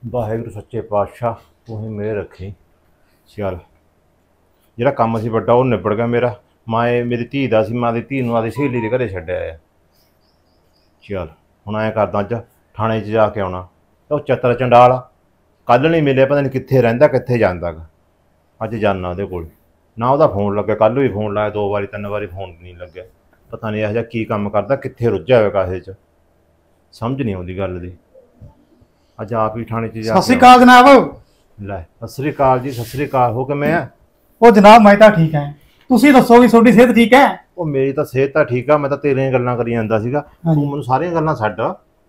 ਵਾਹਿਗੁਰੂ ਸੱਚੇ ਪਾਤਸ਼ਾਹ ਤੂੰ ਹੀ ਮੇਰ ਰੱਖੀ। ਚੱਲ ਜਿਹੜਾ ਕੰਮ ਸੀ ਵੱਡਾ ਉਹ ਨਿਬੜ ਗਿਆ ਮੇਰਾ। ਮੈਂ ਮੇਰੀ ਧੀ ਦਾ ਸੀ, ਮੈਂ ਦੀ ਧੀ ਨੂੰ ਆਦੀ ਸਹੇਲੀ ਦੇ ਘਰੇ ਛੱਡਿਆ ਆ। ਚੱਲ ਹੁਣ ਐਂ ਕਰਦਾ, ਅੱਜ ਥਾਣੇ 'ਚ ਜਾ ਕੇ ਆਉਣਾ। ਉਹ ਚਤਰ ਚੰਡਾਲ ਕੱਲ੍ਹ ਨਹੀਂ ਮਿਲਿਆ, ਪਤਾ ਨਹੀਂ ਕਿੱਥੇ ਰਹਿੰਦਾ ਕਿੱਥੇ ਜਾਂਦਾ ਗਾ। ਅੱਜ ਜਾਨਾ ਉਹਦੇ ਕੋਲ, ਨਾ ਉਹਦਾ ਫੋਨ ਲੱਗਿਆ। ਕੱਲ੍ਹ ਵੀ ਫੋਨ ਲਾਇਆ 2 ਵਾਰੀ 3 ਵਾਰੀ, ਫੋਨ ਨਹੀਂ ਲੱਗਿਆ। ਪਤਾ ਨਹੀਂ ਇਹੋ ਜਿਹਾ ਕੀ ਕੰਮ ਕਰਦਾ, ਕਿੱਥੇ ਰੁੱਝਿਆ ਹੋਇਆ ਕਾਹੇ 'ਚ, ਸਮਝ ਨਹੀਂ ਆਉਂਦੀ ਗੱਲ ਦੀ। ਅੱਜ ਆਪ ਹੀ ਥਾਣੇ 'ਚ ਜਾ ਸਤਿ ਕੇ ਸ਼੍ਰੀ ਅਕਾਲ ਜਨਾਬ। ਲੈ ਸਤਿ ਸ੍ਰੀ ਅਕਾਲ ਜੀ, ਸਤਿ ਸ੍ਰੀ ਅਕਾਲ। ਹੋ ਕਿਵੇਂ ਆ? ਉਹ ਜਨਾਬ ਮੈਂ ਤਾਂ ਠੀਕ ਹਾਂ, ਤੁਸੀਂ ਦੱਸੋ ਵੀ ਤੁਹਾਡੀ ਸਿਹਤ ਠੀਕ ਹੈ? ਉਹ ਮੇਰੀ ਤਾਂ ਸਿਹਤ ਤਾਂ ਠੀਕ ਆ, ਮੈਂ ਤਾਂ ਤੇਰੀਆਂ ਗੱਲਾਂ ਕਰੀ ਜਾਂਦਾ ਸੀਗਾ। ਤੂੰ ਮੈਨੂੰ ਸਾਰੀਆਂ ਗੱਲਾਂ ਛੱਡ,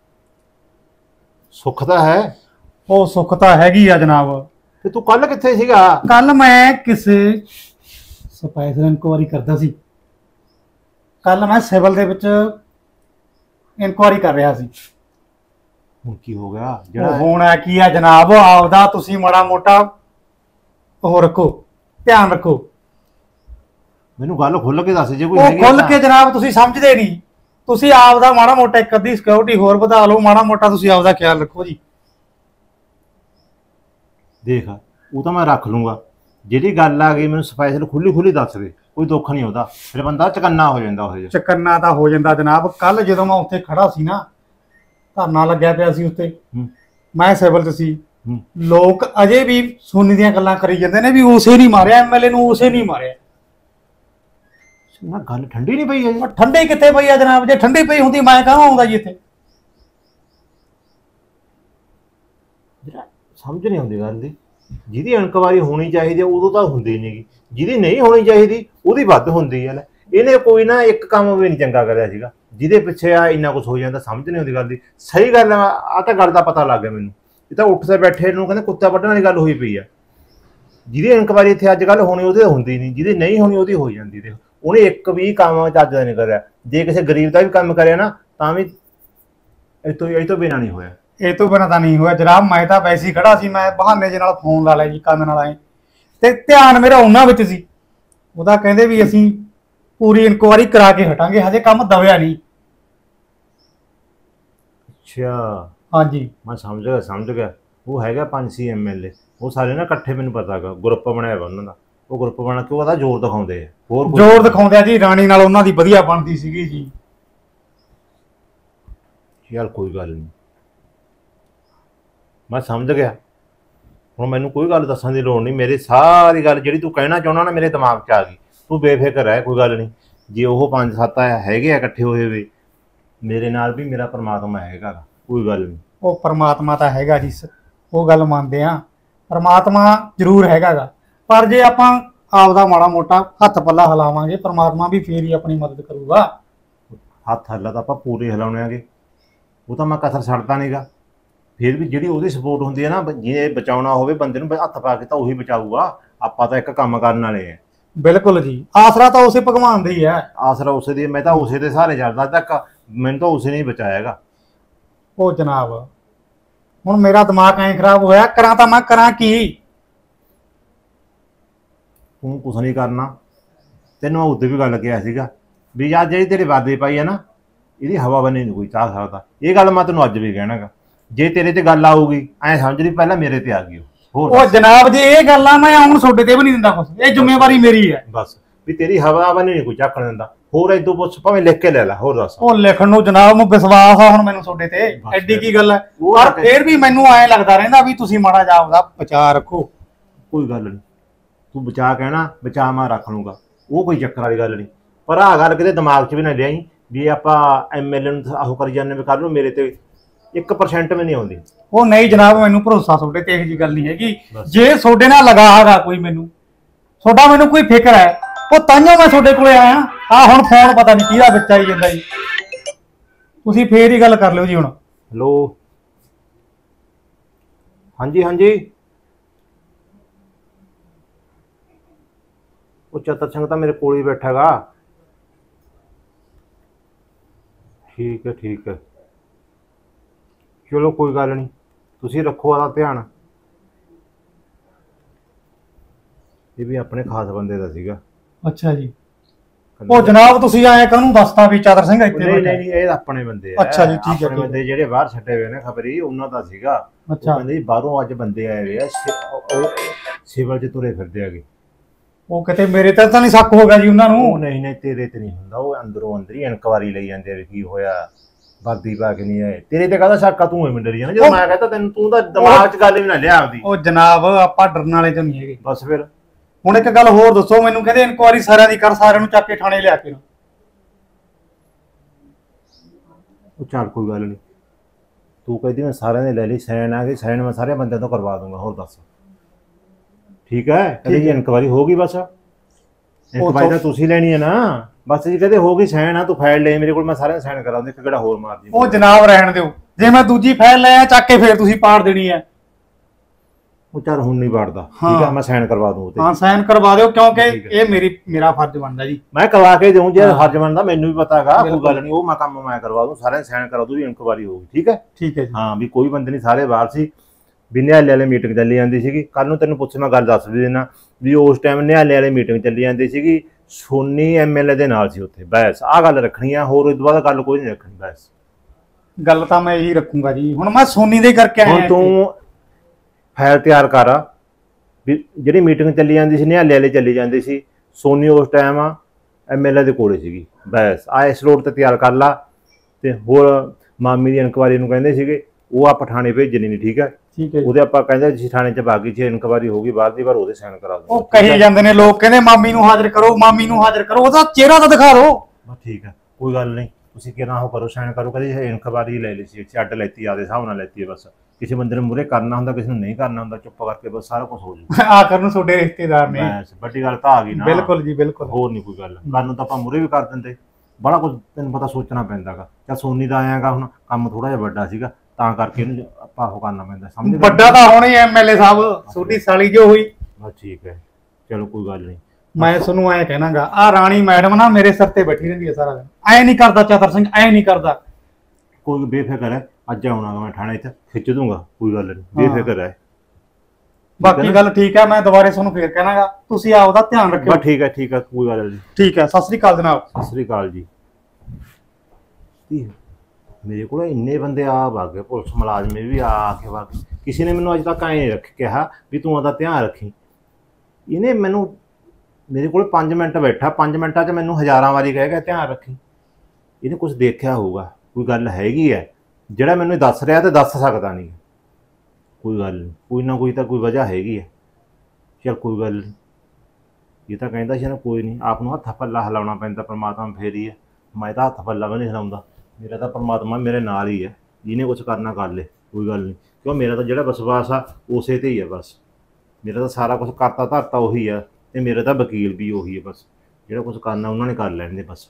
ਸੁੱਖ ਤਾਂ ਹੈ। ਉਹ ਸੁੱਖ ਤਾਂ ਹੈਗੀ ਆ ਜਨਾਬ। ਤੇ ਤੂੰ ਕੱਲ ਕਿੱਥੇ ਸੀਗਾ? ਕੱਲ ਮੈਂ ਕਿਸੇ ਸਪੈਸ਼ਲ ਇਨਕੁਆਰੀ ਕਰਦਾ ਸੀ। ਕੱਲ ਮੈਂ ਸਿਵਲ ਦੇ ਵਿੱਚ ਇਨਕੁਆਰੀ ਕਰ ਰਿਹਾ ਸੀ। ਹੁਣ ਕੀ ਹੋ ਗਿਆ? ਉਹ ਜਿਹੜਾ ਹੋਣਾ ਕੀ ਆ ਜਨਾਬ, ਆਪਦਾ ਤੁਸੀਂ ਮਾੜਾ ਮੋਟਾ ਉਹ ਰੱਖੋ, ਧਿਆਨ ਰੱਖੋ। ਮੈਨੂੰ ਗੱਲ ਖੁੱਲ ਕੇ ਦੱਸ, ਜੇ ਕੋਈ ਉਹ ਹੈਗੀ ਖੁੱਲ ਤਾਂ। ਕੇ ਜਨਾਬ ਤੁਸੀਂ ਸਮਝਦੇ ਨਹੀਂ। ਤੁਸੀਂ ਆਪਦਾ ਮਾੜਾ ਮੋਟਾ ਇੱਕ ਅੱਧੀ ਸਿਕਿਉਰਿਟੀ ਹੋਰ ਵਧਾ ਲਓ, ਮਾੜਾ ਮੋਟਾ ਤੁਸੀਂ ਆਪਦਾ ਖਿਆਲ ਰੱਖੋ ਜੀ। ਦੇਖ ਉਹ ਤਾਂ ਮੈਂ ਰੱਖ ਲੂੰਗਾ, ਜਿਹੜੀ ਗੱਲ ਆ ਗਈ ਮੈਨੂੰ ਸਪੈਸ਼ਲ ਖੁੱਲੀ ਖੁੱਲੀ ਦੱਸ ਦੇ, ਕੋਈ ਦੁੱਖ ਨਹੀਂ ਉਹਦਾ। ਫਿਰ ਬੰਦਾ ਚਕੰਨਾ ਹੋ ਜਾਂਦਾ। ਉਹ ਚਕੰਨਾ ਤਾਂ ਹੋ ਜਾਂਦਾ ਜਨਾਬ। ਕੱਲ ਜਦੋਂ ਮੈਂ ਉੱਥੇ ਖੜਾ ਸੀ ਨਾ, ਧਰਨਾ ਲੱਗਿਆ ਪਿਆ ਸੀ ਉੱਤੇ, ਮੈਂ ਸਿਵਲ 'ਚ ਸੀ। ਲੋਕ ਅਜੇ ਵੀ ਸੋਨੀ ਦੀਆਂ ਗੱਲਾਂ ਕਰੀ ਜਾਂਦੇ ਨੇ ਵੀ ਉਸੇ ਨਹੀਂ ਮਾਰਿਆ, ਐਮਐਲਏ ਨੂੰ ਉਸੇ ਨਹੀਂ ਮਾਰਿਆ। ਨਾ ਗੱਲ ਠੰਡੀ ਨਹੀਂ ਪਈ ਹੈ। ਠੰਡੀ ਕਿੱਥੇ ਪਈ ਆ ਜਨਾਬ? ਜੇ ਠੰਡੀ ਪਈ ਹੁੰਦੀ ਮੈਂ ਕਾਹਨੂੰ ਆਉਂਦਾ ਜੀ ਇੱਥੇ? ਸਮਝ ਨਹੀਂ ਆਉਂਦੀ ਗੱਲ ਦੀ। ਜਿਹਦੀ ਇਨਕੁਆਰੀ ਹੋਣੀ ਚਾਹੀਦੀ ਉਦੋਂ ਤਾਂ ਹੁੰਦੀ ਨਹੀਂ ਗੀ, ਜਿਹਦੀ ਨਹੀਂ ਹੋਣੀ ਚਾਹੀਦੀ ਉਹਦੀ ਵੱਧ ਹੁੰਦੀ ਹੈ। ਇਹਨੇ ਕੋਈ ਨਾ ਇੱਕ ਕੰਮ ਵੀ ਨਹੀਂ ਚੰਗਾ ਕਰਿਆ ਸੀਗਾ, ਜਿਹਦੇ ਪਿੱਛੇ ਆ ਇੰਨਾ ਕੁਛ ਹੋ ਜਾਂਦਾ। ਸਮਝ ਨਹੀਂ ਆਉਂਦੀ ਗੱਲ ਦੀ। ਸਹੀ ਗੱਲ ਆ ਤਾਂ ਗੱਲ ਦਾ ਪਤਾ ਲੱਗ ਗਿਆ ਮੈਨੂੰ। ਇਹ ਤਾਂ ਉੱਠਦੇ ਬੈਠੇ ਨੂੰ ਕਹਿੰਦੇ ਕੁੱਤਾ ਵੱਢਣ ਵਾਲੀ ਗੱਲ ਹੋਈ ਪਈ ਆ। ਜਿਹਦੀ ਇਨਕੁਆਰੀ ਇੱਥੇ ਅੱਜ ਕੱਲ੍ਹ ਹੋਣੀ ਉਹਦੀ ਤਾਂ ਹੁੰਦੀ ਨਹੀਂ, ਜਿਹਦੀ ਨਹੀਂ ਹੋਣੀ ਉਹਦੀ ਹੋ ਜਾਂਦੀ। ਤੇ ਉਹਨੇ ਇੱਕ ਵੀ ਕੰਮ ਚੱਜ ਦਾ ਨਹੀਂ ਕਰਿਆ। ਜੇ ਕਿਸੇ ਗਰੀਬ ਦਾ ਵੀ ਕੰਮ ਕਰਿਆ ਨਾ ਤਾਂ ਵੀ ਇਹ ਤੋਂ ਬਿਨਾਂ ਨਹੀਂ ਹੋਇਆ। ਇਹ ਤੋਂ ਬਿਨਾਂ ਤਾਂ ਨਹੀਂ ਹੋਇਆ ਜਨਾਬ। ਮੈਂ ਤਾਂ ਵੈਸੇ ਹੀ ਖੜਾ ਸੀ, ਮੈਂ ਬਹਾਨੇ ਜੇ ਨਾਲ ਫੋਨ ਲਾ ਲਿਆ ਜੀ ਕੰਨ ਨਾਲ ਆਏ, ਤੇ ਧਿਆਨ ਮੇਰਾ ਉਹਨਾਂ ਵਿੱਚ ਸੀ। ਉਹਦਾ ਕਹਿੰਦੇ ਵੀ ਅਸੀਂ ਪੂਰੀ ਇਨਕੁਆਰੀ ਕਰਾ ਕੇ ਹਟਾਂਗੇ, ਹਜੇ ਕੰਮ ਦਬਿਆ ਨਹੀਂ। ਅੱਛਾ ਹਾਂਜੀ ਮੈਂ ਸਮਝ ਗਿਆ। ਉਹ ਹੈਗਾ 5-6 MLA, ਉਹ ਸਾਰੇ ਨਾ ਇਕੱਠੇ, ਮੈਨੂੰ ਪਤਾ ਹੈਗਾ, ਗਰੁੱਪ ਬਣਾਇਆ ਵਾ ਉਹਨਾਂ ਦਾ। ਉਹ ਗਰੁੱਪ ਬਣਾ ਕੇ ਉਹਦਾ ਜ਼ੋਰ ਦਿਖਾਉਂਦੇ ਆ। ਹੋਰ ਜ਼ੋਰ ਦਿਖਾਉਂਦੇ ਆ ਜੀ। ਰਾਣੀ ਨਾਲ ਉਹਨਾਂ ਦੀ ਵਧੀਆ ਬਣਦੀ ਸੀਗੀ ਜੀ। ਯਾਰ ਕੋਈ ਗੱਲ ਨਹੀਂ, ਮੈਂ ਸਮਝ ਗਿਆ। ਹੁਣ ਮੈਨੂੰ ਕੋਈ ਗੱਲ ਦੱਸਣ ਦੀ ਲੋੜ ਨਹੀਂ। ਮੇਰੀ ਸਾਰੀ ਗੱਲ ਜਿਹੜੀ ਤੂੰ ਕਹਿਣਾ ਚਾਹੁੰਦਾ ਨਾ ਮੇਰੇ ਦਿਮਾਗ 'ਚ ਆ ਗਈ। ਤੂੰ ਬੇਫਿਕਰ ਰਹਿ, ਕੋਈ ਗੱਲ ਨਹੀਂ। ਜੇ ਉਹ 5-7 ਹੈਗੇ ਆ ਇਕੱਠੇ ਹੋਏ ਵੇ, ਮੇਰੇ ਨਾਲ ਵੀ ਮੇਰਾ ਪਰਮਾਤਮਾ ਹੈਗਾ, ਕੋਈ ਗੱਲ ਨਹੀਂ। ਉਹ ਪਰਮਾਤਮਾ ਤਾਂ ਹੈਗਾ ਜੀ, ਉਹ ਗੱਲ ਮੰਨਦੇ ਆ। ਪਰਮਾਤਮਾ ਜ਼ਰੂਰ ਹੈਗਾ ਗਾ, ਪਰ ਜੇ ਆਪਾਂ ਆਪਦਾ ਮਾੜਾ ਮੋਟਾ ਹੱਥ ਪੱਲਾ ਹਿਲਾਵਾਂਗੇ, ਪਰਮਾਤਮਾ ਵੀ ਫੇਰ ਹੀ ਆਪਣੀ ਮਦਦ ਕਰੂਗਾ। ਹੱਥ ਹੱਲਾ ਤਾਂ ਆਪਾਂ ਪੂਰੇ ਹਿਲਾਉਣੇ ਆਗੇ, ਉਹ ਤਾਂ ਮੈਂ ਕਸਰ ਛੱਡਦਾ ਨਹੀਂਗਾ। ਫਿਰ ਵੀ ਜਿਹੜੀ ਉਹਦੀ ਸਪੋਰਟ ਹੁੰਦੀ ਹੈ ਨਾ, ਜਿਹਨੇ ਬਚਾਉਣਾ ਹੋਵੇ ਬੰਦੇ ਨੂੰ ਹੱਥ ਪਾ ਕੇ ਤਾਂ ਉਹੀ ਬਚਾਊਗਾ। ਆਪਾਂ ਤਾਂ ਇੱਕ ਕੰਮ ਕਰਨ ਵਾਲੇ ਆ। ਬਿਲਕੁਲ ਜੀ, ਆਸਰਾ ਤਾਂ ਉਸੇ ਭਗਵਾਨ ਦਾ ਹੀ ਹੈ। ਆਸਰਾ ਉਸੇ ਦੀ, ਮੈਂ ਤਾਂ ਉਸੇ ਦੇ ਸਹਾਰੇ ਚੱਲਦਾ ਤੱਕ, ਮੈਨੂੰ ਤਾਂ ਉਸੇ ਨੇ ਹੀ ਬਚਾਇਆ ਹੈਗਾ। ਉਹ ਜਨਾਬ ਹੁਣ ਮੇਰਾ ਦਿਮਾਗ ਐਂ ਖਰਾਬ ਹੋਇਆ, ਕਰਾਂ ਤਾਂ ਮੈਂ ਕਰਾਂ ਕੀ? ਤੂੰ ਕੁਛ ਨਹੀਂ ਕਰਨਾ। ਤੈਨੂੰ ਮੈਂ ਉਦੋਂ ਵੀ ਗੱਲ ਕਿਹਾ ਸੀਗਾ ਵੀ ਅੱਜ ਜਿਹੜੀ ਤੇਰੇ ਵਾਦੇ ਪਾਈ ਹੈ ਨਾ, ਇਹਦੀ ਹਵਾ ਬੰਨੀ ਨਹੀਂ ਕੋਈ ਚਾਹ ਸਕਦਾ। ਇਹ ਗੱਲ ਮੈਂ ਤੈਨੂੰ ਅੱਜ ਵੀ ਕਹਿਣਾਗਾ। ਜੇ ਤੇਰੇ ਤੇ ਗੱਲ ਆਊਗੀ ਐਂ ਸਮਝ ਲਈ ਪਹਿਲਾਂ ਮੇਰੇ ਤੇ ਆ ਗਈ। ਉਹ ਜਨਾਬ ਜੀ ਇਹ ਗੱਲਾਂ ਮੈਂ ਹੁਣ ਤੁਹਾਡੇ ਤੇ ਵੀ ਨਹੀਂ ਦਿੰਦਾ ਕੁਛ, ਇਹ ਜ਼ਿੰਮੇਵਾਰੀ ਮੇਰੀ ਹੈ। ਬਸ ਵੀ ਤੇਰੀ ਹਵਾ ਬੰਨੀ ਨਹੀਂ ਕੋਈ ਝਾਕਣ ਦਿੰਦਾ। ਹੋਰ ਇਦੋਂ ਪੁੱਛ, ਭਾਵੇਂ ਲਿਖ ਕੇ ਲੈ ਲੈ। ਹੋਰ ਦੱਸ। ਉਹ ਲਿਖਣ ਨੂੰ ਜਨਾਬ ਨੂੰ ਵਿਸ਼ਵਾਸ ਆ ਹੁਣ ਮੈਨੂੰ ਤੁਹਾਡੇ ਤੇ, ਐਡੀ ਕੀ ਗੱਲ ਹੈ। ਪਰ ਫੇਰ ਵੀ ਮੈਨੂੰ ਐਂ ਲੱਗਦਾ ਰਹਿੰਦਾ ਵੀ ਤੁਸੀਂ ਮਾੜਾ ਜਿਹਾ ਆਪਦਾ ਬਚਾਅ ਰੱਖੋ। ਕੋਈ ਗੱਲ ਨਹੀਂ, ਤੂੰ ਬਚਾ ਕਹਿਣਾ, ਬਚਾ ਮੈਂ ਰੱਖ ਲੂੰਗਾ, ਉਹ ਕੋਈ ਚੱਕਰ ਵਾਲੀ ਗੱਲ ਨਹੀਂ। ਪਰ ਆਹ ਗੱਲ ਕਿਤੇ ਦਿਮਾਗ 'ਚ ਵੀ ਨਾ ਲਿਆਈ ਵੀ ਆਪਾਂ MLA ਨੂੰ ਆਹੋ ਕਰੀ ਜਾਂਦੇ ਵੀ ਕੱਲ੍ਹ ਨੂੰ ਮੇਰੇ ਤੇ 1% ਵੀ ਨਹੀਂ ਆਉਂਦੀ। ਉਹ ਨਹੀਂ ਜਨਾਬ, ਮੈਨੂੰ ਭਰੋਸਾ ਤੁਹਾਡੇ ਤੇ, ਇਹੋ ਜਿਹੀ ਗੱਲ ਨਹੀਂ ਹੈਗੀ। ਜੇ ਤੁਹਾਡੇ ਨਾਲ ਲਗਾ ਹੈਗਾ ਕੋਈ, ਮੈਨੂੰ ਕੋਈ ਫਿਕਰ ਹੈ, ਉਹ ਤਾਂਹੀਓ ਮੈਂ ਤੁਹਾਡੇ ਕੋਲੇ ਆਇਆ। ਆ ਹੁਣ ਫੋਨ ਪਤਾ ਨਹੀਂ ਕਿਹਦਾ ਵਿੱਚ ਆਈ ਜਾਂਦਾ ਜੀ। ਤੁਸੀਂ ਫੇਰ ਹੀ ਗੱਲ ਕਰ ਲਿਓ ਜੀ ਹੁਣ। ਹੈਲੋ, ਹਾਂਜੀ ਹਾਂਜੀ। ਉਹ ਚਤਰ ਸਿੰਘ ਤਾਂ ਮੇਰੇ ਕੋਲ ਹੀ ਬੈਠਾ ਗਾ। ਠੀਕ ਹੈ ਠੀਕ ਹੈ, ਚਲੋ ਕੋਈ ਗੱਲ ਨਹੀਂ, ਤੁਸੀਂ ਰੱਖੋ ਆਦਾ ਧਿਆਨ। ਇਹ ਵੀ ਆਪਣੇ ਖਾਸ ਬੰਦੇ ਦਾ ਸੀਗਾ। ਅੱਛਾ ਜੀ। ਉਹ ਜਨਾਬ ਤੁਸੀਂ ਆਏ ਕਾਹਨੂੰ ਦੱਸਤਾ ਵੀ ਚਾਦਰ ਸਿੰਘ ਇੱਥੇ ਨਹੀਂ ਨਹੀਂ ਨਹੀਂ, ਇਹ ਆਪਣੇ ਬੰਦੇ ਆ। ਅੱਛਾ ਜੀ, ਠੀਕ ਹੈ, ਆਪਣੇ ਬੰਦੇ ਜਿਹੜੇ ਬਾਹਰ ਛੱਡੇ ਹੋਏ ਨੇ ਖਬਰੀ, ਉਹਨਾਂ ਦਾ ਸੀਗਾ। ਅੱਛਾ। ਕਹਿੰਦੇ ਜੀ ਬਾਹਰੋਂ ਅੱਜ ਬੰਦੇ ਆਏ ਹੋਏ ਆ, ਸਿਵਲ 'ਚ ਤੁਰੇ ਫਿਰਦੇ ਹੈਗੇ। ਉਹ ਕਿਤੇ ਮੇਰੇ ਤੇ ਤਾਂ ਨਹੀਂ ਸ਼ੱਕ ਹੋ ਗਿਆ ਜੀ ਉਹਨਾਂ ਉਹ ਨੂੰ? ਨਹੀਂ ਨਹੀਂ, ਤੇਰੇ ਤੇ ਨਹੀਂ ਹੁੰਦਾ, ਉਹ ਅੰਦਰੋਂ ਅੰਦਰ ਹੀ ਇਨਕੁਆਰੀ ਲਈ ਜਾਂਦੇ ਆ ਵੀ ਕੀ ਹੋਇਆ, ਵਰਦੀ ਪਾ ਕੇ ਨਹੀਂ ਆਏ। ਤੇਰੇ ਤੇ ਕਾਹਦਾ ਸ਼ੱਕ ਆ, ਤੂੰ ਐਵੇਂ ਡਰੀ ਜਾਣਾ। ਜਦੋਂ ਮੈਂ ਕਹਤਾ ਤੈਨੂੰ, ਤੂੰ ਤਾਂ ਦਿਮਾਗ 'ਚ ਗੱਲ ਵੀ ਨਾ ਲਿਆ ਆਪਦੀ। ਉਹ ਜਨਾਬ ਆਪਾਂ ਡਰਨ ਵਾਲੇ ਤਾਂ ਨਹੀਂ ਹੈਗੇ। ਬਸ ਫਿਰ ਹੁਣ ਇੱਕ ਗੱਲ ਹੋਰ ਦੱਸੋ ਮੈਨੂੰ, ਕਹਿੰਦੇ ਇਨਕੁਆਰੀ ਸਾਰਿਆਂ ਦੀ ਕਰ, ਸਾਰਿਆਂ ਨੂੰ ਚੱਕ ਕੇ ਥਾਣੇ ਲਿਆ ਕੇ। ਉਹ ਚੱਲ ਕੋਈ ਗੱਲ ਨਹੀਂ, ਤੂੰ ਕਹਿੰਦੀ ਮੈਂ ਸਾਰਿਆਂ ਦੇ ਲੈ ਲਈ ਸਾਈਨ ਆ ਗਏ, ਸਾਈਨ ਮੈਂ ਸਾਰੇ ਬੰਦਿਆਂ ਤੋਂ ਕਰਵਾ ਦੂੰਗਾ। ਹੋਰ ਦੱਸ, ਠੀਕ ਹੈ? ਕਹਿੰਦੇ ਜੀ ਇਨਕੁਆਰੀ ਹੋ ਗਈ, ਬਸ ਇਨਕੁਆਰੀ ਤਾਂ ਤੁਸੀਂ ਲੈਣੀ ਹੈ ਨਾ। ਬਸ ਜੀ ਕਹਿੰਦੇ ਹੋ ਗਈ, ਸਾਈਨ ਆ, ਤੂੰ ਫਾਈਲ ਲੈ ਮੇਰੇ ਕੋਲ, ਮੈਂ ਸਾਰਿਆਂ ਦੇ ਸਾਈਨ ਕਰਾ ਦੂੰ, ਇੱਕ ਕਿਹੜਾ ਹੋਰ ਮਾਰ ਦੀ। ਉਹ ਜਨਾਬ ਰਹਿਣ ਦਿਓ, ਜੇ ਮੈਂ ਦੂਜੀ ਫਾਈਲ ਲੈ ਆ ਚੱਕ ਕੇ ਫੇਰ ਤੁਸੀਂ ਪਾੜ ਦੇਣੀ ਹੈ। ਉਹ ਚੱਲ ਹੁਣ ਨਹੀਂ ਵੜਦਾ, ਠੀਕ ਹੈ? ਮੈਂ ਸਾਈਨ ਕਰਵਾ ਦੂੰ ਉਹਤੇ। ਹਾਂ ਸਾਈਨ ਕਰਵਾ ਦਿਓ, ਕਿਉਂਕਿ ਇਹ ਮੇਰਾ ਫਰਜ਼ ਬਣਦਾ ਜੀ। ਮੈਂ ਕਰਵਾ ਕੇ ਦੇਉਂ, ਜੇ ਫਰਜ਼ ਬਣਦਾ ਮੈਨੂੰ ਵੀ ਪਤਾ ਹੈਗਾ, ਕੋਈ ਗੱਲ ਨਹੀਂ। ਉਹ ਮੈਂ ਕੰਮ ਮੈਂ ਕਰਵਾ ਦੂੰ, ਸਾਰਿਆਂ ਦੇ ਸਾਈਨ ਕਰਾ ਦੂੰ, ਇਨਕੁਆਰੀ ਹੋਊਗੀ, ਠੀਕ ਹੈ? ਠੀਕ ਹੈ ਜੀ। ਹਾਂ ਵੀ ਕੋਈ ਬੰਦੇ ਨਹੀਂ, ਸਾਰੇ ਬਾਹਰ ਸੀ ਵੀ। ਨਿਹਾਲੇ ਵਾਲੇ ਮੀਟਿੰਗ ਚੱਲੀ ਜਾਂਦੀ ਸੀਗੀ ਕੱਲ ਨੂੰ, ਤੈਨੂੰ ਪੁੱਛ ਮੈਂ ਗੱਲ ਦੱਸ ਵੀ ਦੇਣਾ ਵੀ ਉਸ ਟਾਈਮ ਨਿਹਾਲੇ ਵਾਲੇ ਮੀਟਿੰਗ ਚੱਲੀ ਜਾਂਦੀ ਸੀਗੀ, ਸੋਨੀ ਐਮਐਲਏ ਦੇ ਨਾਲ ਸੀ ਉੱਥੇ। ਬਸ ਆਹ ਗੱਲ ਰੱਖਣੀ ਆ, ਹੋਰ ਇਸ ਤੋਂ ਬਾਅਦ ਗੱਲ ਕੋਈ ਨਹੀਂ ਰੱਖਣੀ। ਬਸ ਗੱਲ ਤਾਂ ਮੈਂ ਇਹੀ ਰੱਖੂੰਗਾ ਜੀ। ਹੁਣ ਮੈਂ ਸੋਨੀ ਦੇ ਕਰਕੇ ਆਇਆ। ਹੁਣ ਤੂੰ ਫਾਈਲ ਤਿਆਰ ਕਰ ਵੀ ਜਿਹੜੀ ਮੀਟਿੰਗ ਚੱਲੀ ਜਾਂਦੀ ਸੀ, ਨਿਹਾਲੇ ਵਾਲੇ ਚੱਲੀ ਜਾਂਦੀ ਸੀ, ਸੋਨੀ ਉਸ ਟਾਈਮ ਐਮਐਲਏ ਦੇ ਕੋਲੇ ਸੀਗੀ। ਬਸ ਆ ਇਸ ਰੋਡ ਤੇ ਤਿਆਰ ਕਰ ਲਾ। ਤੇ ਹੋਰ ਮਾਮੀ ਦੀ ਇਨਕੁਆਰੀ ਨੂੰ ਕਹਿੰਦੇ ਸੀਗੇ, ਉਹ ਆਪਾਂ ਥਾਣੇ ਭੇਜਣੀ ਨਹੀਂ, ਠੀਕ ਹੈ? ਠੀਕ ਹੈ। ਉਹਦੇ ਆਪਾਂ ਕਹਿੰਦੇ ਜੀ ਥਾਣੇ 'ਚ ਬਾਗੀ 'ਚ ਇਨਕੁਆਰੀ ਹੋਊਗੀ, ਬਾਅਦ ਦੀ ਵਾਰ ਉਹਦੇ ਸਾਈਨ ਕਰਾ ਦੋ। ਉਹ ਕਹੀ ਜਾਂਦੇ ਨੇ ਲੋਕ, ਕਹਿੰਦੇ ਮਾਮੀ ਨੂੰ ਹਾਜ਼ਰ ਕਰੋ, ਮਾਮੀ ਨੂੰ ਹਾਜ਼ਰ ਕਰੋ। ਉਹਦਾ ਚਿਹਰਾ ਤਾਂ ਦਿਖਾ ਦਿਓ। ਬਸ ਠੀਕ ਹੈ, ਕੋਈ ਗੱਲ ਨਹੀਂ। ਤੁਸੀਂ ਕਿਹਨਾਂ ਉਹ ਕਰੋ, ਸਾਈਨ ਕਰੋ। ਕਹਿੰਦੇ ਇਨਕੁਆਰੀ ਲੈ ਲਈ ਸੀ, ਛੱਡ ਲੈਤੀ, ਆਦੇ ਹਿਸਾਬ ਨਾਲ ਲੈਤੀ ਹੈ। ਬਸ ਕਿਸੇ ਬੰਦੇ ਨੂੰ ਮੂਹਰੇ ਕਰਨਾ ਹੁੰਦਾ, ਕਿਸੇ ਨੂੰ ਨਹੀਂ ਕਰਨਾ ਹੁੰਦਾ, ਚੁੱਪ ਕਰਕੇ ਬਸ ਸਾਰਾ ਕੁਝ ਹੋ ਜਾਊਗਾ। ਆਖਰ ਨੂੰ ਤੁਹਾਡੇ ਰਿਸ਼ਤੇਦਾਰ ਨੇ। ਬਸ ਵੱਡੀ ਗੱਲ ਤਾਂ ਆ ਗਈ ਨਾ। ਬਿਲਕੁਲ ਜੀ, ਬਿਲਕੁਲ। ਹੋਰ ਨਹੀਂ ਕੋਈ ਗੱਲ। ਗੱਲ ਨੂੰ ਤਾਂ ਆਪਾਂ ਮੂਹਰੇ ਵੀ ਕਰ ਦਿੰਦੇ, ਬੜਾ ਕੁਝ ਤੈਨੂੰ ਪਤਾ ਸੋਚਣਾ ਪੈਂਦਾਗਾ। ਚੱਲ ਸੋਨੀ ਦਾ ਆਇਆਗਾ, ਹੁਣ ਕੰਮ ਥੋੜਾ ਜਿਹਾ ਵੱਡਾ ਸੀਗਾ, ਤਾਂ ਕਰਕੇ ਇਹਨੂੰ ਆਪਾਂ ਉਹ ਕਰਨਾ ਪੈਂਦਾ, ਸਮਝ? ਵੱਡਾ ਤਾਂ ਹੋਣਾ ਹੀ ਐਮਐਲਏ ਸਾਹਿਬ, ਛੋਟੀ ਸਾਲੀ ਜੋ ਹੋਈ। ਬਸ ਠੀਕ ਹੈ, ਚਲੋ ਕੋਈ ਗੱਲ ਨਹੀਂ। ਮੈਂ ਤੁਹਾਨੂੰ ਐਂ ਕਹਿਣਾਗਾ, ਆ ਰਾਣੀ ਮੈਡਮ ਨਾ ਮੇਰੇ ਸਿਰ ਤੇ ਬੈਠੀ ਰਹਿੰਦੀ ਹੈ ਸਾਰਾ ਦਿਨ। ਐ ਨਹੀਂ ਕਰਦਾ ਚਾਤਰ ਸਿੰਘ, ਐ ਨਹੀਂ ਕਰਦਾ। ਕੋਈ ਬੇਫਿਕਰ ਹੈ, ਅੱਜ ਆਉਣਾਗਾ ਮੈਂ ਥਾਣੇ 'ਚ, ਖਿੱਚ ਦੂੰਗਾ, ਕੋਈ ਗੱਲ ਨਹੀਂ, ਬੇਫਿਕਰ ਹੈ। ਬਾਕੀ ਗੱਲ ਠੀਕ ਹੈ, ਮੈਂ ਦੁਬਾਰੇ ਤੁਹਾਨੂੰ ਫੇਰ ਕਹਿਣਾਗਾ, ਤੁਸੀਂ ਆਪਦਾ ਧਿਆਨ ਰੱਖਿਓ। ਬਸ ਠੀਕ ਹੈ, ਠੀਕ ਹੈ, ਕੋਈ ਗੱਲ ਨਹੀਂ। ਠੀਕ ਹੈ, ਸਤਿ ਸ੍ਰੀ ਅਕਾਲ ਜਨਾਬ। ਸਤਿ ਸ੍ਰੀ ਅਕਾਲ ਜੀ। ਮੇਰੇ ਕੋਲ ਇੰਨੇ ਬੰਦੇ ਆ ਗਏ, ਪੁਲਿਸ ਮੁਲਾਜ਼ਮ ਵੀ ਆ ਕੇ ਵਗ ਗਏ। ਕਿਸੇ ਨੇ ਮੈਨੂੰ ਅੱਜ ਤੱਕ ਐਂ ਕਿਹਾ ਵੀ ਤੂੰ ਉਹਦਾ ਧਿਆਨ ਰੱਖੀ। ਇਹਨੇ ਮੈਨੂੰ, ਮੇਰੇ ਕੋਲ 5 ਮਿੰਟ ਬੈਠਾ, 5 ਮਿੰਟਾਂ 'ਚ ਮੈਨੂੰ ਹਜ਼ਾਰਾਂ ਵਾਰੀ ਕਹਿ ਗਿਆ ਧਿਆਨ ਰੱਖੀ। ਇਹਨੇ ਕੁਝ ਦੇਖਿਆ ਹੋਊਗਾ, ਕੋਈ ਗੱਲ ਹੈਗੀ ਹੈ ਜਿਹੜਾ ਮੈਨੂੰ ਦੱਸ ਰਿਹਾ ਤੇ ਦੱਸ ਸਕਦਾ ਨਹੀਂ। ਕੋਈ ਗੱਲ ਨਹੀਂ, ਕੋਈ ਨਾ ਕੋਈ ਤਾਂ ਕੋਈ ਵਜ੍ਹਾ ਹੈਗੀ ਹੈ। ਚੱਲ ਕੋਈ ਗੱਲ ਨਹੀਂ। ਇਹ ਤਾਂ ਕਹਿੰਦਾ ਸੀ ਨਾ ਕੋਈ ਨਹੀਂ, ਆਪ ਨੂੰ ਹੱਥ ਪੱਲਾ ਹਿਲਾਉਣਾ ਪੈਂਦਾ, ਪਰਮਾਤਮਾ ਫੇਰ ਹੀ ਹੈ। ਮੈਂ ਤਾਂ ਹੱਥ ਪੱਲਾ ਵੀ ਨਹੀਂ ਹਿਲਾਉਂਦਾ, ਮੇਰਾ ਤਾਂ ਪਰਮਾਤਮਾ ਮੇਰੇ ਨਾਲ ਹੀ ਹੈ। ਜਿਹਨੇ ਕੁਛ ਕਰਨਾ ਕਰ ਲੇ, ਕੋਈ ਗੱਲ ਨਹੀਂ। ਕਿਉਂ ਮੇਰਾ ਤਾਂ ਜਿਹੜਾ ਵਿਸ਼ਵਾਸ ਆ ਉਸੇ ਤੇ ਹੀ ਹੈ। ਬਸ ਮੇਰਾ ਤਾਂ ਸਾਰਾ ਕੁਝ ਕਰਤਾ ਧਰਤਾ ਉਹੀ ਆ, ਤੇ ਮੇਰੇ ਤਾਂ ਵਕੀਲ ਵੀ ਉਹੀ ਹੈ। ਬਸ ਜਿਹੜਾ ਕੁਝ ਕਰਨਾ ਉਹਨਾਂ ਨੇ ਕਰ ਲੈਣਗੇ। ਬਸ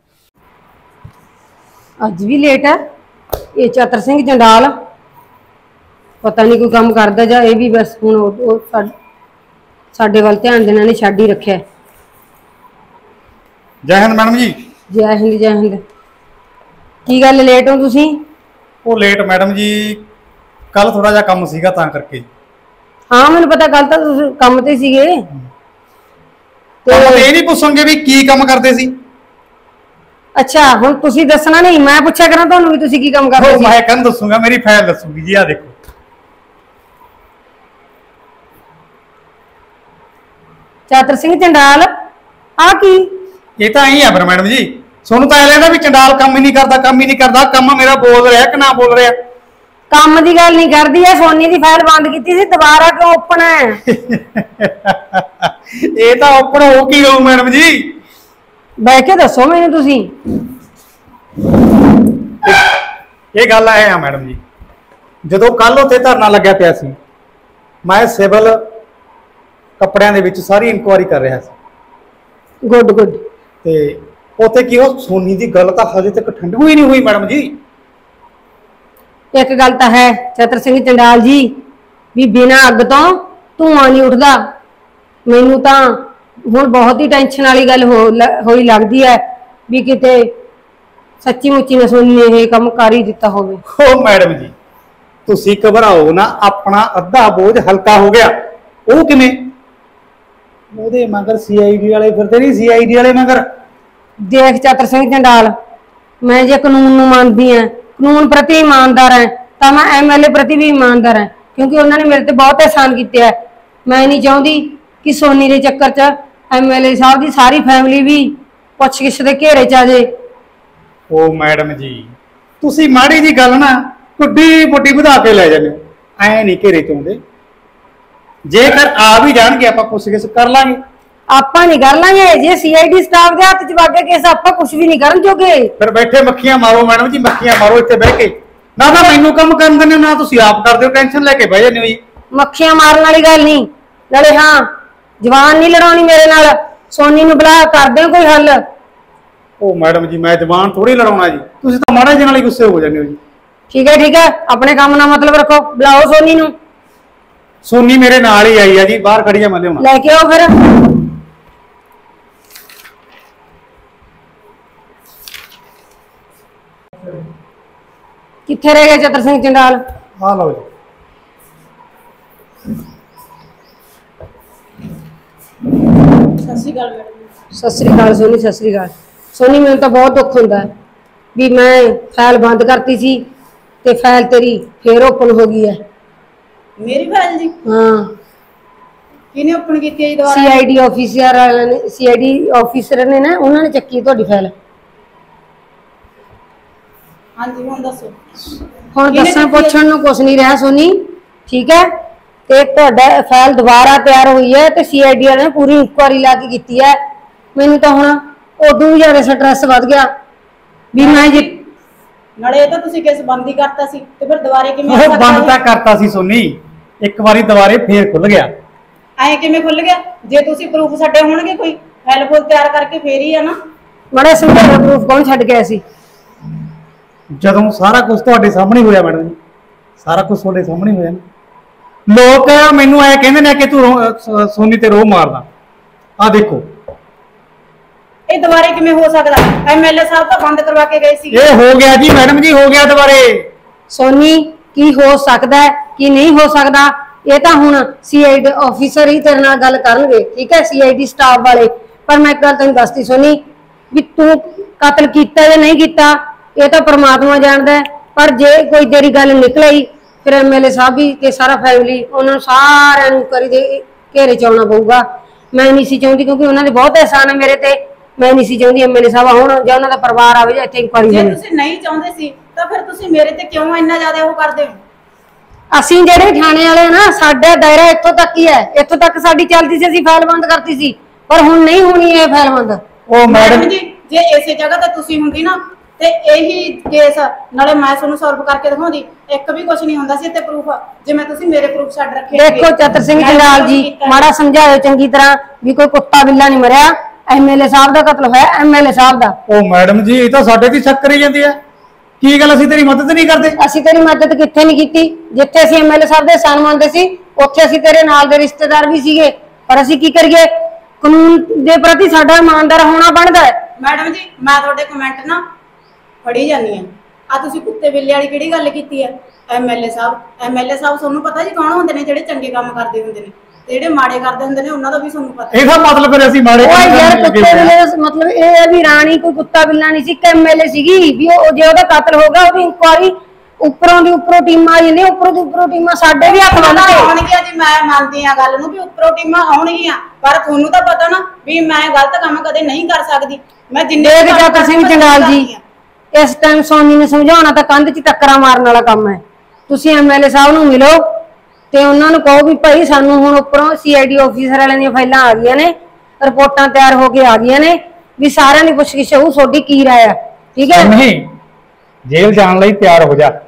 ਅੱਜ ਵੀ ਲੇਟ ਹੈ ਇਹ ਚਾਤਰ ਸਿੰਘ ਜੰਡਾਲ, ਪਤਾ ਨਹੀਂ ਕੋਈ ਕੰਮ ਕਰਦਾ ਜਾਂ ਇਹ ਵੀ ਬਸ ਹੁਣ ਉਹ ਸਾਡੇ ਵੱਲ ਧਿਆਨ ਦੇਣਾ ਨੇ ਛੱਡ ਹੀ ਰੱਖਿਆ। ਜੈ ਹਿੰਦ ਮੈਡਮ ਜੀ। ਜੈ ਹਿੰਦ, ਜੈ ਹਿੰਦ। ਕੀ ਗੱਲ ਲੇਟ ਹੋ ਤੁਸੀਂ? ਉਹ ਲੇਟ ਮੈਡਮ ਜੀ, ਕੱਲ ਥੋੜਾ ਜਿਹਾ ਕੰਮ ਸੀਗਾ ਤਾਂ ਕਰਕੇ। ਹਾਂ ਮੈਨੂੰ ਪਤਾ, ਕੱਲ ਤਾਂ ਤੁਸੀਂ ਕੰਮ ਤੇ ਸੀਗੇ। ਤੇ ਇਹ ਨਹੀਂ ਪੁੱਛੋਗੇ ਵੀ ਕੀ ਕੰਮ ਕਰਦੇ ਸੀ? ਅੱਛਾ ਹੁਣ ਤੁਸੀਂ ਦੱਸਣਾ ਨਹੀਂ, ਮੈਂ ਪੁੱਛਿਆ ਕਰਾਂ ਤੁਹਾਨੂੰ ਵੀ ਤੁਸੀਂ ਕੀ ਕੰਮ ਕਰਦੇ ਸੀ? ਮੈਂ ਕਹਿੰਦਾ ਦੱਸੂਗਾ, ਮੇਰੀ ਫਾਈਲ ਦੱਸੂਗੀ ਜੀ। ਆ ਦੇਖੋ, ਚਾਤਰ ਸਿੰਘ ਜੰਡਾਲ। ਆ ਕੀ? ਇਹ ਤਾਂ ਐਂ ਆ ਫਿਰ ਮੈਡਮ ਜੀ, ਤੁਹਾਨੂੰ ਤਾਂ ਐ ਲੱਗਦਾ ਵੀ ਚੰਡਾਲ ਕੰਮ ਹੀ ਨਹੀਂ ਕਰਦਾ, ਕੰਮ ਹੀ ਨਹੀਂ ਕਰਦਾ। ਕੰਮ ਮੇਰਾ ਬੋਲ ਰਿਹਾ ਕਿ ਨਾ ਬੋਲ ਰਿਹਾ? ਕੰਮ ਦੀ ਗੱਲ ਨਹੀਂ ਕਰਦੀ ਐ, ਸੋਨੀ ਦੀ ਫਾਈਲ ਬੰਦ ਕੀਤੀ ਸੀ, ਦੁਬਾਰਾ ਕਿਉਂ ਓਪਨ ਹੈ? ਇਹ ਤਾਂ ਓਪਨ ਹੋ ਕੀ ਰਹੂ ਮੈਡਮ ਜੀ? ਬਹਿ ਕੇ ਦੱਸੋ ਮੈਨੂੰ ਤੁਸੀਂ। ਇਹ ਗੱਲ ਐ ਆ ਮੈਡਮ ਜੀ, ਜਦੋਂ ਕੱਲ ਉੱਥੇ ਧਰਨਾ ਲੱਗਿਆ ਪਿਆ ਸੀ, ਮੈਂ ਸਿਵਲ ਕੱਪੜਿਆਂ ਦੇ ਵਿੱਚ ਸਾਰੀ ਇਨਕੁਆਰੀ ਕਰ ਰਿਹਾ ਸੀ। Good good. ਤੇ ਉੱਥੇ ਕੀ, ਉਹ ਸੋਨੀ ਦੀ ਗੱਲ ਤਾਂ ਹਜੇ ਤੱਕ ਠੰਡੂ ਹੀ ਨਹੀਂ ਹੋਈ ਮੈਡਮ ਜੀ। ਇੱਕ ਗੱਲ ਤਾਂ ਹੈ ਚਾਤਰ ਸਿੰਘ ਜੰਡਾਲ ਜੀ, ਵੀ ਬਿਨਾਂ ਅੱਗ ਤੋਂ ਧੂਆਂ ਨਹੀਂ ਉੱਠਦਾ। ਮੈਨੂੰ ਤਾਂ ਹੁਣ ਬਹੁਤ ਹੀ ਟੈਨਸ਼ਨ ਵਾਲੀ ਗੱਲ ਹੋਈ ਲੱਗਦੀ ਹੈ ਵੀ ਕਿਤੇ ਸੱਚੀ ਮੁੱਚੀ ਨਾ ਸੋਨੀ ਨੇ ਇਹ ਕੰਮ ਕਰ ਹੀ ਦਿੱਤਾ ਹੋਵੇ। ਉਹ ਮੈਡਮ ਜੀ ਤੁਸੀਂ ਘਬਰਾਓ ਨਾ, ਆਪਣਾ ਅੱਧਾ ਬੋਝ ਹਲਕਾ ਹੋ ਗਿਆ। ਉਹ ਕਿਵੇਂ? ਉਹਦੇ ਮਗਰ ਸੀਆਈਡੀ ਵਾਲੇ ਫਿਰਦੇ ਨਹੀਂ, ਸੀਆਈਡੀ ਵਾਲੇ ਮਗਰ ਦੇਖ ਚਤਰ ਸਿੰਘ ਜੰਡਾਲ, ਮੈਂ ਜੇ ਕਾਨੂੰਨ ਨੂੰ ਮੰਨਦੀ ਹਾਂ, ਕਾਨੂੰਨ ਪ੍ਰਤੀ ਇਮਾਨਦਾਰ ਹਾਂ, ਤਾਂ ਮੈਂ ਐਮਐਲਏ ਪ੍ਰਤੀ ਵੀ ਇਮਾਨਦਾਰ ਹਾਂ, ਕਿਉਂਕਿ ਉਹਨਾਂ ਨੇ ਮੇਰੇ ਤੇ ਬਹੁਤ ਅਹਿਸਾਨ ਕੀਤੇ ਹੈ। ਮੈਂ ਨਹੀਂ ਚਾਹੁੰਦੀ ਕਿ ਸੋਨੀ ਦੇ ਚੱਕਰ 'ਚ ਐਮਐਲਏ ਸਾਹਿਬ ਦੀ ਸਾਰੀ ਫੈਮਿਲੀ ਵੀ ਪੁੱਛ-ਗਿੱਛ ਦੇ ਘੇਰੇ 'ਚ ਆ ਜੇ। ਉਹ ਮੈਡਮ ਜੀ, ਤੁਸੀਂ ਮਾੜੀ ਜੀ ਗੱਲ ਨਾ ਕੁੱਡੀ ਵੱਡੀ ਵਧਾ ਕੇ ਲੈ ਜਾਂਦੇ ਹੋ, ਐ ਨਹੀਂ ਘੇਰੇ ਚਾਹੁੰਦੇ। ਜੇਕਰ ਆ ਵੀ ਜਾਣਗੇ ਆਪਾਂ ਪੁੱਛ-ਗਿੱਛ ਕਰ ਲਾਂਗੇ। ਆਪਾਂ ਨਹੀਂ ਕਰ ਲਾਂਗੇ, ਜੇ ਸੀਆਈਡੀ ਸਟਾਫ ਦੇ ਹੱਥ 'ਚ ਵਾਗੇ ਕੇਸ ਆਪਾਂ ਕੁਝ ਵੀ ਨਹੀਂ ਕਰਨ ਜੋਗੇ। ਫਿਰ ਬੈਠੇ ਮੱਖੀਆਂ ਮਾਰੋ ਮੈਡਮ ਜੀ, ਮੱਖੀਆਂ ਮਾਰੋ ਇੱਥੇ ਬਹਿ ਕੇ। ਨਾ ਮੈਨੂੰ ਕੰਮ ਕਰਨ ਦਿੰਦੇ ਨਾ ਤੁਸੀਂ ਆਪ ਕਰਦੇ ਹੋ, ਟੈਨਸ਼ਨ ਲੈ ਕੇ ਬਹਿ ਜਾਂਦੇ ਹੋ ਜੀ। ਮੱਖੀਆਂ ਮਾਰਨ ਵਾਲੀ ਗੱਲ ਨਹੀਂ, ਨਾਲੇ ਹਾਂ ਜਵਾਨ ਨਹੀਂ ਲੜਾਉਣੀ ਮੇਰੇ ਨਾਲ। ਸੋਨੀ ਨੂੰ ਬੁਲਾ, ਕਰਦੇ ਹੋ ਕੋਈ ਹੱਲ। ਉਹ ਮੈਡਮ ਜੀ, ਮੈਂ ਜ਼ਬਾਨ ਥੋੜੀ ਲੜਾਉਣਾ ਜੀ, ਤੁਸੀਂ ਤਾਂ ਮਾੜੇ ਜਿਹੇ ਨਾਲ ਹੀ ਗੁੱਸੇ ਹੋ ਜਾਂਦੇ ਹੋ ਜੀ। ਠੀਕ ਹੈ, ਆਪਣੇ ਕੰਮ ਨਾਲ ਮਤਲਬ ਰੱਖੋ। ਬੁਲਾਓ ਸੋਨੀ ਨੂੰ। ਸੋਨੀ ਮੇਰੇ ਨਾਲ ਹੀ ਆਈ ਆ ਜੀ, ਬਾਹਰ ਖੜੀ ਆ, ਮੈਂ ਲਿਆਉਣਾ। ਲੈ ਕੇ ਆਓ ਫਿਰ। ਕਿੱਥੇ ਰਹਿ ਗਏ ਚਤਰ ਸਿੰਘ ਜੰਡਾਲ? ਆ ਲਓ ਜੀ। ਸਤਿ ਸ਼੍ਰੀ ਅਕਾਲ ਸੋਨੀ, ਸਤਿ ਸ਼੍ਰੀ ਅਕਾਲ। ਸੋਨੀ, ਮੈਨੂੰ ਤਾਂ ਬਹੁਤ ਦੁੱਖ ਹੁੰਦਾ ਹੈ ਵੀ ਮੈਂ ਫਾਈਲ ਬੰਦ ਕਰਤੀ ਸੀ ਤੇ ਫਾਈਲ ਤੇਰੀ ਫੇਰ ਓਪਨ ਹੋ ਗਈ ਹੈ। ਮੇਰੀ ਫਾਈਲ ਜੀ? ਹਾਂ। ਕਿਹਨੇ ਓਪਨ ਕੀਤੀ ਹੈ ਜੀ ਦੁਬਾਰਾ? ਸੀਆਈਡੀ ਆਫੀਸਰ ਵਾਲਿਆਂ ਨੇ, ਸੀਆਈਡੀ ਆਫੀਸਰ ਨੇ ਨਾ, ਉਹਨਾਂ ਨੇ ਚੱਕੀ ਤੁਹਾਡੀ ਫਾਈਲ। ਹਾਂਜੀ, ਹੁਣ ਦੱਸੋ। ਹੁਣ ਦੱਸਣ ਪੁੱਛਣ ਨੂੰ ਕੁਝ ਨਹੀਂ ਰਿਹਾ ਸੋਨੀ, ਠੀਕ ਹੈ? ਤੇ ਤੁਹਾਡਾ ਫਾਈਲ ਦੁਬਾਰਾ ਤਿਆਰ ਹੋਈ ਹੈ ਤੇ ਸੀਆਈਡੀ ਵਾਲਿਆਂ ਨੇ ਪੂਰੀ ਇਨਕੁਆਇਰੀ ਲਾ ਕੇ ਕੀਤੀ ਹੈ। ਮੈਨੂੰ ਤਾਂ ਹੁਣ ਉਦੋਂ ਵੀ ਜ਼ਿਆਦਾ ਸਟ੍ਰੈਸ ਵੱਧ ਗਿਆ ਵੀ ਮੈਂ ਨਾਲੇ ਇਹ ਤਾਂ ਤੁਸੀਂ ਕੇਸ ਬੰਦ ਹੀ ਕਰਤਾ ਸੀ ਤੇ ਫਿਰ ਦੁਬਾਰੇ ਕਿਵੇਂ ਉਹ ਬੰਦ ਤਾਂ ਕਰਤਾ ਸੀ ਸੋਨੀ, ਇੱਕ ਵਾਰੀ ਦੁਬਾਰੇ ਫੇਰ ਖੁੱਲ ਗਿਆ। ਐ ਕਿਵੇਂ ਖੁੱਲ ਗਿਆ? ਜੇ ਤੁਸੀਂ ਪ੍ਰੂਫ ਛੱਡੇ ਹੋਣਗੇ ਕੋਈ ਫਾਈਲ ਫੁੱਲ ਤਿਆਰ ਕਰਕੇ ਫੇਰ ਹੀ ਆ ਨਾ। ਬੜਾ ਸਮਝਾਇਆ, ਪ੍ਰੂਫ ਕੌਣ ਛੱਡ ਗਿਆ ਸੀ? ਜਦੋਂ ਸਾਰਾ ਕੁਝ ਤੁਹਾਡੇ ਸਾਹਮਣੇ ਹੋਇਆ ਮੈਡਮ ਜੀ, ਸਾਰਾ ਕੁਝ ਤੁਹਾਡੇ ਸਾਹਮਣੇ ਹੋਇਆ ਨਾ। ਲੋਕ ਮੈਨੂੰ ਐ ਕਹਿੰਦੇ ਨੇ ਕਿ ਤੂੰ ਸੋਨੀ ਤੇ ਰੋਹ ਮਾਰਦਾ। ਆ ਦੇਖੋ, ਇਹ ਦੁਬਾਰੇ ਕਿਵੇਂ ਹੋ ਸਕਦਾ? ਐਮਐਲਏ ਸਾਹਿਬ ਤਾਂ ਬੰਦ ਕਰਵਾ ਕੇ ਗਏ ਸੀ। ਇਹ ਹੋ ਗਿਆ ਜੀ ਮੈਡਮ ਜੀ, ਹੋ ਗਿਆ ਦੁਬਾਰੇ। ਸੋਨੀ, ਕੀ ਹੋ ਸਕਦਾ ਹੈ ਕੀ ਨਹੀਂ ਹੋ ਸਕਦਾ, ਇਹ ਤਾਂ ਹੁਣ ਸੀਆਈਡੀ ਆਫੀਸਰ ਹੀ ਤੇਰੇ ਨਾਲ ਗੱਲ ਕਰਨਗੇ, ਠੀਕ ਹੈ? ਸੀਆਈਡੀ ਸਟਾਫ ਵਾਲੇ। ਪਰ ਮੈਂ ਇੱਕ ਗੱਲ ਤੈਨੂੰ ਦੱਸਦੀ ਸੋਨੀ, ਵੀ ਤੂੰ ਕਤਲ ਕੀਤਾ ਜਾਂ ਨਹੀਂ ਕੀਤਾ ਇਹ ਤਾਂ ਪ੍ਰਮਾਤਮਾ ਜਾਣਦਾ ਹੈ। ਪਰ ਜੇ ਕੋਈ ਤੇਰੀ ਗੱਲ ਨਿਕਲਈ ਫਿਰ ਐਮਐਲਏ ਸਾਹਿਬ ਵੀ ਤੇ ਸਾਰਾ ਫੈਮਿਲੀ, ਉਹਨਾਂ ਨੂੰ ਸਾਰਿਆਂ ਨੂੰ ਕਰੀ ਦੇ ਘੇਰੇ ਚ ਆਉਣਾ ਪਊਗਾ। ਮੈਂ ਨਹੀਂ ਸੀ ਚਾਹੁੰਦੀ, ਕਿਉਂਕਿ ਉਹਨਾਂ ਦੇ ਬਹੁਤ ਅਹਿਸਾਨ ਹੈ ਮੇਰੇ ਤੇ। ਮੈਂ ਨਹੀਂ ਸੀ ਚਾਹੁੰਦੀ ਐਮਐਲਏ ਸਾਹਿਬ ਆਉਣ ਜਾਂ ਉਹਨਾਂ ਦਾ ਪਰਿਵਾਰ ਆਵੇ ਜਾਂ ਇੱਥੇ ਇਨਕੁਆਇਰੀ ਜੇ ਹੋਵੇ। ਤੁਸੀਂ ਨਹੀਂ ਚਾਹੁੰਦੇ ਸੀ ਤਾਂ ਫਿਰ ਤੁਸੀਂ ਮੇਰੇ ਤੇ ਕਿਉਂ ਇੰਨਾ ਜ਼ਿਆਦਾ ਉਹ ਕਰਦੇ ਹੋ? ਅਸੀਂ ਜਿਹੜੇ ਥਾਣੇ ਵਾਲੇ ਨਾ, ਸਾਡਾ ਦਾਇਰਾ ਇੱਥੋਂ ਤੱਕ ਹੀ ਹੈ, ਇੱਥੋਂ ਤੱਕ ਸਾਡੀ ਚੱਲਦੀ ਸੀ, ਅਸੀਂ ਫਾਈਲ ਬੰਦ ਕਰਤੀ ਸੀ। ਪਰ ਹੁਣ ਨਹੀਂ ਹੋਣੀ ਇਹ ਫਾਈਲ ਬੰਦ। ਉਹ ਮੈਡਮ ਜੀ, ਜੇ ਇਸੇ ਜਗ੍ਹਾ ਤੇ ਤੁਸੀਂ ਹੁੰਦੀ ਨਾ ਤੇ ਇਹੀ ਕੇਸ ਨਾਲੇ ਮੈਂ ਤੁਹਾਨੂੰ ਸੋਲਵ ਕਰਕੇ ਦਿਖਾਉਂਦੀ, ਇੱਕ ਵੀ ਕੁਝ ਨਹੀਂ ਹੁੰਦਾ ਸੀ ਇੱਥੇ ਪ੍ਰੂਫ, ਜਿਵੇਂ ਤੁਸੀਂ ਮੇਰੇ ਪ੍ਰੂਫ ਛੱਡ ਰੱਖੇ। ਦੇਖੋ ਚਤਰ ਸਿੰਘ ਜੰਡਾਲ ਜੀ, ਮਾੜਾ ਸਮਝਾਇਓ ਚੰਗੀ ਤਰ੍ਹਾਂ ਵੀ ਕੋਈ ਕੁੱਤਾ ਬਿੱਲਾ ਨਹੀਂ ਮਰਿਆ, ਐਮਐਲਏ ਸਾਹਿਬ ਦਾ ਕਤਲ ਹੋਇਆ, ਐਮਐਲਏ ਸਾਹਿਬ ਦਾ। ਉਹ ਮੈਡਮ ਜੀ, ਇਹ ਤਾਂ ਸਾਡੇ ਤੇ ਸ਼ੱਕ ਕਰੀ ਜਾਂਦੀ ਹੈ। ਕੀ ਗੱਲ, ਅਸੀਂ ਤੇਰੀ ਮਦਦ ਨਹੀਂ ਕਰਦੇ? ਅਸੀਂ ਤੇਰੀ ਮਦਦ ਕਿੱਥੇ ਨਹੀਂ ਕੀਤੀ? ਜਿੱਥੇ ਅਸੀਂ ਐਮਐਲਏ ਸਾਹਿਬ ਦੇ ਅਹਿਸਾਨ ਮੰਨਦੇ ਸੀ ਉੱਥੇ ਅਸੀਂ ਤੇਰੇ ਨਾਲ ਦੇ ਰਿਸ਼ਤੇਦਾਰ ਵੀ ਸੀਗੇ। ਪਰ ਅਸੀਂ ਕੀ ਕਰੀਏ, ਕਾਨੂੰਨ ਦੇ ਪ੍ਰਤੀ ਸਾਡਾ ਇਮਾਨਦਾਰ ਹੋਣਾ ਬਣਦਾ ਹੈ। ਮੈਡਮ ਜੀ, ਮੈਂ ਤੁਹਾਡੇ ਕਮੈਂਟ ਨਾ ਪੜ੍ਹੀ ਜਾਂਦੀ ਆ ਤੁਸੀਂ ਕੁੱਤੇ ਬਿੱਲੇ ਵਾਲੀ ਕਿਹੜੀ ਗੱਲ ਕੀਤੀ ਹੈ? ਐਮਐਲਏ ਸਾਹਿਬ ਤੁਹਾਨੂੰ ਪਤਾ ਜੀ ਕੌਣ ਹੁੰਦੇ ਨੇ? ਜਿਹੜੇ ਚੰਗੇ ਕੰਮ ਕਰਦੇ ਹੁੰਦੇ ਨੇ, ਤੇ ਜਿਹੜੇ ਮਾੜੇ ਕਰਦੇ ਹੁੰਦੇ ਨੇ ਉਹਨਾਂ ਦਾ ਵੀ ਤੁਹਾਨੂੰ ਪਤਾ। ਇਹਦਾ ਮਤਲਬ ਫਿਰ ਅਸੀਂ ਮਾੜੇ ਉਹ ਯਾਰ ਕੁੱਤੇ ਬਿੱਲੇ ਦਾ ਮਤਲਬ ਇਹ ਹੈ ਵੀ ਰਾਣੀ ਕੋਈ ਕੁੱਤਾ ਬਿੱਲਾ ਨਹੀਂ ਸੀ, ਐਮਐਲਏ ਸੀਗੀ। ਵੀ ਉਹ ਜੇ ਉਹਦਾ ਕਤਲ ਹੋ ਗਿਆ ਉਹਦੀ ਇਨਕੁਆਇਰੀ ਉੱਪਰੋਂ ਦੀ ਉੱਪਰੋਂ ਟੀਮਾਂ ਆ ਜਾਂਦੀਆਂ, ਉੱਪਰੋਂ ਦੀ ਉੱਪਰੋਂ ਟੀਮਾਂ ਸਾਡੇ ਵੀ ਹੱਥ ਬੰਨ੍ਹਦੇ ਆਉਣਗੀਆਂ ਜੀ। ਮੈਂ ਮੰਨਦੀ ਆ ਗੱਲ ਨੂੰ ਵੀ ਉੱਪਰੋਂ ਟੀਮਾਂ ਆਉਣਗੀਆਂ, ਪਰ ਤੁਹਾਨੂੰ ਤਾਂ ਪਤਾ ਨਾ ਵੀ ਮੈਂ ਗਲਤ ਕੰਮ ਕਦੇ ਨਹੀਂ ਕਰ ਸਕਦੀ। ਮੈਂ ਜਿੰਨੇ ਦੇਖ ਚਤਰ ਸਿੰਘ ਜੰਡਾਲ ਜੀ, ਇਸ ਟਾਈਮ ਸੋਨੀ ਨੂੰ ਸਮਝਾਉਣਾ ਤਾਂ ਕੰਧ 'ਚ ਟੱਕਰਾਂ ਮਾਰਨ ਵਾਲਾ ਕੰਮ ਹੈ। ਤੁਸੀਂ ਐਮਐਲਏ ਸਾਹਿਬ ਨੂੰ ਮਿਲੋ ਤੇ ਉਹਨਾਂ ਨੂੰ ਕਹੋ ਵੀ ਭਾਈ ਸਾਨੂੰ ਹੁਣ ਉੱਪਰੋਂ ਸੀਆਈਡੀ ਆਫੀਸਰ ਵਾਲਿਆਂ ਦੀਆਂ ਫਾਈਲਾਂ ਆ ਗਈਆਂ ਨੇ, ਰਿਪੋਰਟਾਂ ਤਿਆਰ ਹੋ ਕੇ ਆ ਗਈਆਂ ਨੇ, ਵੀ ਸਾਰਿਆਂ ਦੀ ਪੁੱਛਗਿੱਛ ਹੋਊ, ਤੁਹਾਡੀ ਕੀ ਰਾਏ ਆ, ਠੀਕ ਹੈ? ਨਹੀਂ, ਜੇਲ੍ਹ ਜਾਣ ਲਈ ਤਿਆਰ ਹੋ ਜਾ।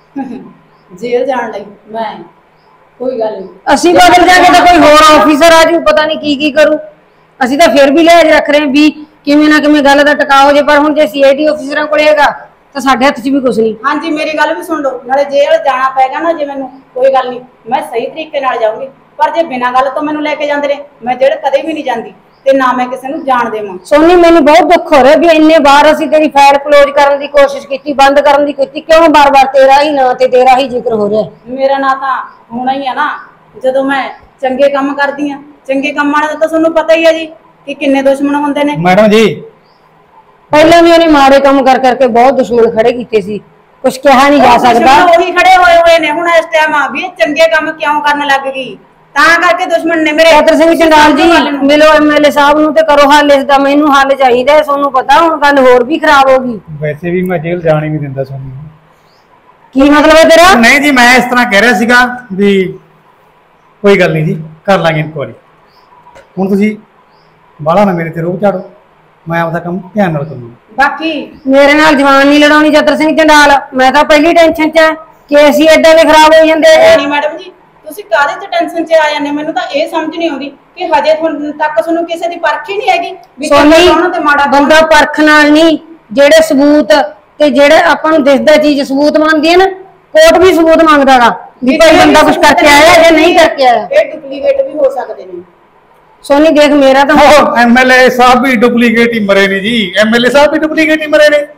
ਜੇਲ੍ਹ ਜਾਣ ਲਈ ਮੈਂ ਕੋਈ ਗੱਲ ਨਹੀਂ, ਅਸੀਂ ਬਦਲ ਜਾਗੇ ਤਾਂ ਕੋਈ ਹੋਰ ਆਫੀਸਰ ਆ ਜੂ, ਪਤਾ ਨਹੀਂ ਕੀ ਕਰੂ। ਅਸੀਂ ਤਾਂ ਫਿਰ ਵੀ ਲਿਹਾਜ਼ ਰੱਖ ਰਹੇ ਹਾਂ ਵੀ ਕਿਵੇਂ ਨਾ ਕਿਵੇਂ ਗੱਲ ਦਾ ਟਿਕਾ ਹੋ ਜੇ। ਪਰ ਹੁਣ ਜੇ ਸੀਆਈਡੀ ਆਫੀਸਰਾਂ ਕੋਲ ਹੈਗਾ ਤਾਂ ਸਾਡੇ ਹੱਥ 'ਚ ਵੀ ਕੁਝ ਨਹੀਂ। ਹਾਂਜੀ, ਮੇਰੀ ਗੱਲ ਵੀ ਸੁਣ ਲਓ। ਨਾਲੇ ਜੇਲ੍ਹ ਜਾਣਾ ਪੈਗਾ ਨਾ ਜੇ ਮੈਨੂੰ, ਕੋਈ ਗੱਲ ਨਹੀਂ, ਮੈਂ ਸਹੀ ਤਰੀਕੇ ਨਾਲ ਜਾਊਂਗੀ। ਪਰ ਜੇ ਬਿਨਾਂ ਗੱਲ ਤੋਂ ਮੈਨੂੰ ਲੈ ਕੇ ਜਾਂਦੇ ਨੇ, ਮੈਂ ਜੇਲ੍ਹ ਕਦੇ ਵੀ ਨਹੀਂ ਜਾਂਦੀ ਤੇ ਨਾ ਮੈਂ ਕਿਸੇ ਨੂੰ ਜਾਣ ਦੇਵਾਂ। ਸੋਨੀ, ਮੈਨੂੰ ਬਹੁਤ ਦੁੱਖ ਹੋ ਰਿਹਾ ਵੀ ਇੰਨੇ ਵਾਰ ਅਸੀਂ ਤੇਰੀ ਫਾਈਲ ਕਲੋਜ਼ ਕਰਨ ਦੀ ਕੋਸ਼ਿਸ਼ ਕੀਤੀ, ਬੰਦ ਕਰਨ ਦੀ ਕੀਤੀ, ਕਿਉਂ ਬਾਰ-ਬਾਰ ਤੇਰਾ ਹੀ ਨਾਂ ਤੇ ਤੇਰਾ ਹੀ ਜ਼ਿਕਰ ਹੋ ਰਿਹਾ? ਮੇਰਾ ਨਾਂ ਤਾਂ ਹੋਣਾ ਹੀ ਆ ਨਾ, ਜਦੋਂ ਮੈਂ ਚੰਗੇ ਕੰਮ ਕਰਦੀ ਆ। ਚੰਗੇ ਕੰਮਾਂ ਦਾ ਤਾਂ ਤੁਹਾਨੂੰ ਪਤਾ ਹੀ ਹੈ ਜੀ ਕਿ ਕਿੰਨੇ ਦੁਸ਼ਮਣ ਹੁੰਦੇ ਨੇ। ਮੈਡਮ ਜੀ, ਪਹਿਲਾਂ ਵੀ ਉਹਨੇ ਮਾੜੇ ਕੰਮ ਕਰ ਕਰਕੇ ਬਹੁਤ ਦੁਸ਼ਮਣ ਖੜੇ ਕੀਤੇ ਸੀ, ਕੁਝ ਕਿਹਾ ਨਹੀਂ ਜਾ ਸਕਦਾ। ਉਹੀ ਖੜੇ ਹੋਏ ਨੇ ਹੁਣ ਇਸ ਟਾਈਮ ਆ ਵੀ ਇਹ ਚੰਗੇ ਕੰਮ ਕਿਉਂ ਕਰਨ ਲੱਗ ਗਈ, ਤਾਂ ਕਰਕੇ ਦੁਸ਼ਮਣ ਨੇ ਮੇਰੇ। ਚਤਰ ਸਿੰਘ ਚੰਡਾਲ ਜੀ ਮਿਲੋ ਐਮਐਲਏ ਸਾਹਿਬ ਨੂੰ ਤੇ ਕਰੋ ਹੱਲ ਇਸ ਦਾ, ਮੈਨੂੰ ਹੱਲ ਚਾਹੀਦਾ ਹੈ। ਤੁਹਾਨੂੰ ਪਤਾ ਹੁਣ ਗੱਲ ਹੋਰ ਵੀ ਖਰਾਬ ਹੋ ਗਈ। ਵੈਸੇ ਵੀ ਮੈਂ ਜੇਲ੍ਹ ਜਾਣ ਹੀ ਨਹੀਂ ਦਿੰਦਾ ਤੁਹਾਨੂੰ। ਕੀ ਮਤਲਬ ਹੈ ਤੇਰਾ? ਨਹੀਂ ਜੀ, ਮੈਂ ਇਸ ਤਰ੍ਹਾਂ ਕਹਿ ਰਿਹਾ ਸੀਗਾ ਵੀ ਕੋਈ ਗੱਲ ਨਹੀਂ ਜੀ, ਕਰ ਲਾਂਗੇ ਇਨਕੁਆਰੀ। ਹੁਣ ਤੁਸੀਂ ਬਾਹਲਾ ਨਾ ਮੇਰੇ ਤੇ ਰੋਹ ਝਾੜੋ, ਮੈਂ ਆਪਦਾ ਕੰਮ ਧਿਆਨ ਨਾਲ ਕਰੂੰਗਾ। ਬਾਕੀ ਮੇਰੇ ਨਾਲ ਜਵਾਨ ਨਹੀਂ ਲੜਾਉਣੀ ਚਤਰ ਸਿੰਘ ਚੰਡਾਲ, ਮੈਂ ਤਾਂ ਪਹਿਲੀ ਟੈਨਸ਼ਨ 'ਚ ਆ ਕਿ ਅਸੀਂ ਏਦਾਂ ਦੇ ਖਰਾਬ ਹੋ ਜਾਂਦੇ। ਨਹੀਂ ਮੈਡਮ ਜੀ, ਤੁਸੀਂ ਕਾਹਦੇ ਚ ਟੈਨਸ਼ਨ 'ਚ ਆ ਜਾਂਦੇ? ਮੈਨੂੰ ਤਾਂ ਇਹ ਸਮਝ ਨਹੀਂ ਆਉਂਦੀ ਕਿ ਹਜੇ ਤੱਕ ਤੁਹਾਨੂੰ ਕਿਸੇ ਦੀ ਪਰਖ ਹੀ ਨਹੀਂ ਹੈਗੀ ਵੀ ਸੋਨੀ ਕੌਣ ਤੇ ਮਾੜਾ ਕੌਣ। ਬੰਦਾ ਪਰਖ ਨਾਲ ਨਹੀਂ, ਜਿਹੜੇ ਸਬੂਤ ਤੇ ਜਿਹੜੇ ਆਪਾਂ ਨੂੰ ਦਿਸਦਾ ਚੀਜ਼ ਸਬੂਤ ਮੰਗਦੀ ਹੈ ਨਾ, ਕੋਰਟ ਵੀ ਸਬੂਤ ਮੰਗਦਾਗਾ ਵੀ ਭਾਈ ਬੰਦਾ ਕੁਝ ਕਰਕੇ ਆਇਆ ਜਾਂ ਨਹੀਂ ਕਰਕੇ ਆਇਆ। ਇਹ ਡੁਪਲੀਕੇਟ ਵੀ ਹੋ ਸਕਦੇ ਨੇ। ਸੋਨੀ ਦੇਖ ਮੇਰਾ ਤਾਂ ਐਮਐਲਏ ਸਾਹਿਬ ਵੀ ਡੁਪਲੀਕੇਟ ਹੀ ਮਰੇ ਨੇ ਜੀ, ਐਮਐਲਏ ਸਾਹਿਬ ਵੀ ਡੁਪਲੀਕੇਟ ਹੀ ਮਰੇ ਨੇ।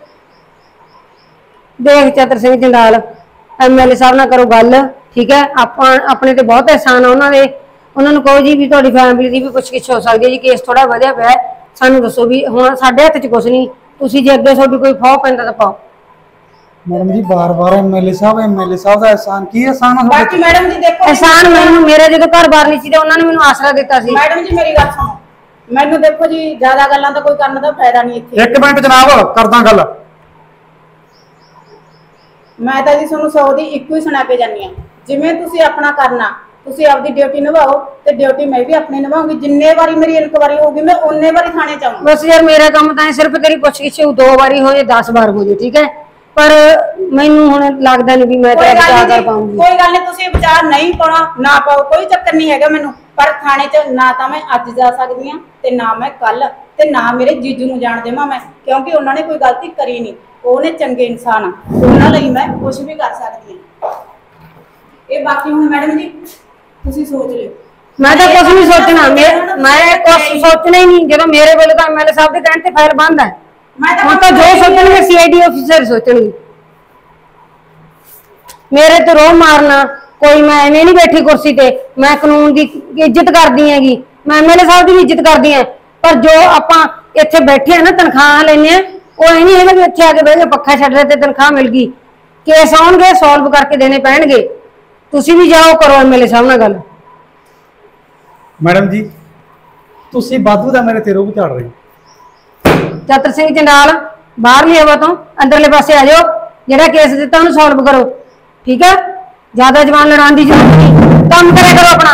ਦੇਖ ਚਤਰ ਸਿੰਘ ਚੰਡਾਲ, ਐਮਐਲਏ ਸਾਹਿਬ ਨਾਲ ਕਰੋ ਗੱਲ, ਠੀਕ ਹੈ? ਆਪਾਂ ਆਪਣੇ ਤੇ ਬਹੁਤ ਅਹਿਸਾਨ ਆ ਉਹਨਾਂ ਦੇ। ਉਹਨਾਂ ਨੂੰ ਕਹੋ ਜੀ ਵੀ ਤੁਹਾਡੀ ਫੈਮਿਲੀ ਦੀ ਵੀ ਕੁਛ ਹੋ ਸਕਦੀ ਹੈ ਜੀ, ਕੇਸ ਥੋੜਾ ਵਧਿਆ ਪਿਆ, ਸਾਨੂੰ ਦੱਸੋ ਵੀ ਹੁਣ ਸਾਡੇ ਹੱਥ 'ਚ ਕੁਛ ਨਹੀਂ, ਤੁਸੀਂ ਜੇ ਅੱਗੇ ਤੁਹਾਡੀ ਕੋਈ ਫੌ ਪੈਂਦਾ ਤਾਂ ਪਾਓ। ਮੈਡਮ ਜੀ ਬਾਰ-ਬਾਰ ਐਮਐਲਏ ਸਾਹਿਬ ਦਾ ਅਹਿਸਾਨ ਕੀ ਅਹਿਸਾਨ ਆ? ਬਾਕੀ ਮੈਡਮ ਜੀ ਦੇਖੋ, ਅਹਿਸਾਨ ਮੈਨੂੰ ਮੇਰੇ ਜਦੋਂ ਘਰ-ਬਾਰ ਨਹੀਂ ਸੀ ਤੇ ਉਹਨਾਂ ਨੇ ਮੈਨੂੰ ਆਸਰਾ ਦਿੱਤਾ ਸੀ। ਮੈਡਮ ਜੀ ਮੇਰੀ ਗੱਲ ਸੁਣੋ, ਮੈਨੂੰ ਦੇਖੋ ਜੀ ਜ਼ਿਆਦਾ ਗੱਲਾਂ ਤਾਂ ਕੋਈ ਕਰਨ ਦਾ ਫਾਇਦਾ ਨਹੀਂ ਇੱਥੇ। ਇੱਕ ਮਿੰਟ ਜਨਾਬ, ਕਰਦਾ ਗੱਲ। ਮੈਂ ਤਾਂ ਜੀ ਤੁਹਾਨੂੰ 100 ਦੀ ਇੱਕੋ ਹੀ ਸੁਣਾ ਕੇ ਜਾਂਦੀ ਆ, ਜਿਵੇਂ ਤੁਸੀਂ ਆਪਣਾ ਕਰਨਾ, ਤੁਸੀਂ ਆਪਦੀ ਡਿਊਟੀ ਨਿਭਾਓ ਤੇ ਡਿਊਟੀ ਮੈਂ ਵੀ ਆਪਣੀ ਨਿਭਾਉਂਗੀ। ਜਿੰਨੇ ਵਾਰੀ ਮੇਰੀ ਇਨਕੁਆਰੀ ਹੋਊਗੀ ਮੈਂ ਉਨੇ ਵਾਰੀ ਥਾਣੇ ਚ ਆਉਂਗੀ। ਬਸ ਯਾਰ ਮੇਰਾ ਕੰਮ ਤਾਂ ਸਿਰਫ ਤੇਰੀ ਪੁੱਛ-ਗਿੱਛ 2 ਵਾਰੀ ਹੋ ਜਾਏ 10 ਵਾਰ ਹੋ ਜਾਏ, ਠੀਕ ਹੈ? ਪਰ ਮੈਨੂੰ ਹੁਣ ਲੱਗਦਾ ਨਹੀਂ ਵੀ ਮੈਂ ਤੇਰਾ ਵਿਚਾਰ ਕਰ ਪਾਉਂਗੀ। ਕੋਈ ਗੱਲ ਨਹੀਂ, ਤੁਸੀਂ ਵਿਚਾਰ ਨਹੀਂ ਪਾਉਣਾ ਨਾ ਪਾਓ, ਕੋਈ ਚੱਕਰ ਨਹੀਂ ਹੈਗਾ ਮੈਨੂੰ। ਪਰ ਥਾਣੇ 'ਚ ਨਾ ਤਾਂ ਮੈਂ ਅੱਜ ਜਾ ਸਕਦੀ ਹਾਂ ਤੇ ਨਾ ਮੈਂ ਕੱਲ, ਤੇ ਨਾ ਮੇਰੇ ਜੀਜੂ ਨੂੰ ਜਾਣ ਦੇਵਾਂ ਮੈਂ, ਕਿਉਂਕਿ ਉਹਨਾਂ ਨੇ ਕੋਈ ਗਲਤੀ ਕਰੀ ਨਹੀਂ, ਉਹਨੇ ਚੰਗੇ ਇਨਸਾਨ ਆ, ਉਹਨਾਂ ਲਈ ਮੈਂ ਕੁਝ ਵੀ ਕਰ ਸਕਦੀ ਹਾਂ। ਇਹ ਬਾਕੀ ਹੁਣ ਮੈਡਮ ਜੀ ਤੁਸੀਂ ਸੋਚ ਲਿਓ। ਮੈਂ ਤਾਂ ਕੁਝ ਨਹੀਂ ਸੋਚਣਾ, ਮੈਂ ਕੁਝ ਸੋਚਣਾ ਹੀ ਨਹੀਂ। ਜਦੋਂ ਮੇਰੇ ਵੱਲੋਂ ਤਾਂ ਐਮਐਲਏ ਸਾਹਿਬ ਦੇ ਕਹਿਣ ਤੇ ਫਾਈਲ ਬੰਦ ਹੈ, ਹੁਣ ਤਾਂ ਜੋ ਸੋਚਣਗੇ ਸੀਆਈਡੀ ਅਫਸਰ ਸੋਚਣਗੇ। ਮੇਰੇ ਤੇ ਰੋਹ ਮਾਰਨਾ ਕੋਈ, ਮੈਂ ਐਵੇਂ ਨਹੀਂ ਬੈਠੀ ਕੁਰਸੀ ਤੇ, ਮੈਂ ਕਾਨੂੰਨ ਦੀ ਇੱਜ਼ਤ ਕਰਦੀ ਹੈਗੀ, ਮੈਂ ਐਮਐਲਏ ਸਾਹਿਬ ਦੀ ਵੀ ਇੱਜ਼ਤ ਕਰਦੀ ਹਾਂ। ਪਰ ਜੋ ਆਪਾਂ ਇੱਥੇ ਬੈਠੇ ਆ ਨਾ, ਤਨਖਾਹ ਲੈਣੇ ਆ, ਉਹ ਇਹ ਨਹੀਂ ਹੈਗਾ ਵੀ ਇੱਥੇ ਆ ਕੇ ਬਹਿ ਕੇ ਪੱਖਾ ਛੱਡ ਰਹੇ ਤੇ ਤਨਖਾਹ ਮਿਲ ਗਈ। ਕੇਸ ਆਉਣਗੇ, ਸੋਲਵ ਕਰਕੇ ਦੇਣੇ ਪੈਣਗੇ। ਤੁਸੀਂ ਵੀ ਜਾਓ, ਕਰੋ ਐਮਐਲਏ ਸਾਹਿਬ ਨਾਲ ਗੱਲ। ਮੈਡਮ ਜੀ ਤੁਸੀਂ ਵਾਧੂ ਦਾ ਮੇਰੇ ਤੇ ਰੋਹ ਝਾੜ ਰਹੇ ਹੋ। ਚਤਰ ਸਿੰਘ ਚੰਡਾਲ, ਬਾਹਰਲੀ ਹਵਾ ਤੋਂ ਅੰਦਰਲੇ ਪਾਸੇ ਆ ਜਾਓ, ਜਿਹੜਾ ਕੇਸ ਦਿੱਤਾ ਉਹਨੂੰ ਸੋਲਵ ਕਰੋ, ਠੀਕ ਹੈ? ਜ਼ਿਆਦਾ ਜਵਾਨ ਲੜਾਉਣ ਦੀ ਜ਼ਰੂਰਤ ਨਹੀਂ, ਕੰਮ ਕਰਿਆ ਕਰੋ ਆਪਣਾ।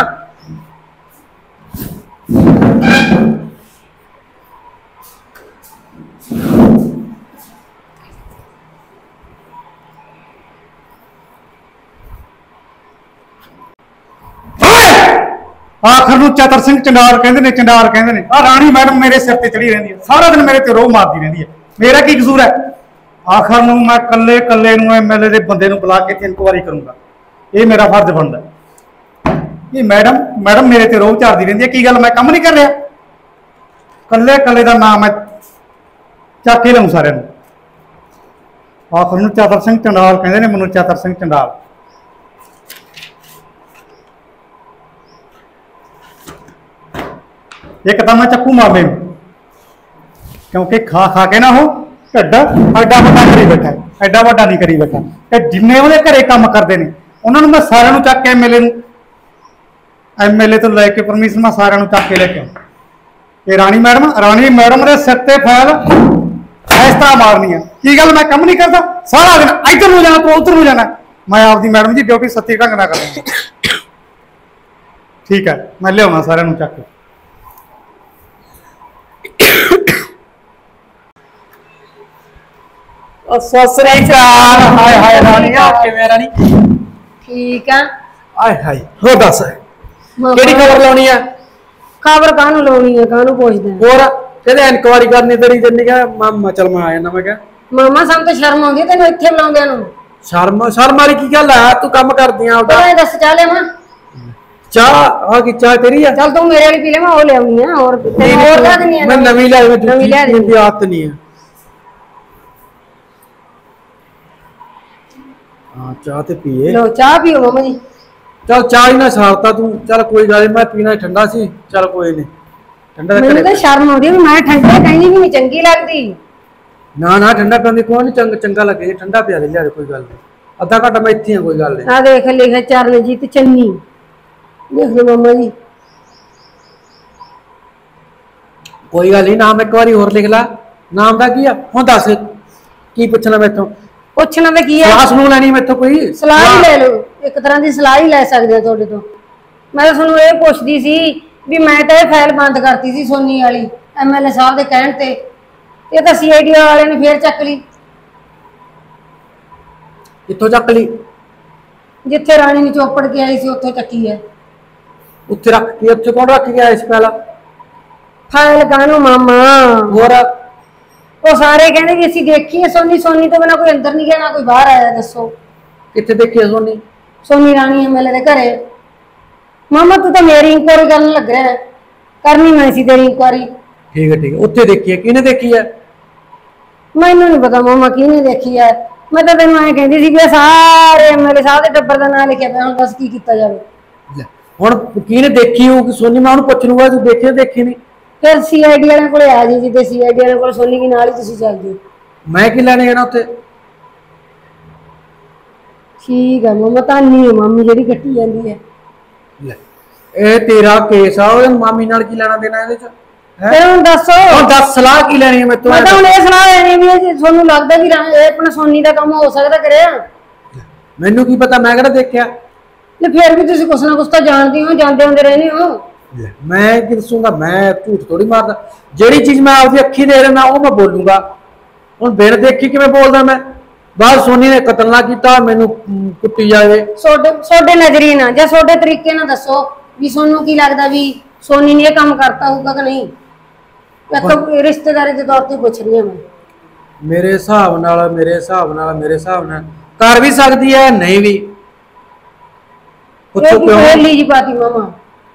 ਆਖਰ ਨੂੰ ਚਤਰ ਸਿੰਘ ਚੰਡਾਲ ਕਹਿੰਦੇ ਨੇ, ਚੰਡਾਲ ਕਹਿੰਦੇ ਨੇ। ਆ ਰਾਣੀ ਮੈਡਮ ਮੇਰੇ ਸਿਰ ਤੇ ਚੜੀ ਰਹਿੰਦੀ ਹੈ, ਸਾਰਾ ਦਿਨ ਮੇਰੇ ਤੇ ਰੋਹ ਮਾਰਦੀ ਰਹਿੰਦੀ ਹੈ। ਮੇਰਾ ਕੀ ਕਸੂਰ ਹੈ? ਆਖਰ ਨੂੰ ਮੈਂ ਕੱਲੇ ਨੂੰ ਐਮਐਲਏ ਦੇ ਬੰਦੇ ਨੂੰ ਬੁਲਾ ਕੇ ਇਨਕੁਆਰੀ ਕਰੂੰਗਾ, ਇਹ ਮੇਰਾ ਫਰਜ਼ ਬਣਦਾ। ਇਹ ਮੈਡਮ ਮੇਰੇ ਤੇ ਰੋਹ ਝਾੜਦੀ ਰਹਿੰਦੀ ਹੈ। ਕੀ ਗੱਲ, ਮੈਂ ਕੰਮ ਨਹੀਂ ਕਰ ਰਿਹਾ? ਕੱਲੇ ਦਾ ਨਾਮ ਮੈਂ ਚੱਕ ਕੇ ਲਾਉਂ ਸਾਰਿਆਂ ਨੂੰ। ਆਖਰ ਨੂੰ ਚਤਰ ਸਿੰਘ ਚੰਡਾਲ ਕਹਿੰਦੇ ਨੇ ਮੈਨੂੰ, ਚਤਰ ਸਿੰਘ ਚੰਡਾਲ। ਇੱਕ ਤਾਂ ਮੈਂ ਚੱਕੂ ਮਾਰਨੇ ਨੂੰ, ਕਿਉਂਕਿ ਖਾ ਕੇ ਨਾ ਉਹ ਢੱਡ ਐਡਾ ਵੱਡਾ ਕਰੀ ਬੈਠਾ, ਐਡਾ ਵੱਡਾ ਨਹੀਂ ਕਰੀ ਬੈਠਾ। ਤੇ ਜਿੰਨੇ ਉਹਦੇ ਘਰੇ ਕੰਮ ਕਰਦੇ ਨੇ ਉਹਨਾਂ ਨੂੰ ਮੈਂ ਸਾਰਿਆਂ ਨੂੰ ਚੱਕ ਕੇ ਐਮਐਲਏ ਤੋਂ ਲੈ ਕੇ ਪਰਮਿਸ਼ਨ ਮੈਂ ਸਾਰਿਆਂ ਨੂੰ ਚੱਕ ਕੇ ਲੈ ਕੇ ਆਉਂ। ਇਹ ਰਾਣੀ ਮੈਡਮ ਦੇ ਸਿਰ ਤੇ ਫਾਈਲ ਇਸ ਤਰ੍ਹਾਂ ਮਾਰਨੀ ਹੈ। ਕੀ ਗੱਲ, ਮੈਂ ਕੰਮ ਨਹੀਂ ਕਰਦਾ? ਸਾਰਾ ਦਿਨ ਇੱਧਰ ਨੂੰ ਜਾਣਾ, ਤੂੰ ਉੱਧਰ ਨੂੰ ਜਾਣਾ। ਮੈਂ ਆਪਦੀ ਮੈਡਮ ਜੀ ਡਿਊਟੀ ਸੱਚੇ ਢੰਗ ਨਾਲ ਕਰਦਾ। ਠੀਕ ਹੈ, ਮੈਂ ਲਿਆਉਣਾ ਸਾਰਿਆਂ ਨੂੰ ਚੱਕ ਕੇ। ਸਤਿ ਸ੍ਰੀ ਅਕਾਲ। ਹਾਏ ਹਾਏ ਰਾਣੀ, ਆ ਕਿਵੇਂ ਰਾਣੀ? ਠੀਕ ਆ। ਆਏ ਹਾਏ, ਹੋ ਦੱਸ ਕਿਹੜੀ ਖਬਰ ਲਾਉਣੀ ਆ? ਖਬਰ ਕਾਹਨੂੰ ਲਾਉਣੀ ਹੈ, ਕਾਹਨੂੰ ਪੁੱਛਦਾ? ਹੋਰ ਕਹਿੰਦੇ ਇਨਕੁਆਰੀ ਕਰਨੀ ਤੇਰੀ ਜੰਨੀ ਕਾ ਮਾਮਾ, ਚਲ ਮੈਂ ਆ ਜਾਂਦਾ। ਮੈਂ ਕਿਹਾ ਮਾਮਾ ਸਾਨੂੰ ਤਾਂ ਸ਼ਰਮ ਆਉਂਦੀ ਤੈਨੂੰ ਇੱਥੇ ਬੁਲਾਉਂਦਿਆਂ ਨੂੰ। ਸ਼ਰਮ ਵਾਲੀ ਕੀ ਗੱਲ ਆ? ਤੂੰ ਕੰਮ ਕਰਦੀ ਆ ਉਹਦਾ। ਇਹ ਦੱਸ ਚਾਹ ਲਿਆਵਾਂ? ਚਾਹ ਆ ਕੀ ਚਾਹ ਤੇਰੀ ਆ? ਚੱਲ ਤੂੰ ਮੇਰੇ ਵਾਲੀ ਪੀ ਲੈ, ਮੈਂ ਉਹ ਲਿਆਉਣੀ ਆ। ਹੋਰ ਹੋਰ ਲਾ ਦਿੰਦੀ ਆ, ਮੈਂ ਨਵੀਂ ਲੈ ਆਈ, ਨਵੀਂ ਲਿਆ ਦੇ। ਦੀ ਆਦਤ ਨਹੀਂ ਆ। ਹਾਂ ਚਾਹ ਤੇ ਪੀਏ। ਲੋ ਚਾਹ ਪੀਓ ਮਾਮਾ ਜੀ। ਚਲ ਚਾਹ ਹੀ ਨਾ ਛਾੜਤਾ ਤੂੰ। ਚਲ ਕੋਈ ਗੱਲ ਨੀ, ਮੈਂ ਪੀਣਾ ਠੰਡਾ ਸੀ। ਚਲ ਕੋਈ ਨਹੀਂ, ਠੰਡਾ ਮੈਨੂੰ ਤਾਂ ਸ਼ਰਮ ਆਉਂਦੀ ਵੀ ਮੈਂ ਠੰਡਾ ਕਹਿੰਦੀ ਵੀ ਨਹੀਂ ਚੰਗੀ ਲੱਗਦੀ। ਨਾ ਨਾ ਠੰਡਾ ਪੀਂਦੀ ਕੋਈ ਨਹੀਂ, ਚੰਗਾ ਲੱਗੇ ਠੰਡਾ ਪਿਆ ਦੇ ਲਿਆ ਕੋਈ ਗੱਲ ਨਹੀਂ, ਅੱਧਾ ਘੰਟਾ ਮੈਂ ਇੱਥੇ ਆ ਕੋਈ ਗੱਲ ਨਹੀਂ। ਆ ਦੇਖ ਲਿਖਿਆ ਚਰਨਜੀਤ ਚੰਨੀ, ਦੇਖ ਲਓ ਮਾਮਾ ਜੀ। ਕੋਈ ਗੱਲ ਨਹੀਂ, ਨਾਮ ਇੱਕ ਵਾਰੀ ਹੋਰ ਲਿਖ ਲਾ। ਨਾਮ ਦਾ ਕੀ ਆ ਹੁਣ ਦੱਸ, ਕੀ ਪੁੱਛਣਾ ਮੈਥੋਂ? ਪੁੱਛਣਾ ਤਾਂ ਕੀ ਹੈ, ਕਲਾਸ ਨੂੰ ਲੈਣੀ ਮੈਥੋਂ ਕੋਈ ਸਲਾਹ ਹੀ ਲੈ ਲਓ, ਇੱਕ ਤਰ੍ਹਾਂ ਦੀ ਸਲਾਹ ਹੀ ਲੈ ਸਕਦੇ ਆ ਤੁਹਾਡੇ ਤੋਂ। ਮੈਂ ਤਾਂ ਤੁਹਾਨੂੰ ਇਹ ਪੁੱਛਦੀ ਸੀ ਵੀ ਮੈਂ ਤਾਂ ਇਹ ਫਾਈਲ ਬੰਦ ਕਰਤੀ ਸੀ ਸੋਨੀ ਵਾਲੀ ਐਮਐਲਏ ਸਾਹਿਬ ਦੇ ਕਹਿਣ ਤੇ, ਇਹ ਤਾਂ ਸੀਆਈਡੀ ਵਾਲਿਆਂ ਨੇ ਫੇਰ ਚੱਕ ਲਈ। ਕਿੱਥੋਂ ਚੱਕ ਲਈ? ਜਿੱਥੇ ਰਾਣੀ ਨੂੰ ਚੋਪੜ ਕੇ ਆਈ ਸੀ ਉੱਥੋਂ ਚੱਕੀ ਹੈ। ਉੱਥੇ ਰੱਖ ਕੇ, ਉੱਥੇ ਕੌਣ ਰੱਖ ਕੇ ਆਇਆ ਸੀ ਪਹਿਲਾਂ? ਫਾਈਲ ਕਾਹਨੂੰ ਮਾਮਾ, ਹੋਰ ਉਹ ਸਾਰੇ ਕਹਿੰਦੇ ਵੀ ਅਸੀਂ ਦੇਖੀਏ ਸੋਨੀ, ਸੋਨੀ ਤੋਂ ਬਿਨਾਂ ਕੋਈ ਅੰਦਰ ਨਹੀਂ ਗਿਆ ਨਾ ਕੋਈ ਬਾਹਰ ਆਇਆ। ਦੱਸੋ ਕਿੱਥੇ ਦੇਖੀ ਆ ਸੋਨੀ? ਸੋਨੀ ਰਾਣੀ ਐਮਐਲਏ ਦੇ ਘਰੇ। ਮਾਮਾ ਤੂੰ ਤਾਂ ਮੇਰੀ ਇਨਕੁਆਰੀ ਕਰਨ ਲੱਗ ਰਿਹਾ ਹੈ, ਕਰਨੀ ਮੈਂ ਸੀ ਤੇਰੀ ਇਨਕੁਆਰੀ। ਠੀਕ ਹੈ, ਉੱਥੇ ਦੇਖੀ ਹੈ, ਕਿਹਨੇ ਦੇਖੀ ਹੈ? ਮੈਨੂੰ ਨਹੀਂ ਪਤਾ ਮਾਮਾ ਕਿਹਨੇ ਦੇਖੀ ਹੈ, ਮੈਂ ਤਾਂ ਤੈਨੂੰ ਐਂ ਕਹਿੰਦੀ ਸੀ ਵੀ ਇਹ ਸਾਰੇ ਐਮਐਲਏ ਸਾਹਿਬ ਦੇ ਟੱਬਰ ਦਾ ਨਾਂ ਲਿਖਿਆ ਪਿਆ, ਹੁਣ ਦੱਸ ਕੀ ਕੀਤਾ ਜਾਵੇ। ਹੁਣ ਕਿਹਨੇ ਦੇਖੀ ਉਹ ਸੋਨੀ? ਮੈਂ ਉਹਨੂੰ ਪੁੱਛ ਲੂੰਗਾ, ਤੂੰ ਦੇਖੀ ਦੇਖੀ ਨਹੀਂ? ਫਿਰ ਸੀਆਈਡੀ ਵਾਲਿਆਂ ਕੋਲੇ ਆ ਜੀ, ਜਿੱਦੇ ਸੀਆਈਡੀ ਵਾਲਿਆਂ ਕੋਲ ਸੋਨੀ ਕੀ ਨਾਲ ਹੀ ਤੁਸੀਂ ਚੱਲ ਜਿਓ। ਮੈਂ ਕੀ ਲੈਣੇ ਜਾਣਾ ਉੱਥੇ? ਠੀਕ ਹੈ ਮਾਮਾ, ਤਾਨੀ ਹੈ ਮਾਮੀ ਜਿਹੜੀ ਕੱਟੀ ਜਾਂਦੀ ਹੈ। ਇਹ ਤੇਰਾ ਕੇਸ ਆ, ਉਹ ਮਾਮੀ ਨਾਲ ਕੀ ਲੈਣਾ ਦੇਣਾ ਇਹਦੇ ਚ? ਫਿਰ ਹੁਣ ਦੱਸੋ, ਹੁਣ ਦੱਸ ਸਲਾਹ ਕੀ ਲੈਣੀ ਹੈ ਮੈਥੋਂ? ਮੈਂ ਤਾਂ ਹੁਣ ਇਹ ਸਲਾਹ ਲੈਣੀ ਵੀ ਜੇ ਤੁਹਾਨੂੰ ਲੱਗਦਾ ਵੀ ਇਹ ਆਪਣਾ ਸੋਨੀ ਦਾ ਕੰਮ ਹੋ ਸਕਦਾ ਕਰਿਆ। ਮੈਨੂੰ ਕੀ ਪਤਾ, ਮੈਂ ਕਿਹੜਾ ਦੇਖਿਆ। ਤੇ ਫਿਰ ਵੀ ਤੁਸੀਂ ਕੁਛ ਨਾ ਕੁਛ ਤਾਂ ਜਾਣਦੇ ਹੋ, ਜਾਂਦੇ ਹੁੰਦੇ ਰਹਿੰਦੇ ਹੋ। ਮੈਂ ਕੀ ਦੱਸੂਗਾ, ਮੈਂ ਝੂਠ ਥੋੜੀ ਮਾਰਦਾ। ਜਿਹੜੀ ਚੀਜ਼ ਮੈਂ ਆਪਦੀ ਅੱਖੀ ਦੇਖ ਰਿਹਾ ਉਹ ਮੈਂ ਬੋਲੂੰਗਾ। ਹੁਣ ਬਿਨ ਦੇਖੀ ਕਿਵੇਂ ਬੋਲਦਾ ਮੈਂ? ਬਾਹਰ ਸੋਨੀ ਨੇ ਕਤਲ ਨਾ ਕੀਤਾ, ਮੈਨੂੰ ਕੁੱਟੀ ਜਾਵੇ। ਤੁਹਾਡੇ ਨਜ਼ਰੀਏ ਨਾਲ ਜਾਂ ਤੁਹਾਡੇ ਤਰੀਕੇ ਨਾਲ ਦੱਸੋ ਵੀ ਤੁਹਾਨੂੰ ਕੀ ਲੱਗਦਾ ਵੀ ਸੋਨੀ ਨੇ ਇਹ ਕੰਮ ਕਰਤਾ ਹੋਊਗਾ ਕਿ ਨਹੀਂ? ਇੱਕ ਰਿਸ਼ਤੇਦਾਰੀ ਦੇ ਤੌਰ ਤੇ ਪੁੱਛ ਰਹੀ ਹਾਂ ਮੈਂ। ਮੇਰੇ ਹਿਸਾਬ ਨਾਲ ਕਰ ਵੀ ਸਕਦੀ ਹੈ, ਨਹੀਂ ਵੀ। ਪੁੱਛੋ ਕਿਉਂ? ਪਹਿਲੀ ਜੀ ਪਾਤੀ ਮਾਮਾ,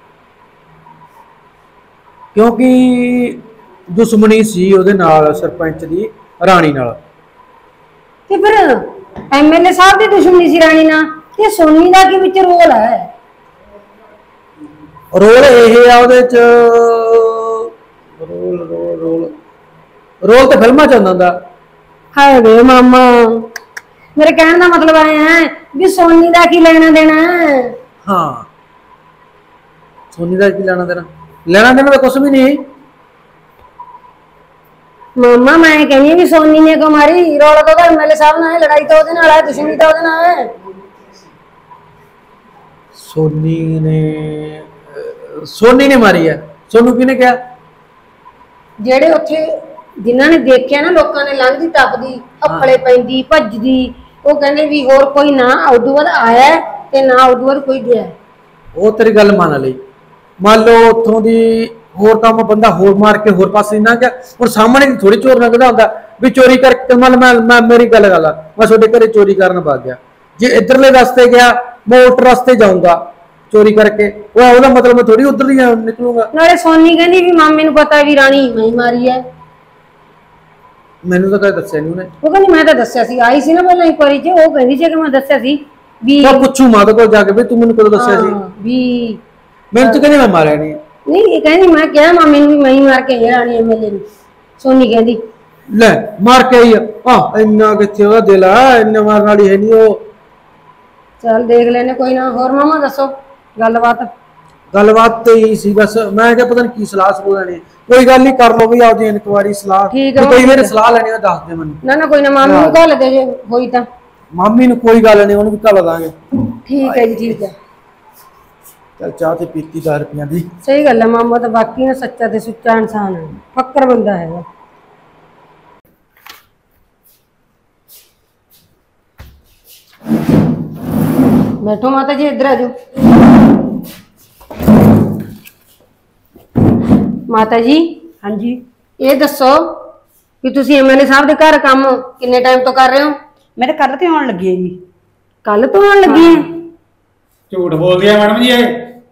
ਕਿਉਂਕਿ ਦੁਸ਼ਮਣੀ ਸੀ ਉਹਦੇ ਨਾਲ, ਸਰਪੰਚ ਦੀ ਰਾਣੀ ਨਾਲ। ਤੇ ਫਿਰ ਐਮਐਲਏ ਸਾਹਿਬ ਦੀ ਦੁਸ਼ਮਣੀ ਸੀ ਰਾਣੀ ਨਾਲ, ਤੇ ਸੋਨੀ ਦਾ ਕੀ ਵਿੱਚ ਰੋਲ ਹੈ? ਰੋਲ ਇਹ ਆ ਉਹਦੇ ਚ, ਰੋਲ ਤੇ ਫਿਲਮਾਂ ਚ ਹੁੰਦਾ। ਹਾਏ ਵੇ ਮਾਮਾ, ਮੇਰੇ ਕਹਿਣ ਦਾ ਮਤਲਬ ਆਇਆ ਹੈ ਵੀ ਸੋਨੀ ਦਾ ਕੀ ਲੈਣਾ ਦੇਣਾ ਹੈ? ਹਾਂ, ਸੋਨੀ ਦਾ ਕੀ ਲੈਣਾ ਦੇਣਾ? ਲੈਣਾ ਦੇਣਾ ਤਾਂ ਕੁਛ ਵੀ ਨਹੀਂ ਮਾਮਾ। ਮੈਂ ਕਹਿੰਦੀ ਵੀ ਸੋਨੀ ਨੇ ਕੁਮਾਰੀ ਰੌਲਾ ਤਾਂ ਐਮਐਲਏ ਸਾਹਿਬ ਨਾਲ ਹੈ, ਲੜਾਈ ਤਾਂ ਉਹਦੇ ਨਾਲ ਹੈ, ਦੁਸ਼ਮਣੀ ਤਾਂ ਉਹਦੇ ਨਾਲ ਹੈ। ਸੋਨੀ ਨੇ ਮਾਰੀ ਹੈ। ਸੋਨੂੰ ਕਿਹਨੇ ਕਿਹਾ? ਜਿਹੜੇ ਉੱਥੇ ਜਿਨ੍ਹਾਂ ਨੇ ਦੇਖਿਆ ਨਾ, ਲੋਕਾਂ ਨੇ ਲੰਘਦੀ ਟੱਪਦੀ ਅੱਫਲੇ ਪੈਂਦੀ ਭੱਜਦੀ, ਉਹ ਕਹਿੰਦੇ ਵੀ ਹੋਰ ਕੋਈ ਨਾ ਉਦੋਂ ਬਾਅਦ ਆਇਆ ਤੇ ਨਾ ਉਦੋਂ ਬਾਅਦ ਕੋਈ ਗਿਆ। ਉਹ ਤੇਰੀ ਗੱਲ ਮੰਨ ਲਈ। ਮੰਨ ਲਓ ਉੱਥੋਂ ਦੀ ਹੋਰ ਕੰਮ ਬੰਦਾ ਹੋਰ ਮਾਰ ਕੇ ਹੋਰ ਪਾਸੇ ਨਾ ਗਿਆ। ਹੁਣ ਸਾਹਮਣੇ ਦੀ ਥੋੜੀ ਚੋਰ ਲੰਘਦਾ ਹੁੰਦਾ ਵੀ ਚੋਰੀ ਕਰਕੇ। ਮੈਂ ਮੇਰੀ ਗੱਲ ਮੈਂ ਤੁਹਾਡੇ ਘਰੇ ਚੋਰੀ ਕਰਨ ਵਗ ਗਿਆ, ਜੇ ਇੱਧਰਲੇ ਰਸਤੇ ਗਿਆ ਮੈਂ ਉਲਟ ਰਸਤੇ ਜਾਊਂਗਾ ਚੋਰੀ ਕਰਕੇ, ਉਹਦਾ ਮਤਲਬ ਮੈਂ ਥੋੜੀ ਉਧਰ ਹੀ ਨਿਕਲੂੰਗਾ। ਨਾਲੇ ਸੋਨੀ ਕਹਿੰਦੀ ਵੀ ਮਾਮੇ ਨੂੰ ਪਤਾ ਵੀ ਰਾਣੀ ਮੈਂ ਹੀ ਮਾਰੀ ਹੈ। ਮੈਨੂੰ ਤਾਂ ਕਦੇ ਦੱਸਿਆ ਨਹੀਂ ਉਹਨੇ। ਉਹ ਕਹਿੰਦੀ ਮੈਂ ਤਾਂ ਦੱਸਿਆ ਸੀ, ਆਈ ਸੀ ਨਾ ਪਹਿਲਾਂ ਇੱਕ ਵਾਰੀ ਚ, ਉਹ ਕਹਿੰਦੀ ਸੀ ਕਿ ਮੈਂ ਦੱਸਿਆ ਸੀ ਵੀ। ਮੈਂ ਪੁੱਛੂ ਮਾਂ ਕੋਲ ਜਾ ਕੇ ਵੀ ਤੂੰ ਮੈਨੂੰ ਕਦੋਂ ਦੱਸਿਆ ਸੀ ਵੀ? ਮੈਨੂੰ ਤਾਂ ਕਹਿੰਦੀ ਮੈਂ ਮਾਰਿਆ ਨਹੀਂ। ਨਹੀਂ, ਇਹ ਕਹਿੰਦੀ ਮੈਂ ਕਿਹਾ ਮਾਮੇ ਨੂੰ ਵੀ ਮੈਂ ਹੀ ਮਾਰ ਕੇ ਆਈ ਰਾਣੀ ਐਮਐਲਏ ਨੂੰ। ਸੋਨੀ ਕਹਿੰਦੀ ਲੈ ਮਾਰ ਕੇ ਆਈ ਆ, ਇੰਨਾ ਕਿੱਥੇ ਉਹਦਾ ਦਿਲ ਆ, ਇੰਨਾ ਮਾਰਨ ਵਾਲੀ ਹੈ ਨਹੀਂ ਉਹ। ਚੱਲ ਦੇਖ ਲੈਨੇ ਕੋਈ ਨਾ। ਹੋਰ ਮਾਮਾ ਦੱਸੋ ਗੱਲਬਾਤ ਤੇ ਹੀ ਸੀ ਬਸ। ਮੈਂ ਕਿਹਾ ਪਤਾ ਨਹੀਂ ਕੀ ਸਲਾਹ ਸਲੂਹ ਲੈਣੀ। ਕੋਈ ਗੱਲ ਨਹੀਂ, ਕਰ ਲਓ ਵੀ ਆਪਦੀ ਇਨਕੁਆਰੀ ਸਲਾਹ। ਠੀਕ ਹੈ, ਕੋਈ ਮੇਰੇ ਸਲਾਹ ਲੈਣੀ ਉਹ ਦੱਸ ਦੇ ਮੈਨੂੰ। ਨਾ ਕੋਈ ਨਾ, ਮਾਮੀ ਨੂੰ ਘੱਲ ਦੇ ਜੇ ਹੋਈ ਤਾਂ। ਮਾਮੀ ਨੂੰ ਕੋਈ ਗੱਲ ਨਹੀਂ, ਉਹਨੂੰ ਵੀ ਘੱਲ ਦਾਂਗੇ। ਠੀਕ ਹੈ ਜੀ, ਠੀਕ ਹੈ। ਚੱਲ ਚਾਹ ਤੇ ਪੀਤੀ 10 ਰੁਪਈਆਂ ਦੀ। ਸਹੀ ਗੱਲ ਹੈ, ਮਾਮਾ ਤਾਂ ਬਾਕੀ ਨਾ ਸੱਚਾ ਤੇ ਸੁੱਚਾ ਇਨਸਾਨ ਹੈ, ਫੱਕਰ ਬੰਦਾ ਹੈਗਾ। ਬੈਠੋ ਮਾਤਾ ਜੀ, ਇੱਧਰ ਆ ਜਾਓ। ਮਾਤਾ ਜੀ, ਹਾਂਜੀ, ਇਹ ਦੱਸੋ ਕਿ ਤੁਸੀਂ ਐਮਐਲਏ ਸਾਹਿਬ ਦੇ ਘਰ ਕੰਮ ਕਿੰਨੇ ਟਾਈਮ ਤੋਂ ਕਰ ਰਹੇ ਹੋ? ਮੈਂ ਤਾਂ ਕੱਲ ਤੇ ਆਉਣ ਲੱਗੀ ਹੈ ਜੀ। ਕੱਲ ਤੋਂ ਆਉਣ ਲੱਗੀ ਹੈ? ਝੂਠ ਬੋਲਦੀ ਹੈ ਮੈਡਮ ਜੀ ਇਹ।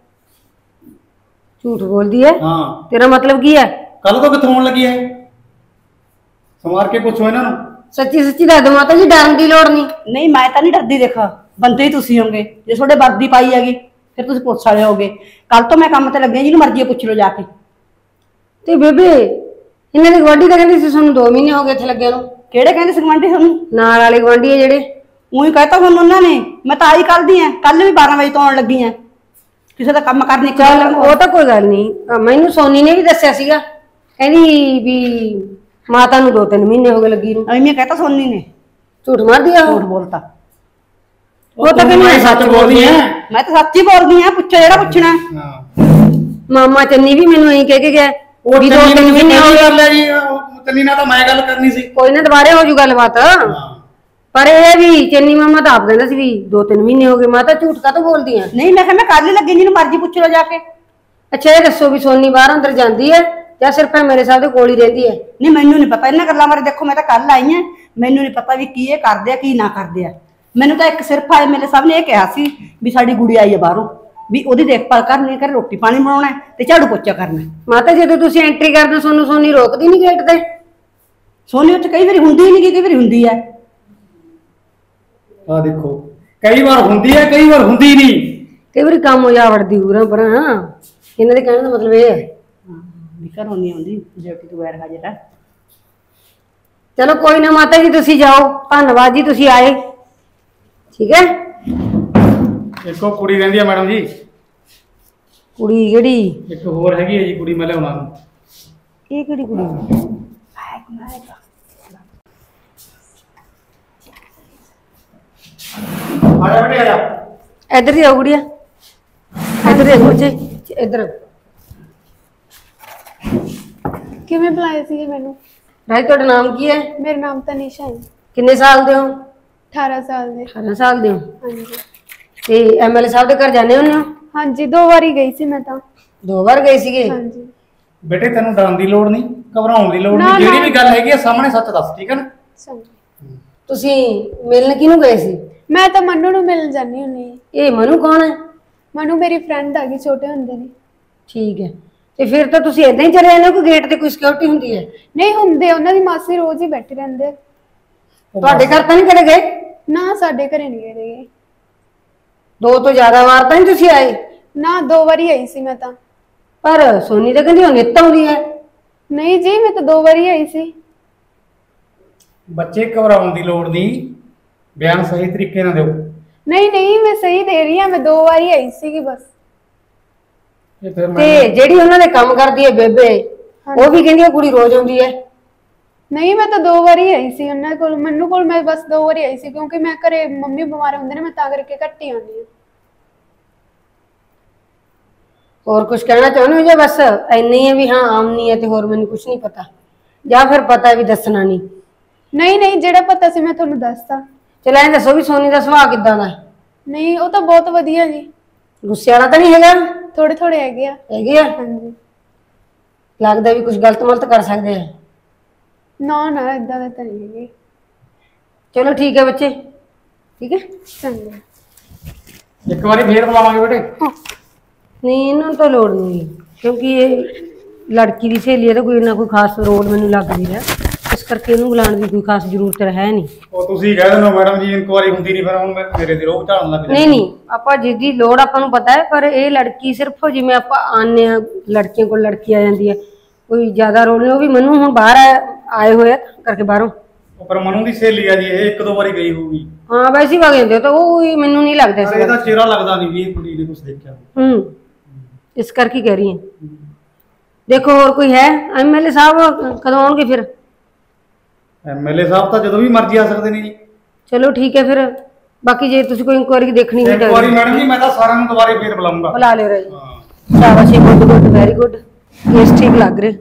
ਝੂਠ ਬੋਲਦੀ ਹੈ? ਹਾਂ। ਤੇਰਾ ਮਤਲਬ ਕੀ ਹੈ? ਕੱਲ ਤੋਂ ਕਿੱਥੋਂ ਆਉਣ ਲੱਗੀ ਹੈ? ਸਮਾਰ ਕੇ ਪੁੱਛੋ ਇਹਨਾਂ ਨੂੰ। ਸੱਚੀ ਸੱਚੀ ਦੱਸ ਦਿਓ ਮਾਤਾ ਜੀ, ਡਰਨ ਦੀ ਲੋੜ ਨਹੀਂ। ਨਹੀਂ, ਮੈਂ ਤਾਂ ਨਹੀਂ ਡਰਦੀ। ਦੇਖਾ ਬੰਦੇ ਹੀ ਤੁਸੀਂ ਹੋਗੇ, ਜੇ ਤੁਹਾਡੇ ਵਰਦੀ ਪਾਈ ਹੈਗੀ ਫਿਰ ਤੁਸੀਂ ਪੁੱਛ ਵਾਲੇ ਹੋਗੇ। ਕੱਲ ਤੋਂ ਮੈਂ ਕੰਮ ਤੇ ਲੱਗਿਆ, ਜਿਹਨੂੰ ਮਰਜ਼ੀ ਪੁੱਛ ਲਓ ਜਾ ਕੇ। ਤੇ ਬੇਬੇ ਇਹਨਾਂ ਦੀ ਗਵਾਂਢੀ ਤਾਂ ਕਹਿੰਦੀ ਸੀ ਤੁਹਾਨੂੰ 2 ਮਹੀਨੇ ਹੋ ਗਏ ਇੱਥੇ ਲੱਗਿਆ ਨੂੰ। ਕਿਹੜੇ ਕਹਿੰਦੇ ਸੀ ਗਵਾਂਢੀ ਤੁਹਾਨੂੰ? ਨਾਲ ਵਾਲੇ ਗਵਾਂਢੀ ਆ ਜਿਹੜੇ। ਉਹੀ ਕਹਤਾ ਹੁਣ ਉਹਨਾਂ ਨੇ, ਮੈਂ ਤਾਂ ਆਈ ਕਰਦੀ ਆ, ਕੱਲ ਵੀ 12 ਵਜੇ ਤੋਂ ਆਉਣ ਲੱਗੀ ਆ, ਕਿਸੇ ਦਾ ਕੰਮ ਕਰਨੇ। ਚੱਲ ਉਹ ਤਾਂ ਕੋਈ ਗੱਲ ਨਹੀਂ, ਮੈਨੂੰ ਸੋਨੀ ਨੇ ਵੀ ਦੱਸਿਆ ਸੀਗਾ, ਕਹਿੰਦੀ ਵੀ ਮਾਤਾ ਨੂੰ 2-3 ਮਹੀਨੇ ਹੋ ਗਏ ਲੱਗੀ ਨੂੰ। ਐਵੇਂ ਕਹਤਾ ਸੋਨੀ ਨੇ, ਝੂਠ ਮਾਰਦੀ ਆ ਝੂਠ ਬੋਲਤਾ। ਉਹ ਤਾਂ ਕਹਿੰਦੀ ਮੈਂ ਸੱਚ ਬੋਲਦੀ ਆ। ਮੈਂ ਤਾਂ ਸੱਚ ਹੀ ਬੋਲਦੀ ਆ, ਪੁੱਛੋ ਜਿਹੜਾ ਪੁੱਛਣਾ। ਹਾਂ ਮਾਮਾ ਚੰਨੀ ਵੀ ਮੈਨੂੰ ਇਹੀ ਕਹਿ ਕੇ ਗਿਆ ਉਹ ਵੀ 2-3 ਮਹੀਨੇ ਹੋ ਗਏ। ਗੱਲ ਹੈ ਜੀ, ਚੰਨੀ ਨਾਲ ਤਾਂ ਮੈਂ ਗੱਲ ਕਰਨੀ ਸੀ। ਕੋਈ ਨਾ ਦੁਬਾਰੇ ਹੋ ਜੂ ਗੱਲਬਾਤ। ਪਰ ਇਹ ਵੀ ਚੰਨੀ ਮਾਮਾ ਤਾਂ ਆਪ ਕਹਿੰਦਾ ਸੀ ਵੀ 2-3 ਮਹੀਨੇ ਹੋ ਗਏ। ਮਾਤਾ ਝੂਠ ਕਾਹਤੋਂ ਬੋਲਦੀ ਆ? ਨਹੀਂ, ਮੈਂ ਕਿਹਾ ਮੈਂ ਕੱਲ ਹੀ ਲੱਗੀ, ਜਿਹਨੂੰ ਮਰਜ਼ੀ ਪੁੱਛ ਲਓ ਜਾ ਕੇ। ਅੱਛਾ ਇਹ ਦੱਸੋ ਵੀ ਸੋਨੀ ਬਾਹਰ ਅੰਦਰ ਜਾਂਦੀ ਹੈ ਜਾਂ ਸਿਰਫ ਮੇਰੇ ਸਾਹ ਦੇ ਕੋਲ ਹੀ ਰਹਿੰਦੀ ਹੈ? ਨਹੀਂ, ਮੈਨੂੰ ਨਹੀਂ ਪਤਾ ਇਹਨਾਂ ਗੱਲਾਂ ਬਾਰੇ। ਦੇਖੋ ਮੈਂ ਤਾਂ ਕੱਲ ਆਈ ਆ, ਮੈਨੂੰ ਨਹੀਂ ਪਤਾ ਵੀ ਕੀ ਇਹ ਕਰਦੇ ਆ ਕੀ ਨਾ ਕਰਦੇ ਆ। ਮੈਨੂੰ ਤਾਂ ਇੱਕ ਸਿਰਫ ਆਏ ਮੇਰੇ ਸਾਹਮਣੇ ਇਹ ਕਿਹਾ ਸੀ ਵੀ ਸਾਡੀ ਗੁੜੀ ਆਈ ਹੈ ਬਾਹਰੋਂ, ਵੀ ਉਹਦੀ ਦੇਖਭਾਲ ਕਰਨੀ ਹੈ, ਘਰੇ ਰੋਟੀ ਪਾਣੀ ਬਣਾਉਣਾ ਤੇ ਝਾੜੂ ਪੋਚਾ ਕਰਨਾ। ਮਾਤਾ ਜਦੋਂ ਤੁਸੀਂ ਐਂਟਰੀ ਕਰਦੇ ਸੋਨੂੰ ਸੋਨੀ ਰੋਕਦੀ ਨਹੀਂ ਗੇਟ ਤੇ? ਸੋਨੀ ਉੱਥੇ ਕਈ ਵਾਰੀ ਹੁੰਦੀ ਨਹੀਂ, ਕਈ ਵਾਰੀ ਹੁੰਦੀ ਹੈ। ਆ ਦੇਖੋ, ਕਈ ਵਾਰ ਹੁੰਦੀ ਹੈ, ਕਈ ਵਾਰ ਹੁੰਦੀ ਨਹੀਂ। ਕਈ ਵਾਰੀ ਕੰਮ ਹੋ ਜਾ ਵੜਦੀ ਉਰਾਂ ਪਰ। ਇਹਨਾਂ ਦੇ ਕਹਿਣ ਦਾ ਮਤਲਬ ਇਹ ਹੈ ਵੀ ਘਰੋਂ ਨਹੀਂ ਆਉਂਦੀ, ਡਿਊਟੀ ਤੋਂ ਬਗੈਰ ਹਾਜ਼ਰ ਹੈ। ਚਲੋ ਕੋਈ ਨਾ ਮਾਤਾ ਜੀ, ਤੁਸੀਂ ਜਾਓ। ਧੰਨਵਾਦ ਜੀ ਤੁਸੀਂ ਆਏ। ਠੀਕ ਹੈ। ਇੱਕੋ ਕੁੜੀ ਰਹਿੰਦੀ ਆ ਮੈਡਮ ਜੀ। ਕੁੜੀ ਕਿਹੜੀ? ਇੱਕ ਹੋਰ ਹੈਗੀ ਹੈ ਜੀ ਕੁੜੀ, ਮੈਂ ਲਿਆਉਣਾ ਨੂੰ। ਇਹ ਕਿਹੜੀ ਕੁੜੀ? ਆ ਜਾ ਬੇਟੇ, ਆ ਜਾ। ਇੱਧਰ ਹੀ ਆਓ ਕੁੜੀਆ, ਇੱਧਰ ਹੀ ਆਓ ਜੀ, ਇੱਧਰ। ਕਿਵੇਂ ਬੁਲਾਇਆ ਸੀ ਮੈਨੂੰ? ਰਾਜ ਤੁਹਾਡਾ ਨਾਮ ਕੀ ਹੈ? ਮੇਰਾ ਨਾਮ ਤਨੀਸ਼ਾ ਹੈ। ਕਿੰਨੇ ਸਾਲ ਦੇ ਹੋ? 18 ਸਾਲ ਦੇ। 18 ਸਾਲ ਦੇ ਹੋ। ਹਾਂਜੀ। ਤੇ ਐਮਐਲਏ ਸਾਹਿਬ ਦੇ ਘਰ ਜਾਂਦੇ ਹੁੰਦੇ ਹੋ? ਹਾਂਜੀ, 2 ਵਾਰੀ ਗਈ ਸੀ ਮੈਂ ਤਾਂ। 2 ਵਾਰ ਗਏ ਸੀਗੇ? ਹਾਂਜੀ। ਬੇਟੇ ਤੈਨੂੰ ਡਰਨ ਦੀ ਲੋੜ ਨਹੀਂ, ਘਬਰਾਉਣ ਦੀ ਲੋੜ ਨਾ, ਨਹੀਂ। ਜਿਹੜੀ ਨਾ। ਵੀ ਗੱਲ ਹੈਗੀ ਆ ਸਾਹਮਣੇ ਸੱਚ ਦੱਸ, ਠੀਕ ਹੈ ਨਾ? ਚੰਗਾ। ਤੁਸੀਂ ਮਿਲਣ ਕਿਹਨੂੰ ਗਏ ਸੀ? ਮੈਂ ਤਾਂ ਮਨੂ ਨੂੰ ਮਿਲਣ ਜਾਂਦੀ ਹੁੰਦੀ ਹਾਂ। ਇਹ ਮਨੂ ਕੌਣ ਹੈ? ਮਨੂ ਮੇਰੀ ਫਰੈਂਡ ਹੈਗੀ, ਛੋਟੇ ਹੁੰਦੇ ਨੇ। ਠੀਕ ਹੈ। ਤੇ ਫਿਰ ਤਾਂ ਤੁਸੀਂ ਏਦਾਂ ਹੀ ਚਲੇ ਜਾਂਦੇ ਹੋ ਕਿ ਗੇਟ ਤੇ ਕੋਈ ਸਿਕਿਉਰਿਟੀ ਹੁੰਦੀ ਹੈ? ਨਹੀਂ ਹੁੰਦੇ, ਉਹਨਾਂ ਦੀ ਮਾਸੀ ਰੋਜ਼ ਹੀ ਬੈਠੇ ਰਹਿੰਦੇ ਆ। ਤੁਹਾਡੇ ਘਰ ਤਾਂ ਨਹੀਂ ਕਦੇ ਗਏ? ਨਾ, ਸਾਡੇ ਘਰੇ ਨਹੀਂ ਗਏ। 2 ਤੋਂ ਜ਼ਿਆਦਾ ਵਾਰ ਤਾਂ ਨਹੀਂ ਤੁਸੀਂ ਆਏ? ਨਾ, 2 ਵਾਰੀ ਆਈ ਸੀ ਮੈਂ ਤਾਂ। ਪਰ ਸੋਨੀ ਤਾਂ ਕਹਿੰਦੀ ਉਹ ਨਿੱਤ ਆਉਂਦੀ ਹੈ। ਨਹੀਂ ਜੀ, ਮੈਂ ਤਾਂ 2 ਵਾਰੀ ਆਈ ਸੀ। ਬੱਚੇ ਘਬਰਾਉਣ ਦੀ ਲੋੜ ਨਹੀਂ, ਬਿਆਨ ਸਹੀ ਤਰੀਕੇ ਨਾਲ ਦਿਓ। ਨਹੀਂ ਨਹੀਂ, ਮੈਂ ਸਹੀ ਦੇ ਰਹੀ ਹਾਂ, ਮੈਂ 2 ਵਾਰੀ ਆਈ ਸੀਗੀ ਬਸ। ਇਹ ਫਿਰ ਤੇ ਜਿਹੜੀ ਉਹਨਾਂ ਦੇ ਕੰਮ ਕਰਦੀ ਹੈ ਬੇਬੇ, ਉਹ ਵੀ ਕਹਿੰਦੀ ਉਹ ਕੁੜੀ ਰੋਜ਼ ਆਉਂਦੀ ਹੈ। ਨਹੀਂ, ਮੈਂ ਤਾਂ 2 ਵਾਰੀ ਆਈ ਸੀ ਉਹਨਾਂ ਕੋਲ। ਮੈਨੂੰ ਕੋਲ ਮੈਂ ਬਸ 2 ਵਾਰੀ ਆਈ ਸੀ, ਕਿਉਂਕਿ ਮੈਂ ਘਰੇ ਮੰਮੀ ਬਿਮਾਰ ਹੁੰਦੇ ਨੇ, ਮੈਂ ਤਾਂ ਕਰਕੇ ਘੱਟ ਹੀ ਆਉਂਦੀ ਹਾਂ। ਹੋਰ ਕੁਝ ਕਹਿਣਾ ਚਾਹੁੰਦੇ ਹੋ ਜਾਂ ਬਸ ਇੰਨੀ ਹੈ ਵੀ ਹਾਂ ਆਮਨੀ ਹੈ ਤੇ ਹੋਰ ਮੈਨੂੰ ਕੁਝ ਨਹੀਂ ਪਤਾ, ਜਾਂ ਫਿਰ ਪਤਾ ਵੀ ਦੱਸਣਾ ਨਹੀਂ? ਨਹੀਂ ਨਹੀਂ, ਜਿਹੜਾ ਪਤਾ ਸੀ ਮੈਂ ਤੁਹਾਨੂੰ ਦੱਸਤਾ। ਚਲ ਐਂ ਦੱਸੋ ਵੀ ਸੋਨੀ ਦਾ ਸੁਭਾਅ ਕਿੱਦਾਂ ਦਾ? ਨਹੀਂ, ਉਹ ਤਾਂ ਬਹੁਤ ਵਧੀਆ ਜੀ। ਗੁੱਸੇ ਵਾਲਾ ਤਾਂ ਨਹੀਂ ਹੈਗਾ? ਥੋੜੇ ਥੋੜੇ ਹੈਗੇ ਆ। ਹੈਗੇ ਆ? ਹਾਂਜੀ। ਲੱਗਦਾ ਵੀ ਕੁਝ ਗਲਤ ਮਲਤ ਕਰ ਸਕਦੇ ਆ? ਨਾ ਨਾ, ਇਦਾਂ ਦਾ ਤਾਂ ਨਹੀਂ ਹੈਗੇ। ਚਲੋ ਠੀਕ ਹੈ ਬੱਚੇ, ਠੀਕ ਹੈ। ਚੰਗਾ। ਇੱਕ ਵਾਰੀ ਫੇਰ ਬੁਲਾਵਾਂਗੇ ਬੇਟੇ। ਨਹੀਂ ਇਹਨਾਂ ਨੂੰ ਤਾਂ ਲੋੜ ਨਹੀਂ, ਕਿਉਂਕਿ ਇਹ ਲੜਕੀ ਦੀ ਸਹੇਲੀ ਹੈ ਤਾਂ ਕੋਈ ਨਾ ਕੋਈ ਖਾਸ ਰੋਲ ਮੈਨੂੰ ਲੱਗ ਨਹੀਂ ਰਿਹਾ, ਇਸ ਕਰਕੇ ਇਹਨੂੰ ਬੁਲਾਉਣ ਦੀ ਕੋਈ ਖਾਸ ਜ਼ਰੂਰਤ ਹੈ ਨਹੀਂ। ਉਹ ਤੁਸੀਂ ਕਹਿ ਦਿੰਦੇ ਹੋ ਮੈਡਮ ਜੀ ਇਨਕੁਆਰੀ ਹੁੰਦੀ ਨਹੀਂ, ਫਿਰ ਹੁਣ ਮੇਰੇ ਦੇ ਰੋਹ ਝਾੜਨ ਲੱਗ ਨਹੀਂ ਨਹੀਂ, ਆਪਾਂ ਜਿਹਦੀ ਲੋੜ ਆਪਾਂ ਨੂੰ ਪਤਾ ਹੈ, ਪਰ ਇਹ ਲੜਕੀ ਸਿਰਫ ਜਿਵੇਂ ਆਪਾਂ ਆਨੇ ਆ ਲੜਕੀਆਂ ਕੋਲ ਲੜਕੀ ਆ ਜਾਂਦੀ ਹੈ, ਕੋਈ ਜ਼ਿਆਦਾ ਰੋਲ ਨਹੀਂ। ਉਹ ਵੀ ਮੈਨੂੰ ਹੁਣ ਬਾਹਰ ਆਏ ਹੋਏ ਆ ਕਰਕੇ ਬਾਹਰੋਂ। ਪਰ ਮਨੂ ਦੀ ਸਹੇਲੀ ਆ ਜੀ, ਇਹ 1-2 ਵਾਰੀ ਗਈ ਹੋਊਗੀ। ਹਾਂ ਵੈਸੇ ਹੀ ਵਗ ਜਾਂਦੇ ਤਾਂ ਉਹ ਹੀ ਮੈਨੂੰ ਨਹੀਂ ਲੱਗਦਾ ਪਰ ਸੀ। ਇਹਦਾ ਚਿਹਰਾ ਲੱਗਦਾ ਨਹੀਂ ਵੀ ਇਹ ਕੁੜੀ ਨੇ ਕੁਝ ਦੇਖਿਆ। ਇਸ ਕਰਕੇ ਕਹਿ ਰਹੀ ਹਾਂ। ਦੇਖੋ ਹੋਰ ਕੋਈ ਹੈ? ਐਮਐਲਏ ਸਾਹਿਬ ਕਦੋਂ ਆਉਣਗੇ ਫਿਰ? ਐਮਐਲਏ ਸਾਹਿਬ ਤਾਂ ਜਦੋਂ ਵੀ ਮਰਜ਼ੀ ਆ ਸਕਦੇ ਨੇ ਜੀ। ਚਲੋ ਠੀਕ ਹੈ ਫਿਰ, ਬਾਕੀ ਜੇ ਤੁਸੀਂ ਕੋਈ ਇਨਕੁਆਇਰੀ ਦੇਖਣੀ ਹੋਈ ਇੱਕ ਵਾਰੀ ਮੈਡਮ ਜੀ ਮੈਂ ਤਾਂ ਸਾਰਿਆਂ ਨੂੰ ਦੁਬਾਰੇ ਫੇਰ ਬੁਲਾਉਂਗਾ। ਬੁਲਾ ਲਿਓ ਰਾਜੀ। ਹਾਂ। ਸ਼ਾਬਾਸ਼, ਗੁੱਡ ਗੁੱਡ, ਵੈਰੀ ਗੁੱਡ, ਕੇਸ ਠੀਕ ਲੱਗ ਰਿਹਾ।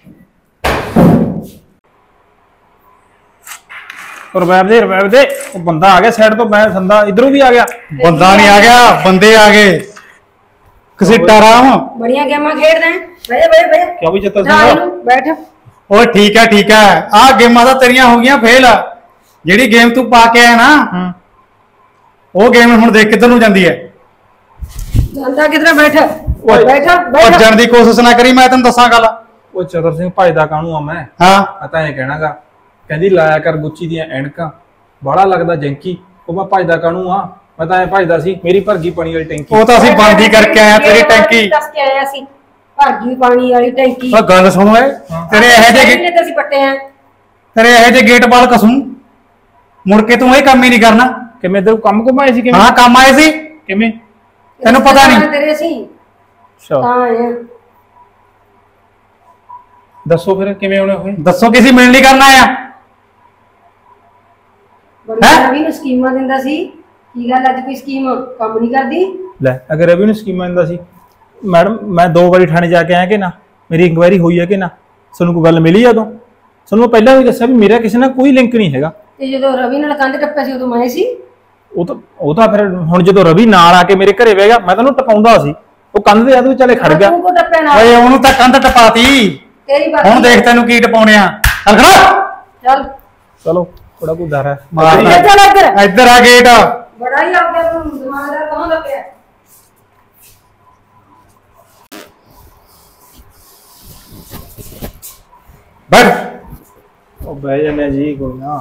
ਰਵੈਬ ਦੇ ਉਹ ਬੰਦਾ ਆ ਗਿਆ ਸਾਈਡ ਤੋਂ, ਮੈਂ ਸੰਦਾ ਇਧਰੋਂ ਵੀ ਆ ਗਿਆ। ਬੰਦਾ ਨਹੀਂ ਆ ਗਿਆ, ਬੰਦੇ ਆ ਗਏ। ਕਸਿੱਟਾ ਰਾਮ। ਬੜੀਆਂ ਗੇਮਾਂ ਖੇਡਦੇ ਹੈ। ਬਹਿ ਕਿਉਂ ਵੀ ਚੱਤਰ ਜਾ ਸਿੰਘ ਬੈਠ। ਓਏ ਠੀਕ ਹੈ ਆਹ ਗੇਮਾਂ ਤਾਂ ਤੇਰੀਆਂ ਹੋ ਗਈਆਂ ਫੇਲ। ਜਿਹੜੀ ਗੇਮ ਤੂੰ ਪਾ ਕੇ ਆਇਆ ਨਾ, ਉਹ ਗੇਮ ਹੁਣ ਦੇਖ ਕਿੱਧਰ ਨੂੰ ਜਾਂਦੀ ਹੈ। ਜਾਂਦਾ ਕਿਧਰ? ਬੈਠ ਬੈਠ। ਭੱਜਣ ਦੀ ਕੋਸ਼ਿਸ਼ ਨਾ ਕਰੀ, ਮੈਂ ਤੈਨੂੰ ਦੱਸਾਂ ਗੱਲ। ਉਹ ਚਤਰ ਸਿੰਘ ਭਜਦਾ ਕਾਹਨੂੰ ਆ ਮੈਂ ਤਾਂ ਇਹ ਕਹਿਣਾਗਾ, ਕਹਿੰਦੀ ਲਾਇਆ ਕਰ ਗੁੱਚੀ ਦੀਆਂ ਐਨਕਾਂ, ਬਾਹਲਾ ਲੱਗਦਾ ਜੈਂਕੀ। ਉਹ ਮੈਂ ਭਜਦਾ ਕਾਹਨੂੰ ਆ, ਮੈਂ ਤਾਂ ਐ ਭਜਦਾ ਸੀ ਮੇਰੀ ਭਰਗੀ ਪਾਣੀ ਵਾਲੀ ਟੈਂਕੀ। ਉਹ ਤਾਂ ਅਸੀਂ ਬੰਦ ਹੀ ਕਰਕੇ ਆਇਆ ਤੇਰੀ ਟੈਂਕੀ। ਦੱਸ ਕੇ ਆਇਆ ਸੀ। ਭਰ ਗਈ ਪਾਣੀ ਵਾਲੀ ਟੈਂਕੀ। ਆ ਗੱਲ ਸੁਣ ਓਏ, ਤੇਰੇ ਇਹੋ ਜਿਹੇ ਇਹਨੇ ਤਾਂ ਅਸੀਂ ਪੱਟੇ ਆ। ਤੇਰੇ ਇਹੋ ਜਿਹੇ ਗੇਟ ਬਾਲ ਕਸੂੰ ਮੁੜ ਕੇ ਤੂੰ ਇਹ ਕੰਮ ਹੀ ਨਹੀਂ ਕਰਨਾ। ਕਿਵੇਂ ਤੈਨੂੰ ਕੰਮ ਘੁਮਾਏ ਸੀ ਕਿਵੇਂ? ਹਾਂ ਕੰਮ ਆਏ ਸੀ, ਕਿਵੇਂ? ਤੈਨੂੰ ਪਤਾ ਨਹੀਂ। ਤੇਰੇ ਅਸੀਂ ਅੱਛਾ ਤਾਂ ਆਏ ਆ। ਦੱਸੋ ਫਿਰ ਕਿਵੇਂ ਆਉਣੇ ਹੋਏ? ਦੱਸੋ ਕਿਸੇ ਮਿਲਣ ਲਈ ਕਰਨਾ ਆ? ਰਵੀ ਨੂੰ ਸਕੀਮਾਂ ਦਿੰਦਾ ਸੀ, ਕੀ ਗੱਲ ਅੱਜ ਕੋਈ ਸਕੀਮ ਕੰਮ ਨਹੀਂ ਕਰਦੀ? ਲੈ ਅਗਰ ਰਵੀ ਨੂੰ ਸਕੀਮਾਂ ਦਿੰਦਾ ਸੀ, ਮੈਡਮ ਮੈਂ 2 ਵਾਰੀ ਥਾਣੇ ਜਾ ਕੇ ਆਇਆ ਕਿ ਨਾ, ਮੇਰੀ ਇਨਕੁਆਇਰੀ ਹੋਈ ਹੈ ਕਿ ਨਾ, ਤੁਹਾਨੂੰ ਕੋਈ ਗੱਲ ਮਿਲੀ ਉਦੋਂ? ਤੁਹਾਨੂੰ ਮੈਂ ਪਹਿਲਾਂ ਵੀ ਦੱਸਿਆ ਵੀ ਮੇਰਾ ਕਿਸੇ ਨਾਲ ਕੋਈ ਲਿੰਕ ਨਹੀਂ ਹੈਗਾ। ਤੇ ਜਦੋਂ ਰਵੀ ਨਾਲ ਕੰਧ ਟੱਪਿਆ ਸੀ ਉਦੋਂ ਮੈਂ ਸੀ। ਉਹ ਤਾਂ ਫਿਰ ਹੁਣ ਜਦੋਂ ਰਵੀ ਨਾਲ ਆ ਕੇ ਮੇਰੇ ਘਰੇ ਬਹਿ ਗਿਆ, ਮੈਂ ਤੈਨੂੰ ਟਪਾਉਂਦਾ ਸੀ, ਉਹ ਕੰਧ ਦੇ ਆਦੂ ਚੱਲੇ ਖੜ ਗਿਆ। ਤੂੰ ਕੋ ਟੱਪਿਆ ਨਾਲ? ਓਏ ਉਹਨੂੰ ਤਾਂ ਕੰਧ ਟਪਾਤੀ, ਤੇਰੀ ਬਾਤ ਹੁਣ ਦੇਖ ਤੈਨੂੰ ਕੀ ਟਪਾਉਣੇ ਆ। ਚੱਲ ਖੜਾ, ਚੱਲ ਚਲੋ ਥੋੜਾ ਕੋਈ ਡਰ ਹੈ। ਚੱਲ ਇੱਧਰ ਇੱਧਰ ਆ ਗੇਟ। ਬੜਾ ਹੀ ਆਪਦਾ ਤੂੰ ਦਿਮਾਗਦਾਰ ਕਹਾਂ ਲੱਗਿਆ। ਬੈਠ, ਉਹ ਬਹਿ ਜਾਂਦੇ ਜੀ ਕੋਈ ਨਾ।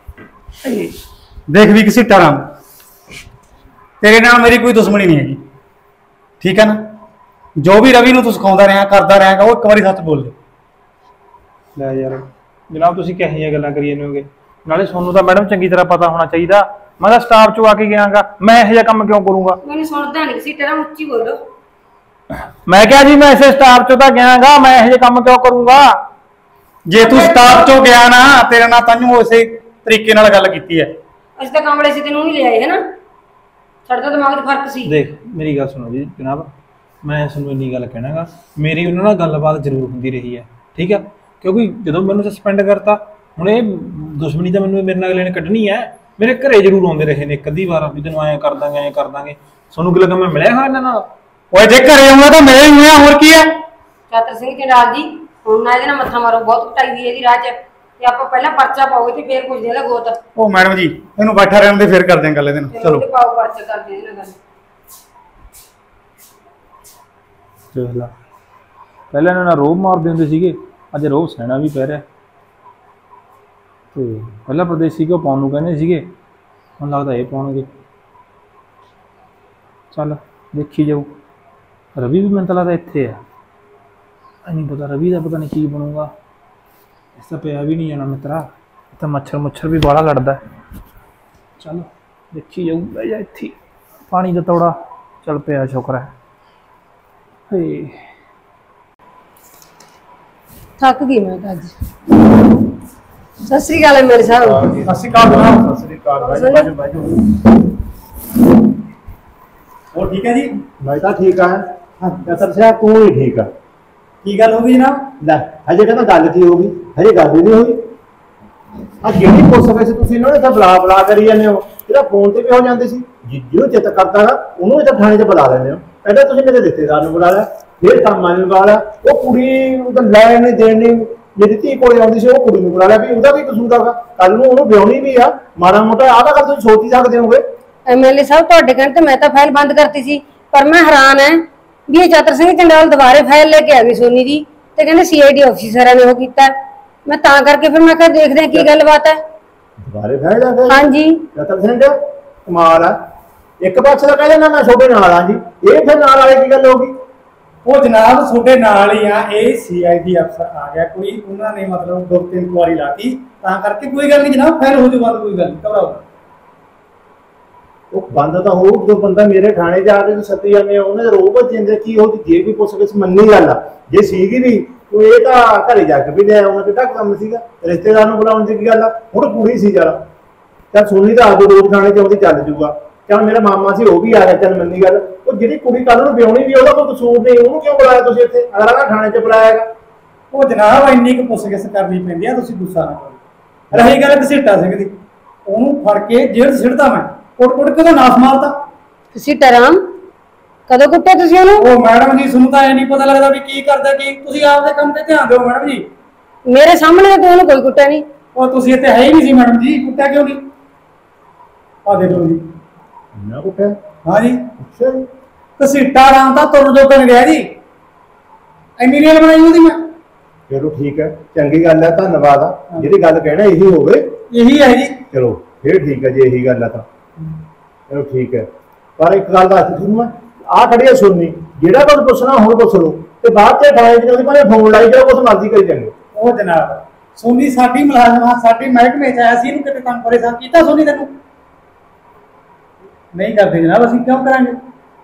ਦੇਖ ਵੀ ਕਿਸੇ ਤਰ੍ਹਾਂ ਤੇਰੇ ਨਾਲ ਮੇਰੀ ਕੋਈ ਦੁਸ਼ਮਣੀ ਨਹੀਂ ਹੈਗੀ, ਠੀਕ ਹੈ ਨਾ? ਜੋ ਵੀ ਰਵੀ ਨੂੰ ਤੂੰ ਸਿਖਾਉਂਦਾ ਰਿਹਾ ਕਰਦਾ ਰਹਾਂਗਾ, ਉਹ ਇੱਕ ਵਾਰੀ ਸੱਚ ਬੋਲ ਦੇ। ਲੈ ਯਾਰ ਜਨਾਬ ਤੁਸੀਂ ਕਿਹੋ ਜਿਹੀਆਂ ਗੱਲਾਂ ਕਰੀ ਜਾਂਦੇ ਹੋਗੇ? ਨਾਲੇ ਤੁਹਾਨੂੰ ਤਾਂ ਮੈਡਮ ਚੰਗੀ ਤਰ੍ਹਾਂ ਪਤਾ ਹੋਣਾ ਚਾਹੀਦਾ, ਮੈਂ ਤਾਂ ਸਟਾਫ ਚੋਂ ਆ ਕੇ ਗਿਆਗਾ, ਮੈਂ ਇਹੋ ਜਿਹਾ ਕੰਮ ਕਿਉਂ ਕਰੂੰਗਾ? ਮੈਨੂੰ ਸੁਣਦਾ ਨਹੀਂ ਸੀ ਤੇਰਾ, ਉੱਚੀ ਬੋਲੋ। ਮੈਂ ਕਿਹਾ ਜੀ ਮੈਂ ਇਸੇ ਸਟਾਫ ਚੋਂ ਤਾਂ ਗਿਆਗਾ, ਮੈਂ ਇਹੋ ਜਿਹੇ ਕੰਮ ਕਿਉਂ ਕਰੂੰਗਾ? ਜੇ ਤੂੰ ਸਟਾਫ ਚੋਂ ਗਿਆ ਨਾ, ਤੇਰੇ ਨਾਲ ਤੈਨੂੰ ਉਸੇ ਤਰੀਕੇ ਨਾਲ ਗੱਲ ਕੀਤੀ ਹੈ। ਅਸੀਂ ਤਾਂ ਕਾਮਲੇ ਸੀ, ਤੈਨੂੰ ਨਹੀਂ ਲਿਆਏ ਹੈ ਨਾ, ਸਾਡਾ ਦਿਮਾਗ 'ਚ ਫਰਕ ਸੀ। ਦੇਖ ਮੇਰੀ ਗੱਲ ਸੁਣੋ ਜੀ ਜਨਾਬ, ਮੈਂ ਤੁਹਾਨੂੰ ਇੰਨੀ ਗੱਲ ਕਹਿਣਾਗਾ, ਮੇਰੀ ਉਹਨਾਂ ਨਾਲ ਗੱਲਬਾਤ ਜ਼ਰੂਰ ਹੁੰਦੀ ਰਹੀ ਹੈ, ਠੀਕ ਹੈ? ਕਿਉਂਕਿ ਜਦੋਂ ਮੈਨੂੰ ਸਸਪੈਂਡ ਕਰਤਾ, ਹੁਣ ਇਹ ਦੁਸ਼ਮਣੀ ਤਾਂ ਮੈਨੂੰ ਮੇਰੇ ਨਾਲ ਅਗਲੇ ਨੇ ਕੱਢਣੀ ਹੈ। ਮੇਰੇ ਘਰੇ ਜ਼ਰੂਰ ਆਉਂਦੇ ਰਹੇ ਨੇ ਇੱਕ ਅੱਧੀ ਵਾਰ ਵੀ ਤੈਨੂੰ ਐਂ ਕਰ ਦਾਂਗੇ, ਐਂ ਕਰ ਦਾਂਗੇ। ਤੁਹਾਨੂੰ ਕੀ ਲੱਗਾ ਮੈਂ ਮਿਲਿਆ ਹਾਂ ਇਹਨਾਂ ਨਾਲ? ਓਏ ਜੇ ਘਰੇ ਆਉਂਦਾ ਤਾਂ ਮੇਰੇ ਹੀ ਹੋਇਆ, ਹੋਰ ਕੀ ਹੈ? ਚਾਤਰ ਸਿੰਘ ਜੰਡਾਲ ਜੀ, ਹੁਣ ਨਾ ਇਹਦੇ ਨਾਲ ਮੱਥਾ ਮਾਰੋ, ਬਹੁਤ ਕੁਟਾਈ ਦੀ ਇਹਦੀ ਰਾਹ 'ਚ, ਤੇ ਆਪਾਂ ਪਹਿਲਾਂ ਪਰਚਾ ਪਾਓਗੇ ਤੇ ਫੇਰ ਪੁੱਛਦੇ ਇਹਦਾ ਗੋਤ। ਉਹ ਮੈਡਮ ਜੀ ਇਹਨੂੰ ਬੈਠਾ ਰਹਿਣ ਦੇ, ਫੇਰ ਕਰਦੇ ਆਂ ਗੱਲ ਇਹਦੇ ਨਾਲ। ਚਲੋ ਪਾਓ ਪਰਚਾ, ਕਰਦੇ ਇਹਦੇ ਨਾਲ ਗੱਲ। ਦੇਖ ਲਾ, ਪਹਿਲਾਂ ਇਹਨਾਂ ਨਾਲ ਰੋਬ ਮਾਰਦੇ ਹੁੰਦੇ ਸੀਗੇ, ਅੱਜ ਰੋਬ ਸਹਿਣਾ ਵੀ ਪੈ ਰਿਹਾ। ਤੇ ਪਹਿਲਾਂ ਪ੍ਰਦੇਸੀ ਘਿਓ ਪਾਉਣ ਨੂੰ ਕਹਿੰਦੇ ਸੀਗੇ, ਹੁਣ ਲੱਗਦਾ ਇਹ ਪਾਉਣਗੇ। ਚੱਲ ਦੇਖੀ ਜਾਊ। ਰਵੀ ਵੀ ਮੈਨੂੰ ਤਾਂ ਲੱਗਦਾ ਇੱਥੇ ਆ, ਨਹੀਂ ਪਤਾ ਰਵੀ ਦਾ ਪਤਾ ਨਹੀਂ ਕੀ ਬਣੂਗਾ। ਇਸ ਤਾਂ ਪਿਆ ਵੀ ਨਹੀਂ ਜਾਣਾ ਮਿੱਤਰਾ, ਇਹ ਤਾਂ ਮੱਛਰ ਵੀ ਬਾਹਲਾ ਲੜਦਾ। ਚੱਲ ਦੇਖੀ ਜਾਊ। ਬਹਿ ਜਾ ਇੱਥੇ, ਪਾਣੀ ਦਾ ਤੋੜਾ ਚੱਲ ਪਿਆ, ਸ਼ੁਕਰ ਹੈ। ਹੇ ਥੱਕ ਗਈ ਮੈਂ ਤਾਂ ਅੱਜ। ਸਤਿ ਸ੍ਰੀ ਅਕਾਲ ਮੇਰੇ ਸਾਹਿਬ। ਸਤਿ ਸ਼੍ਰੀ ਅਕਾਲ ਜਨਾਬ। ਸਤਿ ਸ੍ਰੀ ਅਕਾਲ। ਬਾਜੂ ਹੋਰ ਠੀਕ ਹੈ ਜੀ? ਮੈਂ ਤਾਂ ਠੀਕ ਆ। ਕਸਰ ਸਾਹਿਬ ਤੂੰ ਵੀ ਠੀਕ ਆ? ਕੀ ਗੱਲ ਹੋ ਗਈ ਜਨਾਬ? ਲੈ ਹਜੇ ਕਹਿੰਦਾ ਗੱਲ ਕੀ ਹੋ ਗਈ, ਹਜੇ ਗੱਲ ਹੀ ਨਹੀਂ ਹੋਈ। ਆ ਜਿਹੜੀ ਪੁੱਛ ਸਕੇ ਸੀ ਤੁਸੀਂ ਇਹਨਾਂ ਨੇ ਤਾਂ ਬੁਲਾ ਕਰੀ ਜਾਂਦੇ ਹੋ, ਜਿਹੜਾ ਫੋਨ ਤੇ ਵੀ ਹੋ ਜਾਂਦੇ ਸੀ। ਜਿਹਨੂੰ ਚਿੱਤ ਕਰਦਾ ਨਾ ਉਹਨੂੰ ਇਹ ਤਾਂ ਥਾਣੇ 'ਚ ਬੁਲਾ ਲੈਂਦੇ ਹੋ। ਕਹਿੰਦਾ ਤੁਸੀਂ ਮੇਰੇ ਰਿਸ਼ਤੇਦਾਰ ਨੂੰ ਬੁਲਾ ਲਿਆ, ਫਿਰ ਕੰਮ ਨੂੰ ਬੁਲਾ ਲਿਆ। ਉਹ ਕੁੜੀ ਨੂੰ ਤਾਂ ਲੈਣ ਨਹੀਂ ਦੇਣ ਨਹੀਂ, ਜਿਹੜੀ ਧੀ ਕੋਲੇ ਆਉਂਦੀ ਸੀ ਉਹ ਕੁੜੀ ਨੂੰ ਬੁਲਾ ਲਿਆ, ਵੀ ਉਹਦਾ ਵੀ ਕਸੂਰ ਹੈਗਾ। ਕੱਲ ਨੂੰ ਉਹਨੂੰ ਵਿਆਹਣੀ ਵੀ ਆ, ਮਾੜਾ ਮੋਟਾ ਆਹ ਤਾਂ ਗੱਲ ਤੁਸੀਂ ਸੋਚ ਹੀ ਸਕਦੇ ਹੋਗੇ। ਐਮਐਲਏ ਸਾਹਿਬ ਤੁਹਾਡੇ ਕਹਿਣ ਤੇ ਮੈਂ ਤਾਂ ਫਾਈਲ ਬੰਦ ਕਰਤੀ ਸੀ, ਪਰ ਮੈਂ ਹੈਰਾਨ ਐ ਵੀ ਇਹ ਚਾਤਰ ਸਿੰਘ ਜੰਡਾਲ ਦੁਬਾਰੇ ਫਾਈਲ ਲੈ ਕੇ ਆ ਗਈ ਸੋਨੀ ਦੀ, ਤੇ ਕਹਿੰਦੇ ਸੀਆਈਡੀ ਅਫਸਰਾਂ ਨੇ ਉਹ ਕੀਤਾ। ਮੈਂ ਤਾਂ ਕਰਕੇ ਫਿਰ ਮੈਂ ਕਿਹਾ ਦੇਖਦੇ ਹਾਂ ਕੀ ਗੱਲਬਾਤ ਹੈ। ਦੁਬਾਰੇ ਫਾਈਲ ਆ ਗਈ? ਹਾਂਜੀ ਕਤਲ ਸਿੰਘ ਕਮਾਲ ਆ। ਇੱਕ ਪਾਸੇ ਤਾਂ ਕਹਿੰਦੇ ਨਾ ਮੈਂ ਤੁਹਾਡੇ ਨਾਲ ਆ ਜੀ, ਇਹ ਫਿਰ ਨਾਲ ਵਾਲੇ ਕੀ ਗੱਲ ਹੋ ਗਈ? ਉਹ ਜਨਾਬ ਤੁਹਾਡੇ ਨਾਲ ਹੀ ਆ, ਇਹ ਸੀਆਈਡੀ ਅਫਸਰ ਆ ਗਿਆ ਕੋਈ, ਉਹਨਾਂ ਨੇ ਮਤਲਬ 2-3 ਵਾਰੀ ਲਾਤੀ, ਤਾਂ ਕਰਕੇ ਕੋਈ ਗੱਲ ਨਹੀਂ ਜਨਾਬ, ਫਾਈਲ ਹੋ ਜੂ ਬੰਦ, ਕੋਈ ਗੱਲ ਨਹੀਂ, ਘਬਰਾਓ। ਉਹ ਬੰਦ ਤਾਂ ਹੋਊ ਜਦੋਂ ਬੰਦਾ ਮੇਰੇ ਥਾਣੇ ਜਾ ਕੇ ਸੱਤੀ ਜਾਂਦੇ ਉਹਨੇ ਰੋਬ ਜਿੰਦੇ ਕੀ ਹੋ ਜੇ ਵੀ ਪੁੱਛ ਕੇ ਮੰਨੀ ਗੱਲ ਆ। ਜੇ ਸੀਗੀ ਵੀ ਉਹ ਇਹ ਤਾਂ ਘਰੇ ਜਾ ਕੇ ਵੀ ਲੈ ਆਉਣਾ, ਕਿੱਡਾ ਕੰਮ ਸੀਗਾ, ਰਿਸ਼ਤੇਦਾਰ ਨੂੰ ਬੁਲਾਉਣ ਦੀ ਕੀ ਗੱਲ ਆ? ਹੁਣ ਕੁੜੀ ਸੀ ਯਾਰ, ਚੱਲ ਸੋਨੀ ਤਾਂ ਆਦੋ ਰੋਜ਼ ਥਾਣੇ 'ਚ ਆਉਂਦੀ ਚੱਲ ਜੂਗਾ। ਚੱਲ ਮੇਰਾ ਮਾਮਾ ਸੀ ਉਹ ਵੀ ਆ ਗਿਆ, ਚੱਲ ਮੰਨੀ ਗੱਲ। ਉਹ ਜਿਹੜੀ ਕੁੜੀ ਕੱਲ ਨੂੰ ਵਿਆਹਣੀ ਵੀ ਉਹਦਾ ਕੋਈ ਕਸੂਰ ਨਹੀਂ, ਉਹਨੂੰ ਕਿਉਂ ਬੁਲਾਇਆ ਤੁਸੀਂ ਇੱਥੇ? ਅਗਲਾ ਨਾ ਥਾਣੇ 'ਚ ਬੁਲਾਇਆਗਾ। ਉਹ ਜਨਾਬ ਇੰਨੀ ਕੁ ਪੁੱਛ-ਗਿੱਛ ਕਰਨੀ ਪੈਂਦੀ ਆ, ਤੁਸੀਂ ਗੁੱਸਾ ਨਾ ਕਰੋ। ਰਹੀ ਗੱਲ ਘਸੀਟਾ ਸਿੰਘ ਦੀ, ਉਹਨੂੰ ਫੜ ਕੇ ਜੇਲ੍ਹ ਸਿੱਟਦਾ ਮੈਂ, ਕੁੱਟ-ਕੁੱਟ ਕੇ ਉਹਦਾ ਨਾਸ ਮਾਰਤਾ। ਤੁਸੀਂ ਟਰਾਮ ਕਦੋਂ ਕੁੱਟਿਆ ਤੁਸੀਂ ਉਹਨੂੰ? ਉਹ ਮੈਡਮ ਜੀ ਤੁਹਾਨੂੰ ਤਾਂ ਇਹ ਨਹੀਂ ਪਤਾ ਲੱਗਦਾ ਵੀ ਕੀ ਕਰਦਾ ਕੀ, ਤੁਸੀਂ ਆਪਦੇ ਕੰਮ ਤੇ ਧਿਆਨ ਦਿਓ ਮੈਡਮ ਜੀ। ਮੇਰੇ ਸਾਹਮਣੇ ਤਾਂ ਉਹਨੂੰ ਕੋਈ ਕੁੱਟਿਆ ਨਹੀਂ। ਉਹ ਤੁਸੀਂ ਇੱਥੇ ਹੈ ਹੀ ਨਹੀਂ ਸੀ ਮੈਡਮ ਜੀ, ਕੁੱਟਿਆ ਕਿਉਂ ਨਹੀਂ? ਆ ਦੇਖ ਲਓ ਜੀ। ਨਾ ਕੁੱਟਿਆ? ਹਾਂ ਜੀ, ਅੱਛਾ ਜੀ। ਘਸੀਟਾ ਰਾਮ ਤਾਂ ਤੁਰ ਜੋਗਣ ਗਿਆ ਜੀ, ਇੰਨੀ ਰੀਲ ਬਣਾਈ ਉਹਦੀ ਮੈਂ। ਚਲੋ ਠੀਕ ਹੈ, ਚੰਗੀ ਗੱਲ ਹੈ, ਧੰਨਵਾਦ ਆ। ਜਿਹੜੀ ਗੱਲ ਕਹਿਣਾ ਇਹੀ ਹੋਵੇ, ਇਹੀ ਹੈ ਜੀ। ਚਲੋ ਫਿਰ ਠੀਕ ਹੈ, ਜੇ ਇਹੀ ਗੱਲ ਆ ਤਾਂ ਚਲੋ ਠੀਕ ਹੈ। ਪਰ ਇੱਕ ਗੱਲ ਦੱਸ ਤੁਹਾਨੂੰ ਮੈਂ, ਆ ਖੜੀ ਹੈ ਸੁਣਨੀ, ਜਿਹੜਾ ਕੁਝ ਪੁੱਛਣਾ ਹੁਣ ਪੁੱਛ ਲਓ ਤੇ ਬਾਅਦ ਚ ਠਾਣੇ ਜਿਹਨੇ ਭਾਵੇਂ ਫੋਨ ਲਾਈ ਜਾਓ, ਕੁਛ ਮਰਜ਼ੀ ਕਰੀ ਜਾਂਦੇ। ਉਹ ਜਨਾਬ ਸੋਨੀ ਸਾਡੀ ਮੁਲਾਜ਼ਮ ਆ, ਸਾਡੀ ਮਹਿਕਮੇ ਚ ਆਇਆ ਸੀ, ਇਹਨੂੰ ਕਿਤੇ ਤੰਗ ਪਰੇਸ਼ਾਨ ਕੀਤਾ ਸੋਨੀ ਤੈਨੂੰ? ਨਹੀਂ ਕਰਦੇ ਜਨਾਬ, ਅਸੀਂ ਕਿਉਂ ਕਰਾਂਗੇ?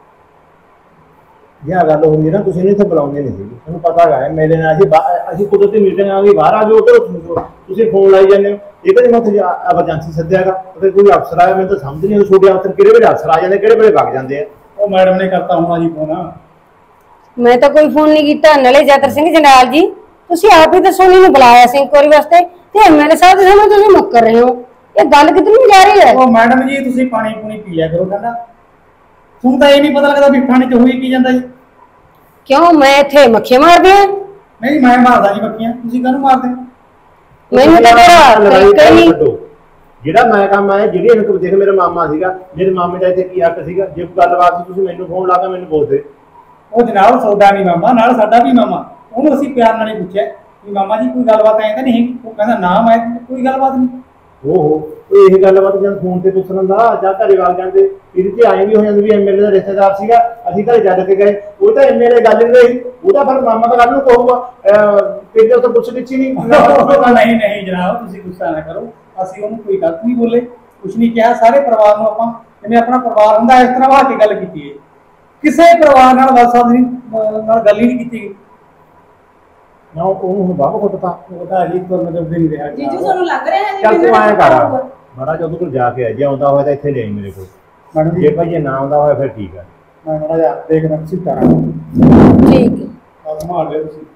ਜੇ ਆ ਗੱਲ ਹੁੰਦੀ ਨਾ, ਤੁਸੀਂ ਨਹੀਂ ਇੱਥੇ ਬੁਲਾਉਂਦੇ ਨਹੀਂ ਸੀਗੇ, ਤੁਹਾਨੂੰ ਪਤਾ ਹੈਗਾ ਮੇਰੇ ਨਾਲ ਅਸੀਂ ਕੁਦਰਤੀ ਮੀਟਿੰਗ ਆ ਗਈ, ਬਾਹਰ ਆ ਜਾਓ, ਉਧਰ ਤੁਸੀਂ ਫੋਨ ਲਾਈ ਜਾਂਦੇ ਹੋ। ਇਹ ਕਹਿੰਦੇ ਮੈਂ ਉੱਥੇ ਐਮਰਜੈਂਸੀ ਸੱਦਿਆਗਾ, ਤੇ ਕੋਈ ਅਫਸਰ ਆਇਆ, ਮੈਨੂੰ ਤਾਂ ਸਮਝ ਨਹੀਂ ਆਉਂਦੀ ਤੁਹਾਡੇ ਅਫਸਰ ਕਿਹੜੇ ਵੇਲੇ ਅਫਸਰ ਆ ਜਾਂਦੇ, ਕਿਹੜੇ ਵੇਲੇ ਵਗ ਜਾਂਦੇ ਆ। ਉਹ ਮੈਡਮ ਨੇ ਕਰਤਾ ਹੋਣਾ ਜੀ ਫੋਨ। ਮੈਂ ਤਾਂ ਕੋਈ ਫੋਨ ਨਹੀਂ ਕੀਤਾ। ਨਾਲੇ ਜੈਤਰ ਸਿੰਘ ਜੰਡਾਲ ਜੀ, ਤੁਸੀਂ ਆਪ ਹੀ ਤਾਂ ਸੋਨੀ ਨੂੰ ਬੁਲਾਇਆ ਸੀ ਇਨਕੁਆਰੀ ਵਾਸਤੇ, ਤੇ ਐਮਐਲਏ ਸਾਹਿਬ ਦੇ ਸਾਹਮਣੇ ਤੁਸੀਂ ਮੁੱਕਰ ਰਹੇ ਹੋ। ਇਹ ਗੱਲ ਕਿੱਧਰ ਨੂੰ ਜਾ ਰਹੀ ਹੈ? ਉਹ ਮੈਡਮ ਜੀ ਤੁਸੀਂ ਪਾਣੀ ਪੂਣੀ ਪੀ ਲਿਆ ਕਰੋ ਠੰਡਾ, ਤੁਹਾਨੂੰ ਤਾਂ ਇਹ ਨਹੀਂ ਪਤਾ ਲੱਗਦਾ ਵੀ ਥਾਣੇ 'ਚ ਹੋਈ ਕੀ ਜਾਂਦਾ ਜੀ। ਕਿਉਂ ਮੈਂ ਇੱਥੇ ਮੱਖੀਆਂ ਮਾਰਦੀ ਆ? ਨਹੀਂ ਮੈਂ ਮਾਰਦਾ ਜੀ ਮੱਖੀਆਂ, ਤੁਸੀਂ ਕਾਹਨੂੰ ਮਾਰਦੇ? ਮੈਨੂੰ ਤਾਂ ਤੇਰਾ ਤਰੀਕਾ ਨਹੀਂ। ਜਿਹੜਾ ਮੈਂ ਕੰਮ ਆਇਆ, ਜਿਹੜੀ ਇਹਨੂੰ ਦੇਖ, ਮੇਰਾ ਮਾਮਾ ਸੀਗਾ, ਮੇਰੇ ਮਾਮੇ ਦਾ ਇੱਥੇ ਕੀ ਹੱਕ ਸੀਗਾ? ਜੇ ਕੋਈ ਗੱਲਬਾਤ ਸੀ ਤੁਸੀਂ ਮੈਨੂੰ ਫੋਨ ਲਾ ਕੇ ਮੈਨੂੰ ਬੋਲਦੇ। ਉਹ ਜਨਾਬ ਤੁਹਾਡਾ ਨਹੀਂ ਮਾਮਾ, ਨਾਲ ਸਾਡਾ ਵੀ ਮਾਮਾ। ਉਹਨੂੰ ਅਸੀਂ ਪਿਆਰ ਨਾਲ ਹੀ ਪੁੱਛਿਆ ਵੀ ਮਾਮਾ ਜੀ ਕੋਈ ਗੱਲਬਾਤ ਐ ਤਾਂ ਨਹੀਂ? ਉਹ ਕਹਿੰਦਾ ਨਾ ਮੈਂ ਕੋਈ ਗੱਲਬਾਤ ਨਹੀਂ। ਓਹੋ ਇਹ ਗੱਲਬਾਤ ਜਦ ਫੋਨ ਤੇ ਪੁੱਛ ਲੈਂਦਾ ਜਾਂ ਘਰੇ ਵਗ ਜਾਂਦੇ, ਇਹਦੇ ਤੇ ਆਏ ਵੀ ਹੋ ਜਾਂਦੇ ਵੀ ਐਮਐਲਏ ਦਾ ਰਿਸ਼ਤੇਦਾਰ ਸੀਗਾ, ਅਸੀਂ ਘਰੇ ਛੱਡ ਕੇ ਗਏ। ਉਹ ਤਾਂ ਐਮਐਲਏ ਗੱਲ ਨਹੀਂ ਰਹੀ, ਉਹਦਾ ਫਿਰ ਮਾਮਾ ਤਾਂ ਗੱਲ ਨੂੰ ਕਹੂਗਾ ਤੇਰੇ ਤੋਂ ਪੁੱਛ ਗਿੱਛ ਨਹੀਂ। ਨਹੀਂ ਨਹੀਂ ਜਨਾਬ ਤੁਸੀਂ ਗੁੱਸਾ ਨਾ ਕਰੋ, ਅਸੀਂ ਉਹਨੂੰ ਕੋਈ ਗਲਤ ਨਹੀਂ ਬੋਲੇ, ਕੁਛ ਨਹੀਂ ਕਿਹਾ। ਸਾਰੇ ਪਰਿਵਾਰ ਨੂੰ ਆਪਾਂ ਜਿਵੇਂ ਆਪਣਾ ਪਰਿਵਾਰ ਹੁੰਦਾ ਇਸ ਤਰ੍ਹਾਂ ਬਹਾ ਕੇ ਗੱਲ ਕੀਤੀ ਹੈ। ਕਿਸੇ ਪਰਿਵਾਰ ਨਾਲ ਨਾਲ ਗੱਲ ਹੀ ਨਹੀਂ ਕੀਤੀ ਗਈ ਨਾ। ਉਹਨੂੰ ਹੁਣ ਬਾਹਰ ਕੁੱਟਤਾ, ਉਹਦਾ ਅਜੀਬ ਤੋਂ ਮਤਲਬ ਨਹੀਂ ਰਿਹਾ। ਜੀਜੂ ਤੁਹਾਨੂੰ ਲੱਗ ਰਿਹਾ ਹੈ ਚੱਲ ਤੂੰ ਐਂ ਕਰ ਮਾੜਾ, ਜਦੋਂ ਕੋਲ ਜਾ ਕੇ ਆ, ਜੇ ਆਉਂਦਾ ਹੋਇਆ ਤਾਂ ਇੱਥੇ ਲਿਆਈ ਮੇਰੇ ਕੋਲ। ਮੈਡਮ ਜੇ ਭਾਈ ਜੇ ਨਾ ਆਉਂਦਾ ਹੋਇਆ ਫਿਰ ਠੀਕ ਹੈ। ਮੈਂ ਮਾੜਾ ਜਿਹਾ ਦੇਖਦਾ ਤੁਸੀਂ ਕਰਾਂ ਠੀਕ ਹੈ। ਮਾਰ ਲਿਓ ਤੁਸੀਂ।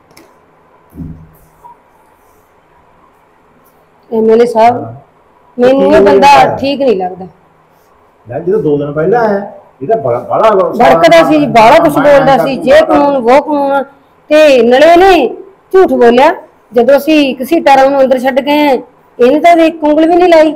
ਐਮਐਲਏ ਸਾਹਿਬ, ਮੈਨੂੰ ਇਹ ਬੰਦਾ ਠੀਕ ਨਹੀਂ ਲੱਗਦਾ। ਲੈ ਜਦੋਂ 2 ਦਿਨ ਪਹਿਲਾਂ ਆਇਆ, ਇਹਦਾ ਬੜਾ ਭੜਕਦਾ ਸੀ, ਬਾਹਲਾ ਕੁਝ ਬੋਲਦਾ ਸੀ, ਜੇ ਕਾਨੂੰਨ ਉਹ ਕਾਨੂੰਨ, ਤੇ ਨਲੇ ਨੇ ਝੂਠ ਬੋਲਿਆ। ਜਦੋਂ ਅਸੀਂ ਕਿਸੇ ਟਰਮ ਨੂੰ ਅੰਦਰ ਛੱਡ ਗਏ, ਇਹਨੇ ਤਾਂ ਇੱਕ ਉਂਗਲ ਵੀ ਨਹੀਂ ਲਾਈ।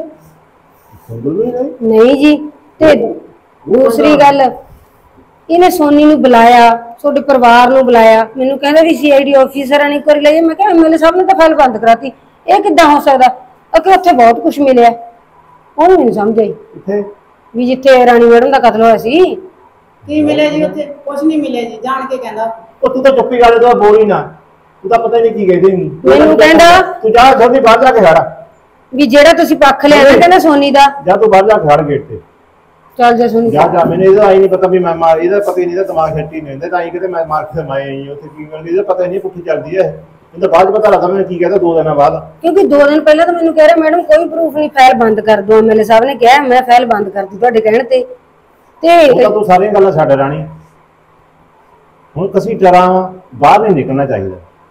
ਨਹੀਂ ਜੀ। ਤੇ ਦੂਸਰੀ ਗੱਲ, ਇਹਨੇ ਸੋਨੀ ਨੂੰ ਬੁਲਾਇਆ, ਤੁਹਾਡੇ ਪਰਿਵਾਰ ਨੂੰ ਬੁਲਾਇਆ, ਮੈਨੂੰ ਕਹਿੰਦਾ ਵੀ ਸੀਆਈਡੀ ਆਫੀਸਰਾਂ ਨੇ ਕਰ ਲਈ। ਮੈਂ ਕਿਹਾ ਐਮਐਲਏ ਸਾਹਿਬ ਨੇ ਤਾਂ ਫਾਈਲ ਬੰਦ ਕਰਾਤੀ, ਇਹ ਕਿੱਦਾਂ ਹੋ ਸਕਦਾ? ਕਿ ਉੱਥੇ ਬਹੁਤ ਕੁਝ ਮਿਲਿਆ। ਉਹਨੂੰ ਨਹੀਂ ਸਮਝ ਆਈ ਵੀ ਜਿੱਥੇ ਰਾਣੀ ਮੈਡਮ ਦਾ ਕਤਲ ਹੋਇਆ ਸੀ। ਕੀ ਮਿਲਿਆ ਜੀ ਉੱਥੇ? ਕੁਝ ਨਹੀਂ ਮਿਲਿਆ ਜੀ, ਜਾਣ ਕੇ ਕਹਿੰਦਾ। ਉਹ ਤੂੰ ਤਾਂ ਚੁੱਪੀ ਗੱਲ ਤੋਂ ਬੋਲ ਹੀ ਨਾ, ਤੂੰ ਤਾਂ ਪਤਾ ਨਹੀਂ ਕੀ ਕਹਿੰਦੇ ਨਹੀਂ। ਮੈਨੂੰ ਕਹਿੰਦਾ ਤੂੰ ਜਾ ਛੋਟੀ ਬਾਹਰ ਜਾ ਕੇ ਖੜਾ, ਵੀ ਜਿਹੜਾ ਤੁਸੀਂ ਪੱਖ ਲਿਆ ਨਾ ਕਹਿੰਦਾ ਸੋਨੀ ਦਾ, ਜਾ ਤੂੰ ਬਾਹਰ ਜਾ ਕੇ ਖੜ ਗੇਟ ਤੇ। ਚੱਲ ਜਾ ਸੋਨੀ ਜਾ ਮੈਨੂੰ ਇਹਦਾ ਆਈ ਨਹੀਂ ਪਤਾ ਵੀ ਮੈਂ ਮਾਰ, ਇਹਦਾ ਪਤਾ ਹੀ ਨਹੀਂ, ਇਹਦਾ ਦਿਮਾਗ ਛੱਟੀ ਨਹੀਂ ਹੁੰਦਾ ਤਾਂ ਹੀ ਕਿਤੇ ਮੈਂ ਮਾਰ ਕੇ ਮਾਏ ਆਈ ਉੱਥੇ ਕੀ ਕਰਦੀ, ਇਹਦਾ ਪਤਾ ਨਹੀਂ ਪੁੱਠੀ ਚੱਲਦੀ ਹੈ। ਇਹਦਾ ਬਾਅਦ ਪਤਾ ਲੱਗਦਾ ਮੈਨੂੰ ਕੀ ਕਹਿੰਦਾ 2 ਦਿਨਾਂ ਬਾਅਦ। ਕਿਉਂਕਿ 2 ਦਿਨ ਪਹਿਲਾਂ ਤਾਂ ਮੈਨੂੰ ਕਹਿ ਰਿਹਾ ਮੈਡਮ ਕੋਈ ਪ੍ਰੂਫ ਨਹੀਂ, ਫਾਈਲ ਬੰਦ ਕਰ ਦੋ। ਐਮਐਲਏ ਸਾਹਿਬ ਨੇ ਕਿਹਾ ਮੈਂ ਫਾਈਲ ਬੰਦ ਕਰਦੀ ਤੁਹਾਡੇ ਕਹਿਣ ਤੇ। ਤੇ ਤੂੰ ਸਾਰੀਆਂ ਗੱਲਾਂ ਛੱਡ ਰਾਣੀ, ਹੁਣ ਕਿਸੇ ਤਰ੍ਹਾਂ ਬਾਹਰ ਨਹੀਂ ਨਿਕਲਣਾ ਚਾਹੀਦਾ।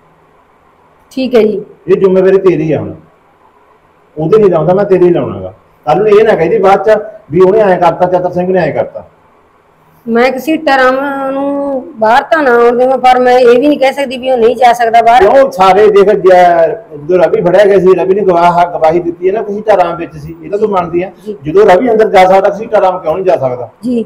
ਠੀਕ ਹੈ ਜੀ, ਇਹ ਜ਼ਿੰਮੇਵਾਰੀ ਤੇਰੀ ਆ, ਹੁਣ ਉਹਦੇ ਨਹੀਂ ਲਾਉਂਦਾ, ਮੈਂ ਤੇਰੀ ਹੀ ਲਾਉਣਾਗਾ। ਕੱਲ ਨੂੰ ਇਹ ਨਾ ਕਹਿੰਦੀ ਬਾਅਦ ਚ ਵੀ ਉਹਨੇ ਐਂ ਕਰਤਾ, ਚਤਰ ਸਿੰਘ ਨੇ ਐਂ ਕਰਤਾ। ਮੈਂ ਕਿਸੇ ਟਰਮ ਨੂੰ ਬਾਹਰ ਤਾਂ ਨਾ ਆਉਣ ਦੇਵਾਂ, ਪਰ ਮੈਂ ਇਹ ਵੀ ਨਹੀਂ ਕਹਿ ਸਕਦੀ ਵੀ ਉਹ ਨਹੀਂ ਜਾ ਸਕਦਾ ਬਾਹਰ। ਕਿਉਂ ਸਾਰੇ ਦੇਖ, ਜਦੋਂ ਰਵੀ ਫੜਿਆ ਗਿਆ ਸੀ, ਰਵੀ ਨੇ ਗਵਾਹੀ ਦਿੱਤੀ ਹੈ ਨਾ, ਕਿਸੇ ਟਰਮ ਵਿੱਚ ਸੀ, ਇਹ ਤਾਂ ਤੂੰ ਮੰਨਦੀ ਆ। ਜਦੋਂ ਰਵੀ ਅੰਦਰ ਜਾ ਸਕਦਾ, ਕਿਸੇ ਟਰਮ ਕਿਉਂ ਨਹੀਂ ਜਾ ਸਕਦਾ ਜੀ?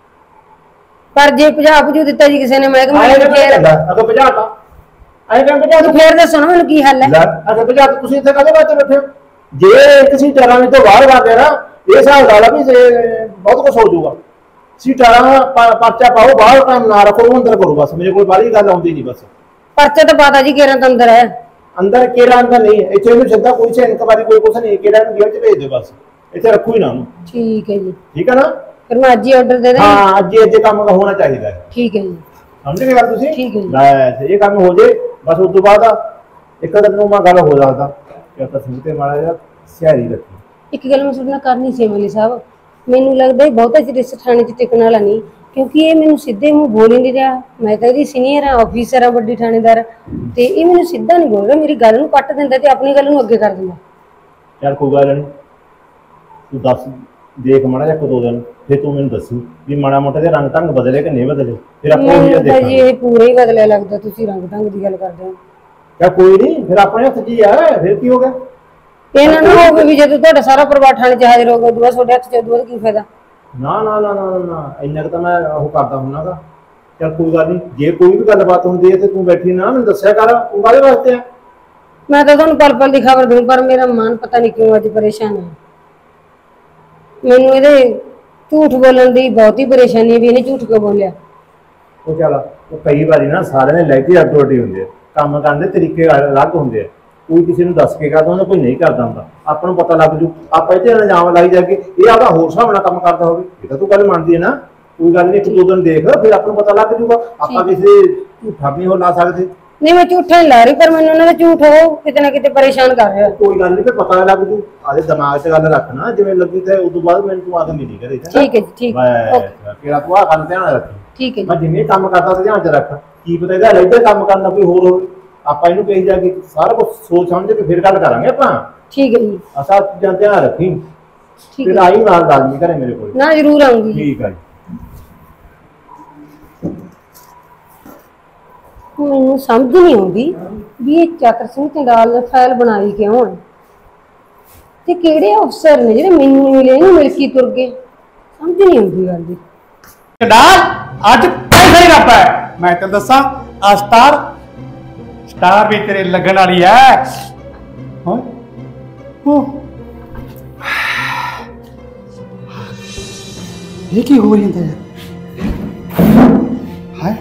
ਪਰ ਜੇ ਭਜਾ ਦਿੱਤਾ ਜੀ ਕਿਸੇ ਨੇ, ਮੈਂ ਅਗਰ ਭਜਾਤਾ ਐਂ ਕਿਉਂ ਭਜਾ ਤੂੰ? ਫੇਰ ਦੱਸੋ ਨਾ ਮੈਨੂੰ ਕੀ ਹੱਲ ਹੈ? ਅਗਰ ਭਜਾ ਤੁਸੀਂ ਇੱਥੇ ਕਾਹਦੇ ਵਾਸਤੇ ਬੈਠੇ ਹੋ? ਜੇ ਕਿਸੇ ਟਰਮ ਵਿੱਚ ਤੋਂ ਬਾਹਰ ਵਗ ਗਿਆ ਨਾ, ਇਹ ਹਿਸਾਬ ਲਾ ਲਾ ਵੀ ਬਹੁਤ ਕੁਛ ਹੋ ਜਾਊਗਾ। ਸੀਟਾਂ ਪਰਚਾ ਪਾਓ, ਬਾਹਰ ਕੰਮ ਨਾ ਰੱਖੋ, ਉਹ ਅੰਦਰ ਕਰੋ ਬਸ। ਮੇਰੇ ਕੋਲ ਬਾਹਲੀ ਗੱਲ ਆਉਂਦੀ ਨਹੀਂ ਬਸ। ਪਰਚਾ ਤਾਂ ਪਾਤਾ ਜੀ, ਕੇਰਾਂ ਤਾਂ ਅੰਦਰ ਹੈ। ਅੰਦਰ ਕਿਹੜਾ ਅੰਦਰ ਨਹੀਂ, ਇੱਥੇ ਇਹਨੂੰ ਸਿੱਧਾ ਕੋਈ ਸੇ ਇਨਕੁਆਰੀ ਕੋਈ ਕੁਛ ਨਹੀਂ, ਕਿਹੜਾ ਨੂੰ ਜੇਲ੍ਹ ਚ ਭੇਜ ਦਿਓ ਬਸ, ਇੱਥੇ ਰੱਖੋ ਹੀ ਨਾ ਉਹਨੂੰ। ਠੀਕ ਹੈ ਜੀ, ਠੀਕ ਹੈ ਨਾ? ਫਿਰ ਮੈਂ ਅੱਜ ਹੀ ਆਰਡਰ ਦੇ ਦਾਂ। ਹਾਂ ਅੱਜ ਹੀ ਕੰਮ ਹੋਣਾ ਚਾਹੀਦਾ ਹੈ। ਠੀਕ ਹੈ ਜੀ, ਸਮਝ ਗਏ ਗੱਲ ਤੁਸੀਂ? ਠੀਕ ਹੈ ਜੀ। ਬਸ ਇਹ ਕੰਮ ਹੋ ਜੇ ਬਸ, ਉਸ ਤੋਂ ਬਾਅਦ ਇੱਕ ਦਿਨ ਨੂੰ ਮੈਂ ਗੱਲ ਹੋ ਸਕਦਾ ਕਿ ਤਾਂ ਸਿੰਘ ਤੇ ਮਾੜਾ ਜਿਹਾ ਸਿਆਰੀ ਰੱਖੀ। ਇੱਕ ਗੱਲ ਮੈਂ ਤੁਹਾਡੇ ਨਾਲ ਕਰਨੀ ਸੀ ਐਮਐਲਏ ਸਾਹਿਬ, ਮੈਨੂੰ ਲੱਗਦਾ ਇਹ ਬਹੁਤਾ ਚਿਰ ਇਸ ਥਾਣੇ 'ਚ ਟਿਕਣ ਵਾਲਾ ਨਹੀਂ, ਕਿਉਂਕਿ ਇਹ ਮੈਨੂੰ ਸਿੱਧੇ ਮੂੰਹ ਬੋਲ ਹੀ ਨਹੀਂ ਰਿਹਾ। ਮੈਂ ਤਾਂ ਇਹਦੀ ਸੀਨੀਅਰ ਆ, ਆਫੀਸਰ ਆ, ਵੱਡੀ ਥਾਣੇਦਾਰ, ਤੇ ਇਹ ਮੈਨੂੰ ਸਿੱਧਾ ਨਹੀਂ ਬੋਲ ਰਿਹਾ, ਮੇਰੀ ਗੱਲ ਨੂੰ ਕੱਟ ਦਿੰਦਾ ਤੇ ਆਪਣੀ ਗੱਲ ਨੂੰ ਅੱਗੇ ਕਰ ਦਿੰਦਾ। ਯਾਰ ਕੋਈ ਗੱਲ ਨਹੀਂ, ਤੂੰ ਦੱਸ ਦੇਖ ਮਾੜਾ ਜਿਹਾ 1-2 ਦਿਨ, ਫਿਰ ਤੂੰ ਮੈਨੂੰ ਦੱਸੀ ਵੀ ਮਾੜਾ ਮੋਟਾ ਦੇ ਰੰਗ ਢੰਗ ਬਦਲੇ ਕਿ ਨਹੀਂ ਬਦਲੇ, ਫਿਰ ਆਪਾਂ ਉਹ ਹੀ ਦੇਖਾਂਗੇ। ਇਹ ਪੂਰਾ ਹੀ ਬਦਲਿਆ ਲੱਗਦਾ, ਤੁਸੀਂ ਰੰਗ ਢੰਗ ਦੀ ਗੱਲ ਕਰਦੇ ਹੋ। ਯਾਰ ਕੋਈ ਨਹੀਂ, ਫਿਰ ਆਪਣੇ ਹੱਥ 'ਚ ਹੀ ਆ, ਫਿਰ ਕੀ ਹੋ ਗਿਆ? ਇਹਨਾਂ ਨੂੰ ਹੋਵੇ ਵੀ ਜਦੋਂ ਤੁਹਾਡਾ ਸਾਰਾ ਪਰਿਵਾਰ ਥਾਣੇ 'ਚ ਹਾਜ਼ਰ ਹੋ ਗਿਆ, ਦੁਆ ਤੁਹਾਡੇ ਹੱਥ 'ਚ ਦੁਆ ਕੀ ਫਾਇਦਾ? ਨਾ ਨਾ ਨਾ ਨਾ ਨਾ, ਇੰਨਾ ਕੁ ਤਾਂ ਮੈਂ ਉਹ ਕਰਦਾ ਹੁੰਨਾ ਗਾ। ਚੱਲ ਕੋਈ ਗੱਲ ਨਹੀਂ, ਜੇ ਕੋਈ ਵੀ ਗੱਲਬਾਤ ਹੁੰਦੀ ਹੈ ਤੇ ਤੂੰ ਬੈਠੀ ਨਾ ਮੈਨੂੰ ਦੱਸਿਆ ਕਰ, ਉਹ ਕਾਹਦੇ ਵਾਸਤੇ ਆ? ਮੈਂ ਤਾਂ ਤੁਹਾਨੂੰ ਪਲ ਪਲ ਦੀ ਖਬਰ ਦੂੰ, ਪਰ ਮੇਰਾ ਮਨ ਪਤਾ ਨਹੀਂ ਕਿਉਂ ਅੱਜ ਪਰੇਸ਼ਾਨ ਹੈ। ਮੈਨੂੰ ਇਹਦੇ ਝੂਠ ਬੋਲਣ ਦੀ ਬਹੁਤੀ ਪਰੇਸ਼ਾਨੀ ਵੀ ਇਹਨੇ ਝੂਠ ਕਿਉਂ ਬੋਲਿਆ। ਉਹ ਚੱਲ ਉਹ ਕਈ ਵਾਰੀ ਨਾ ਸਾਰਿਆਂ ਦੇ ਲਹਿਜੇ ਅੱਡੋ ਅੱਡੀ ਹੁੰਦੇ ਆ, ਕੰਮ ਕਰਨ ਦੇ ਤਰੀਕੇ ਅਲੱਗ ਹੁੰਦੇ ਆ। ਕੋਈ ਕਿਸੇ ਨੂੰ ਦੱਸ ਕੇ ਕਰਦਾ ਹੁੰਦਾ, ਕੋਈ ਨਹੀਂ ਕਰਦਾ ਹੁੰਦਾ। ਆਪਾਂ ਨੂੰ ਪਤਾ ਲੱਗ ਜੂ, ਆਪਾਂ ਇੱਥੇ ਇਲਜ਼ਾਮ ਲਾਈ ਜਾ ਕੇ ਇਹ ਆਪਦਾ ਹੋਰ ਹਿਸਾਬ ਨਾਲ ਕੰਮ ਕਰਦਾ ਹੋਵੇ। ਇਹ ਤਾਂ ਤੂੰ ਗੱਲ ਮੰਨਦੀ ਹੈ ਨਾ, ਕੋਈ ਗੱਲ ਨਹੀਂ, ਇੱਕ ਦੋ ਦਿਨ ਦੇਖ ਫਿਰ ਆਪਾਂ ਨੂੰ ਪਤਾ ਲੱਗ ਜੂਗਾ। ਆਪਾਂ ਕਿਸੇ ਝੂਠਾ ਵੀ ਹੋ ਲਾ ਸਕਦੇ। ਨਹੀਂ ਮੈਂ ਝੂਠਾ ਨਹੀਂ ਲਾ ਰਹੀ, ਪਰ ਮੈਨੂੰ ਉਹਨਾਂ ਦਾ ਝੂਠ ਉਹ ਕਿਤੇ ਨਾ ਕਿਤੇ ਪਰੇਸ਼ਾਨ ਕਰ ਰਿਹਾ। ਕੋਈ ਗੱਲ ਨਹੀਂ, ਫਿਰ ਪਤਾ ਲੱਗ ਜੂ। ਆਦੇ ਦਿਮਾਗ 'ਚ ਗੱਲ ਰੱਖਣਾ, ਜਿਵੇਂ ਲੱਗੀ ਤੇ ਉਸ ਤੋਂ ਬਾਅਦ ਮੈਨੂੰ ਤੂੰ ਆ ਕੇ ਮਿਲੀ ਕਰੇ। ਠੀਕ ਹੈ ਜੀ, ਠੀਕ ਹੈ। ਤੇਰਾ ਤੂੰ ਆ ਗੱਲ ਧਿਆਨ ਰੱਖੀ। ਠੀਕ ਹੈ ਮੈਂ ਜੀ। ਜਿਵੇਂ ਕੰਮ ਕਰਦਾ ਤੇ ਧਿਆਨ 'ਚ ਰੱਖ, ਕੀ ਪਤਾ ਇਹਦਾ ਇੱਧਰ ਕੰਮ ਕਰਨ ਦਾ ਕੋਈ ਹੋਰ ਹੋਵੇ। ਆਪਾਂ ਇਹਨੂੰ ਕਹੀ ਜਾ ਕੇ ਸਾਰਾ ਕੁਝ ਸੋਚ ਸਮਝ ਕੇ ਫਿਰ ਗੱਲ ਕਰਾਂਗੇ ਆਪਾਂ। ਠੀਕ ਹੈ ਜੀ। ਅਸਾਂ ਚੀਜ਼ਾਂ ਧਿਆਨ ਰੱਖੀ। ਠੀਕ ਫਿਰ ਹੈ ਆਈ ਨਾਲ ਗੱਲ ਨਹੀਂ ਕਰੇ ਮੇਰੇ ਕੋਲ। ਨਾ, ਜ਼ਰੂਰ ਆਉਂਗੀ। ਠੀਕ ਹੈ ਜੀ। ਮੈਨੂੰ ਸਮਝ ਨਹੀਂ ਆਉਂਦੀ ਵੀ ਇਹ ਚਾਤਰ ਸਿੰਘ ਚੰਡਾਲ ਨੇ ਫਾਈਲ ਬਣਾਈ ਕਿਉਂ ਹੈ ਤੇ ਕਿਹੜੇ ਅਫਸਰ ਨੇ ਜਿਹੜੇ ਮੈਨੂੰ ਮਿਲੇ ਇਹਨੂੰ ਮਿਲ ਕੇ ਤੁਰ ਗਏ। ਸਮਝ ਨਹੀਂ ਆਉਂਦੀ ਗੱਲ ਦੀ। ਚੰਡਾਲ ਅੱਜ ਪੈਸਾ ਹੀ ਰੱਬ ਹੈ। ਮੈਂ ਤੈਨੂੰ ਦੱਸਾਂ, ਆ ਸਟਾਰ ਵੀ ਤੇਰੇ ਲੱਗਣ ਵਾਲੀ ਹੈ। ਹਾਂ ਇਹ ਕੀ ਹੋ ਜਾਂਦਾ ਹੈ? ਹਾਏ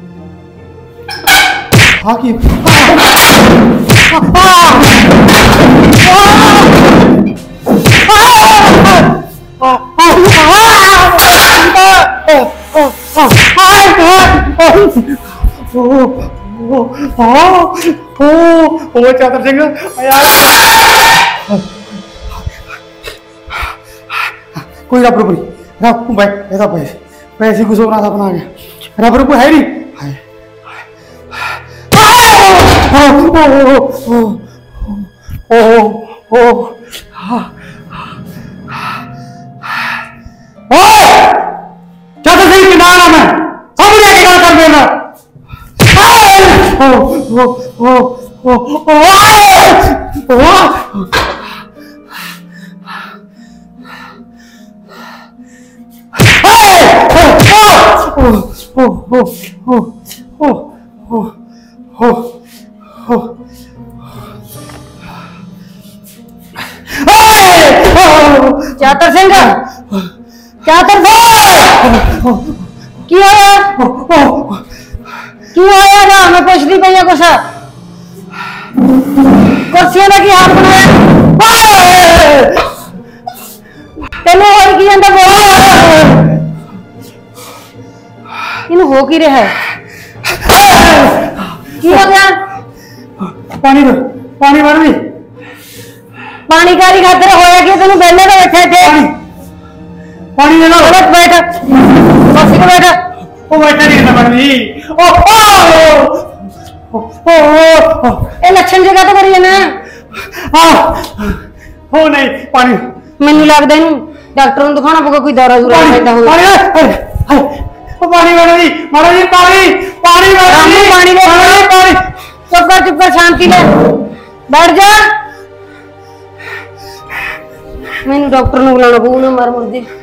ਆ ਕੀ ਉਹ ਚਾਤਰ ਸਿੰਘ ਯਾਰ, ਕੋਈ ਰੱਬ ਰੁਪਈ ਰੱਬ ਬੈ ਇਹਦਾ ਪੈਸੇ ਕੁਝ ਹੋਣਾ ਬਣਾ ਗਿਆ। ਰੱਬ ਰੁਪਈ ਹੈ ਨਹੀਂ। ਹਾਏ ਚਾਤਰ ਸਿੰਘ ਕੀ ਨਾਮ ਹੈ? ਸਾਹਮਣੇ ਕੀ ਗੱਲ ਕਰ ਦੇਣਾ? ਚਾਤਰ ਸਿੰਘ, ਚਾਤਰ ਸਿੰਘ ਕੀ ਹੋਇਆ? ਕੀ ਹੋਇਆ ਨਾ? ਮੈਂ ਪੁੱਛਦੀ ਪਈ ਆ ਕੁਛ। ਕੁਰਸੀਆਂ ਦਾ ਕੀ ਹਾਲ ਬਣਾਇਆ? ਤੈਨੂੰ ਹੋਰ ਕੀ ਜਾਂਦਾ? ਬੋਲ, ਇਹਨੂੰ ਹੋ ਕੀ ਰਿਹਾ ਹੈ? ਕੀ ਹੋ ਗਿਆ? ਪਾਣੀ ਮਾਰ ਵੀ। ਪਾਣੀ ਕਾਰੀ ਖਾਤਰ ਹੋਇਆ ਕਿ ਤੈਨੂੰ ਬੈਠੇ ਤਾਂ ਬੈਠੇ ਇੱਥੇ? ਪਾਣੀ ਦੇ ਨਾਲ ਬੈਠ ਕੁਰਸੀ ਤੇ ਬੈਠ। ਉਹ ਬੈਠਾ ਨਹੀਂ ਹੁੰਦਾ ਮੈਡਮ ਜੀ। ਇਹ ਲੱਛਣ ਜਗ੍ਹਾ ਤੋਂ ਕਰੀ ਜਾਣਾ। ਉਹ ਨਹੀਂ ਪਾਣੀ। ਮੈਨੂੰ ਲੱਗਦਾ ਇਹਨੂੰ ਡਾਕਟਰ ਨੂੰ ਦਿਖਾਉਣਾ ਪਊਗਾ, ਕੋਈ ਦੌਰਾ ਦੂਰਾ ਪੈਂਦਾ ਹੋਊਗਾ। ਪਾਣੀ ਮੈਡਮ ਜੀ, ਮੈਡਮ ਜੀ ਪਾਣੀ ਮੈਡਮ ਜੀ, ਪਾਣੀ ਦੇ। ਚੁੱਪ ਕਰ ਸ਼ਾਂਤੀ ਲੈ, ਬੈਠ ਜਾ। ਮੈਨੂੰ ਡਾਕਟਰ ਨੂੰ ਬੁਲਾਉਣਾ ਪਊ ਨਾ, ਮਰ ਮੁਰਦੇ।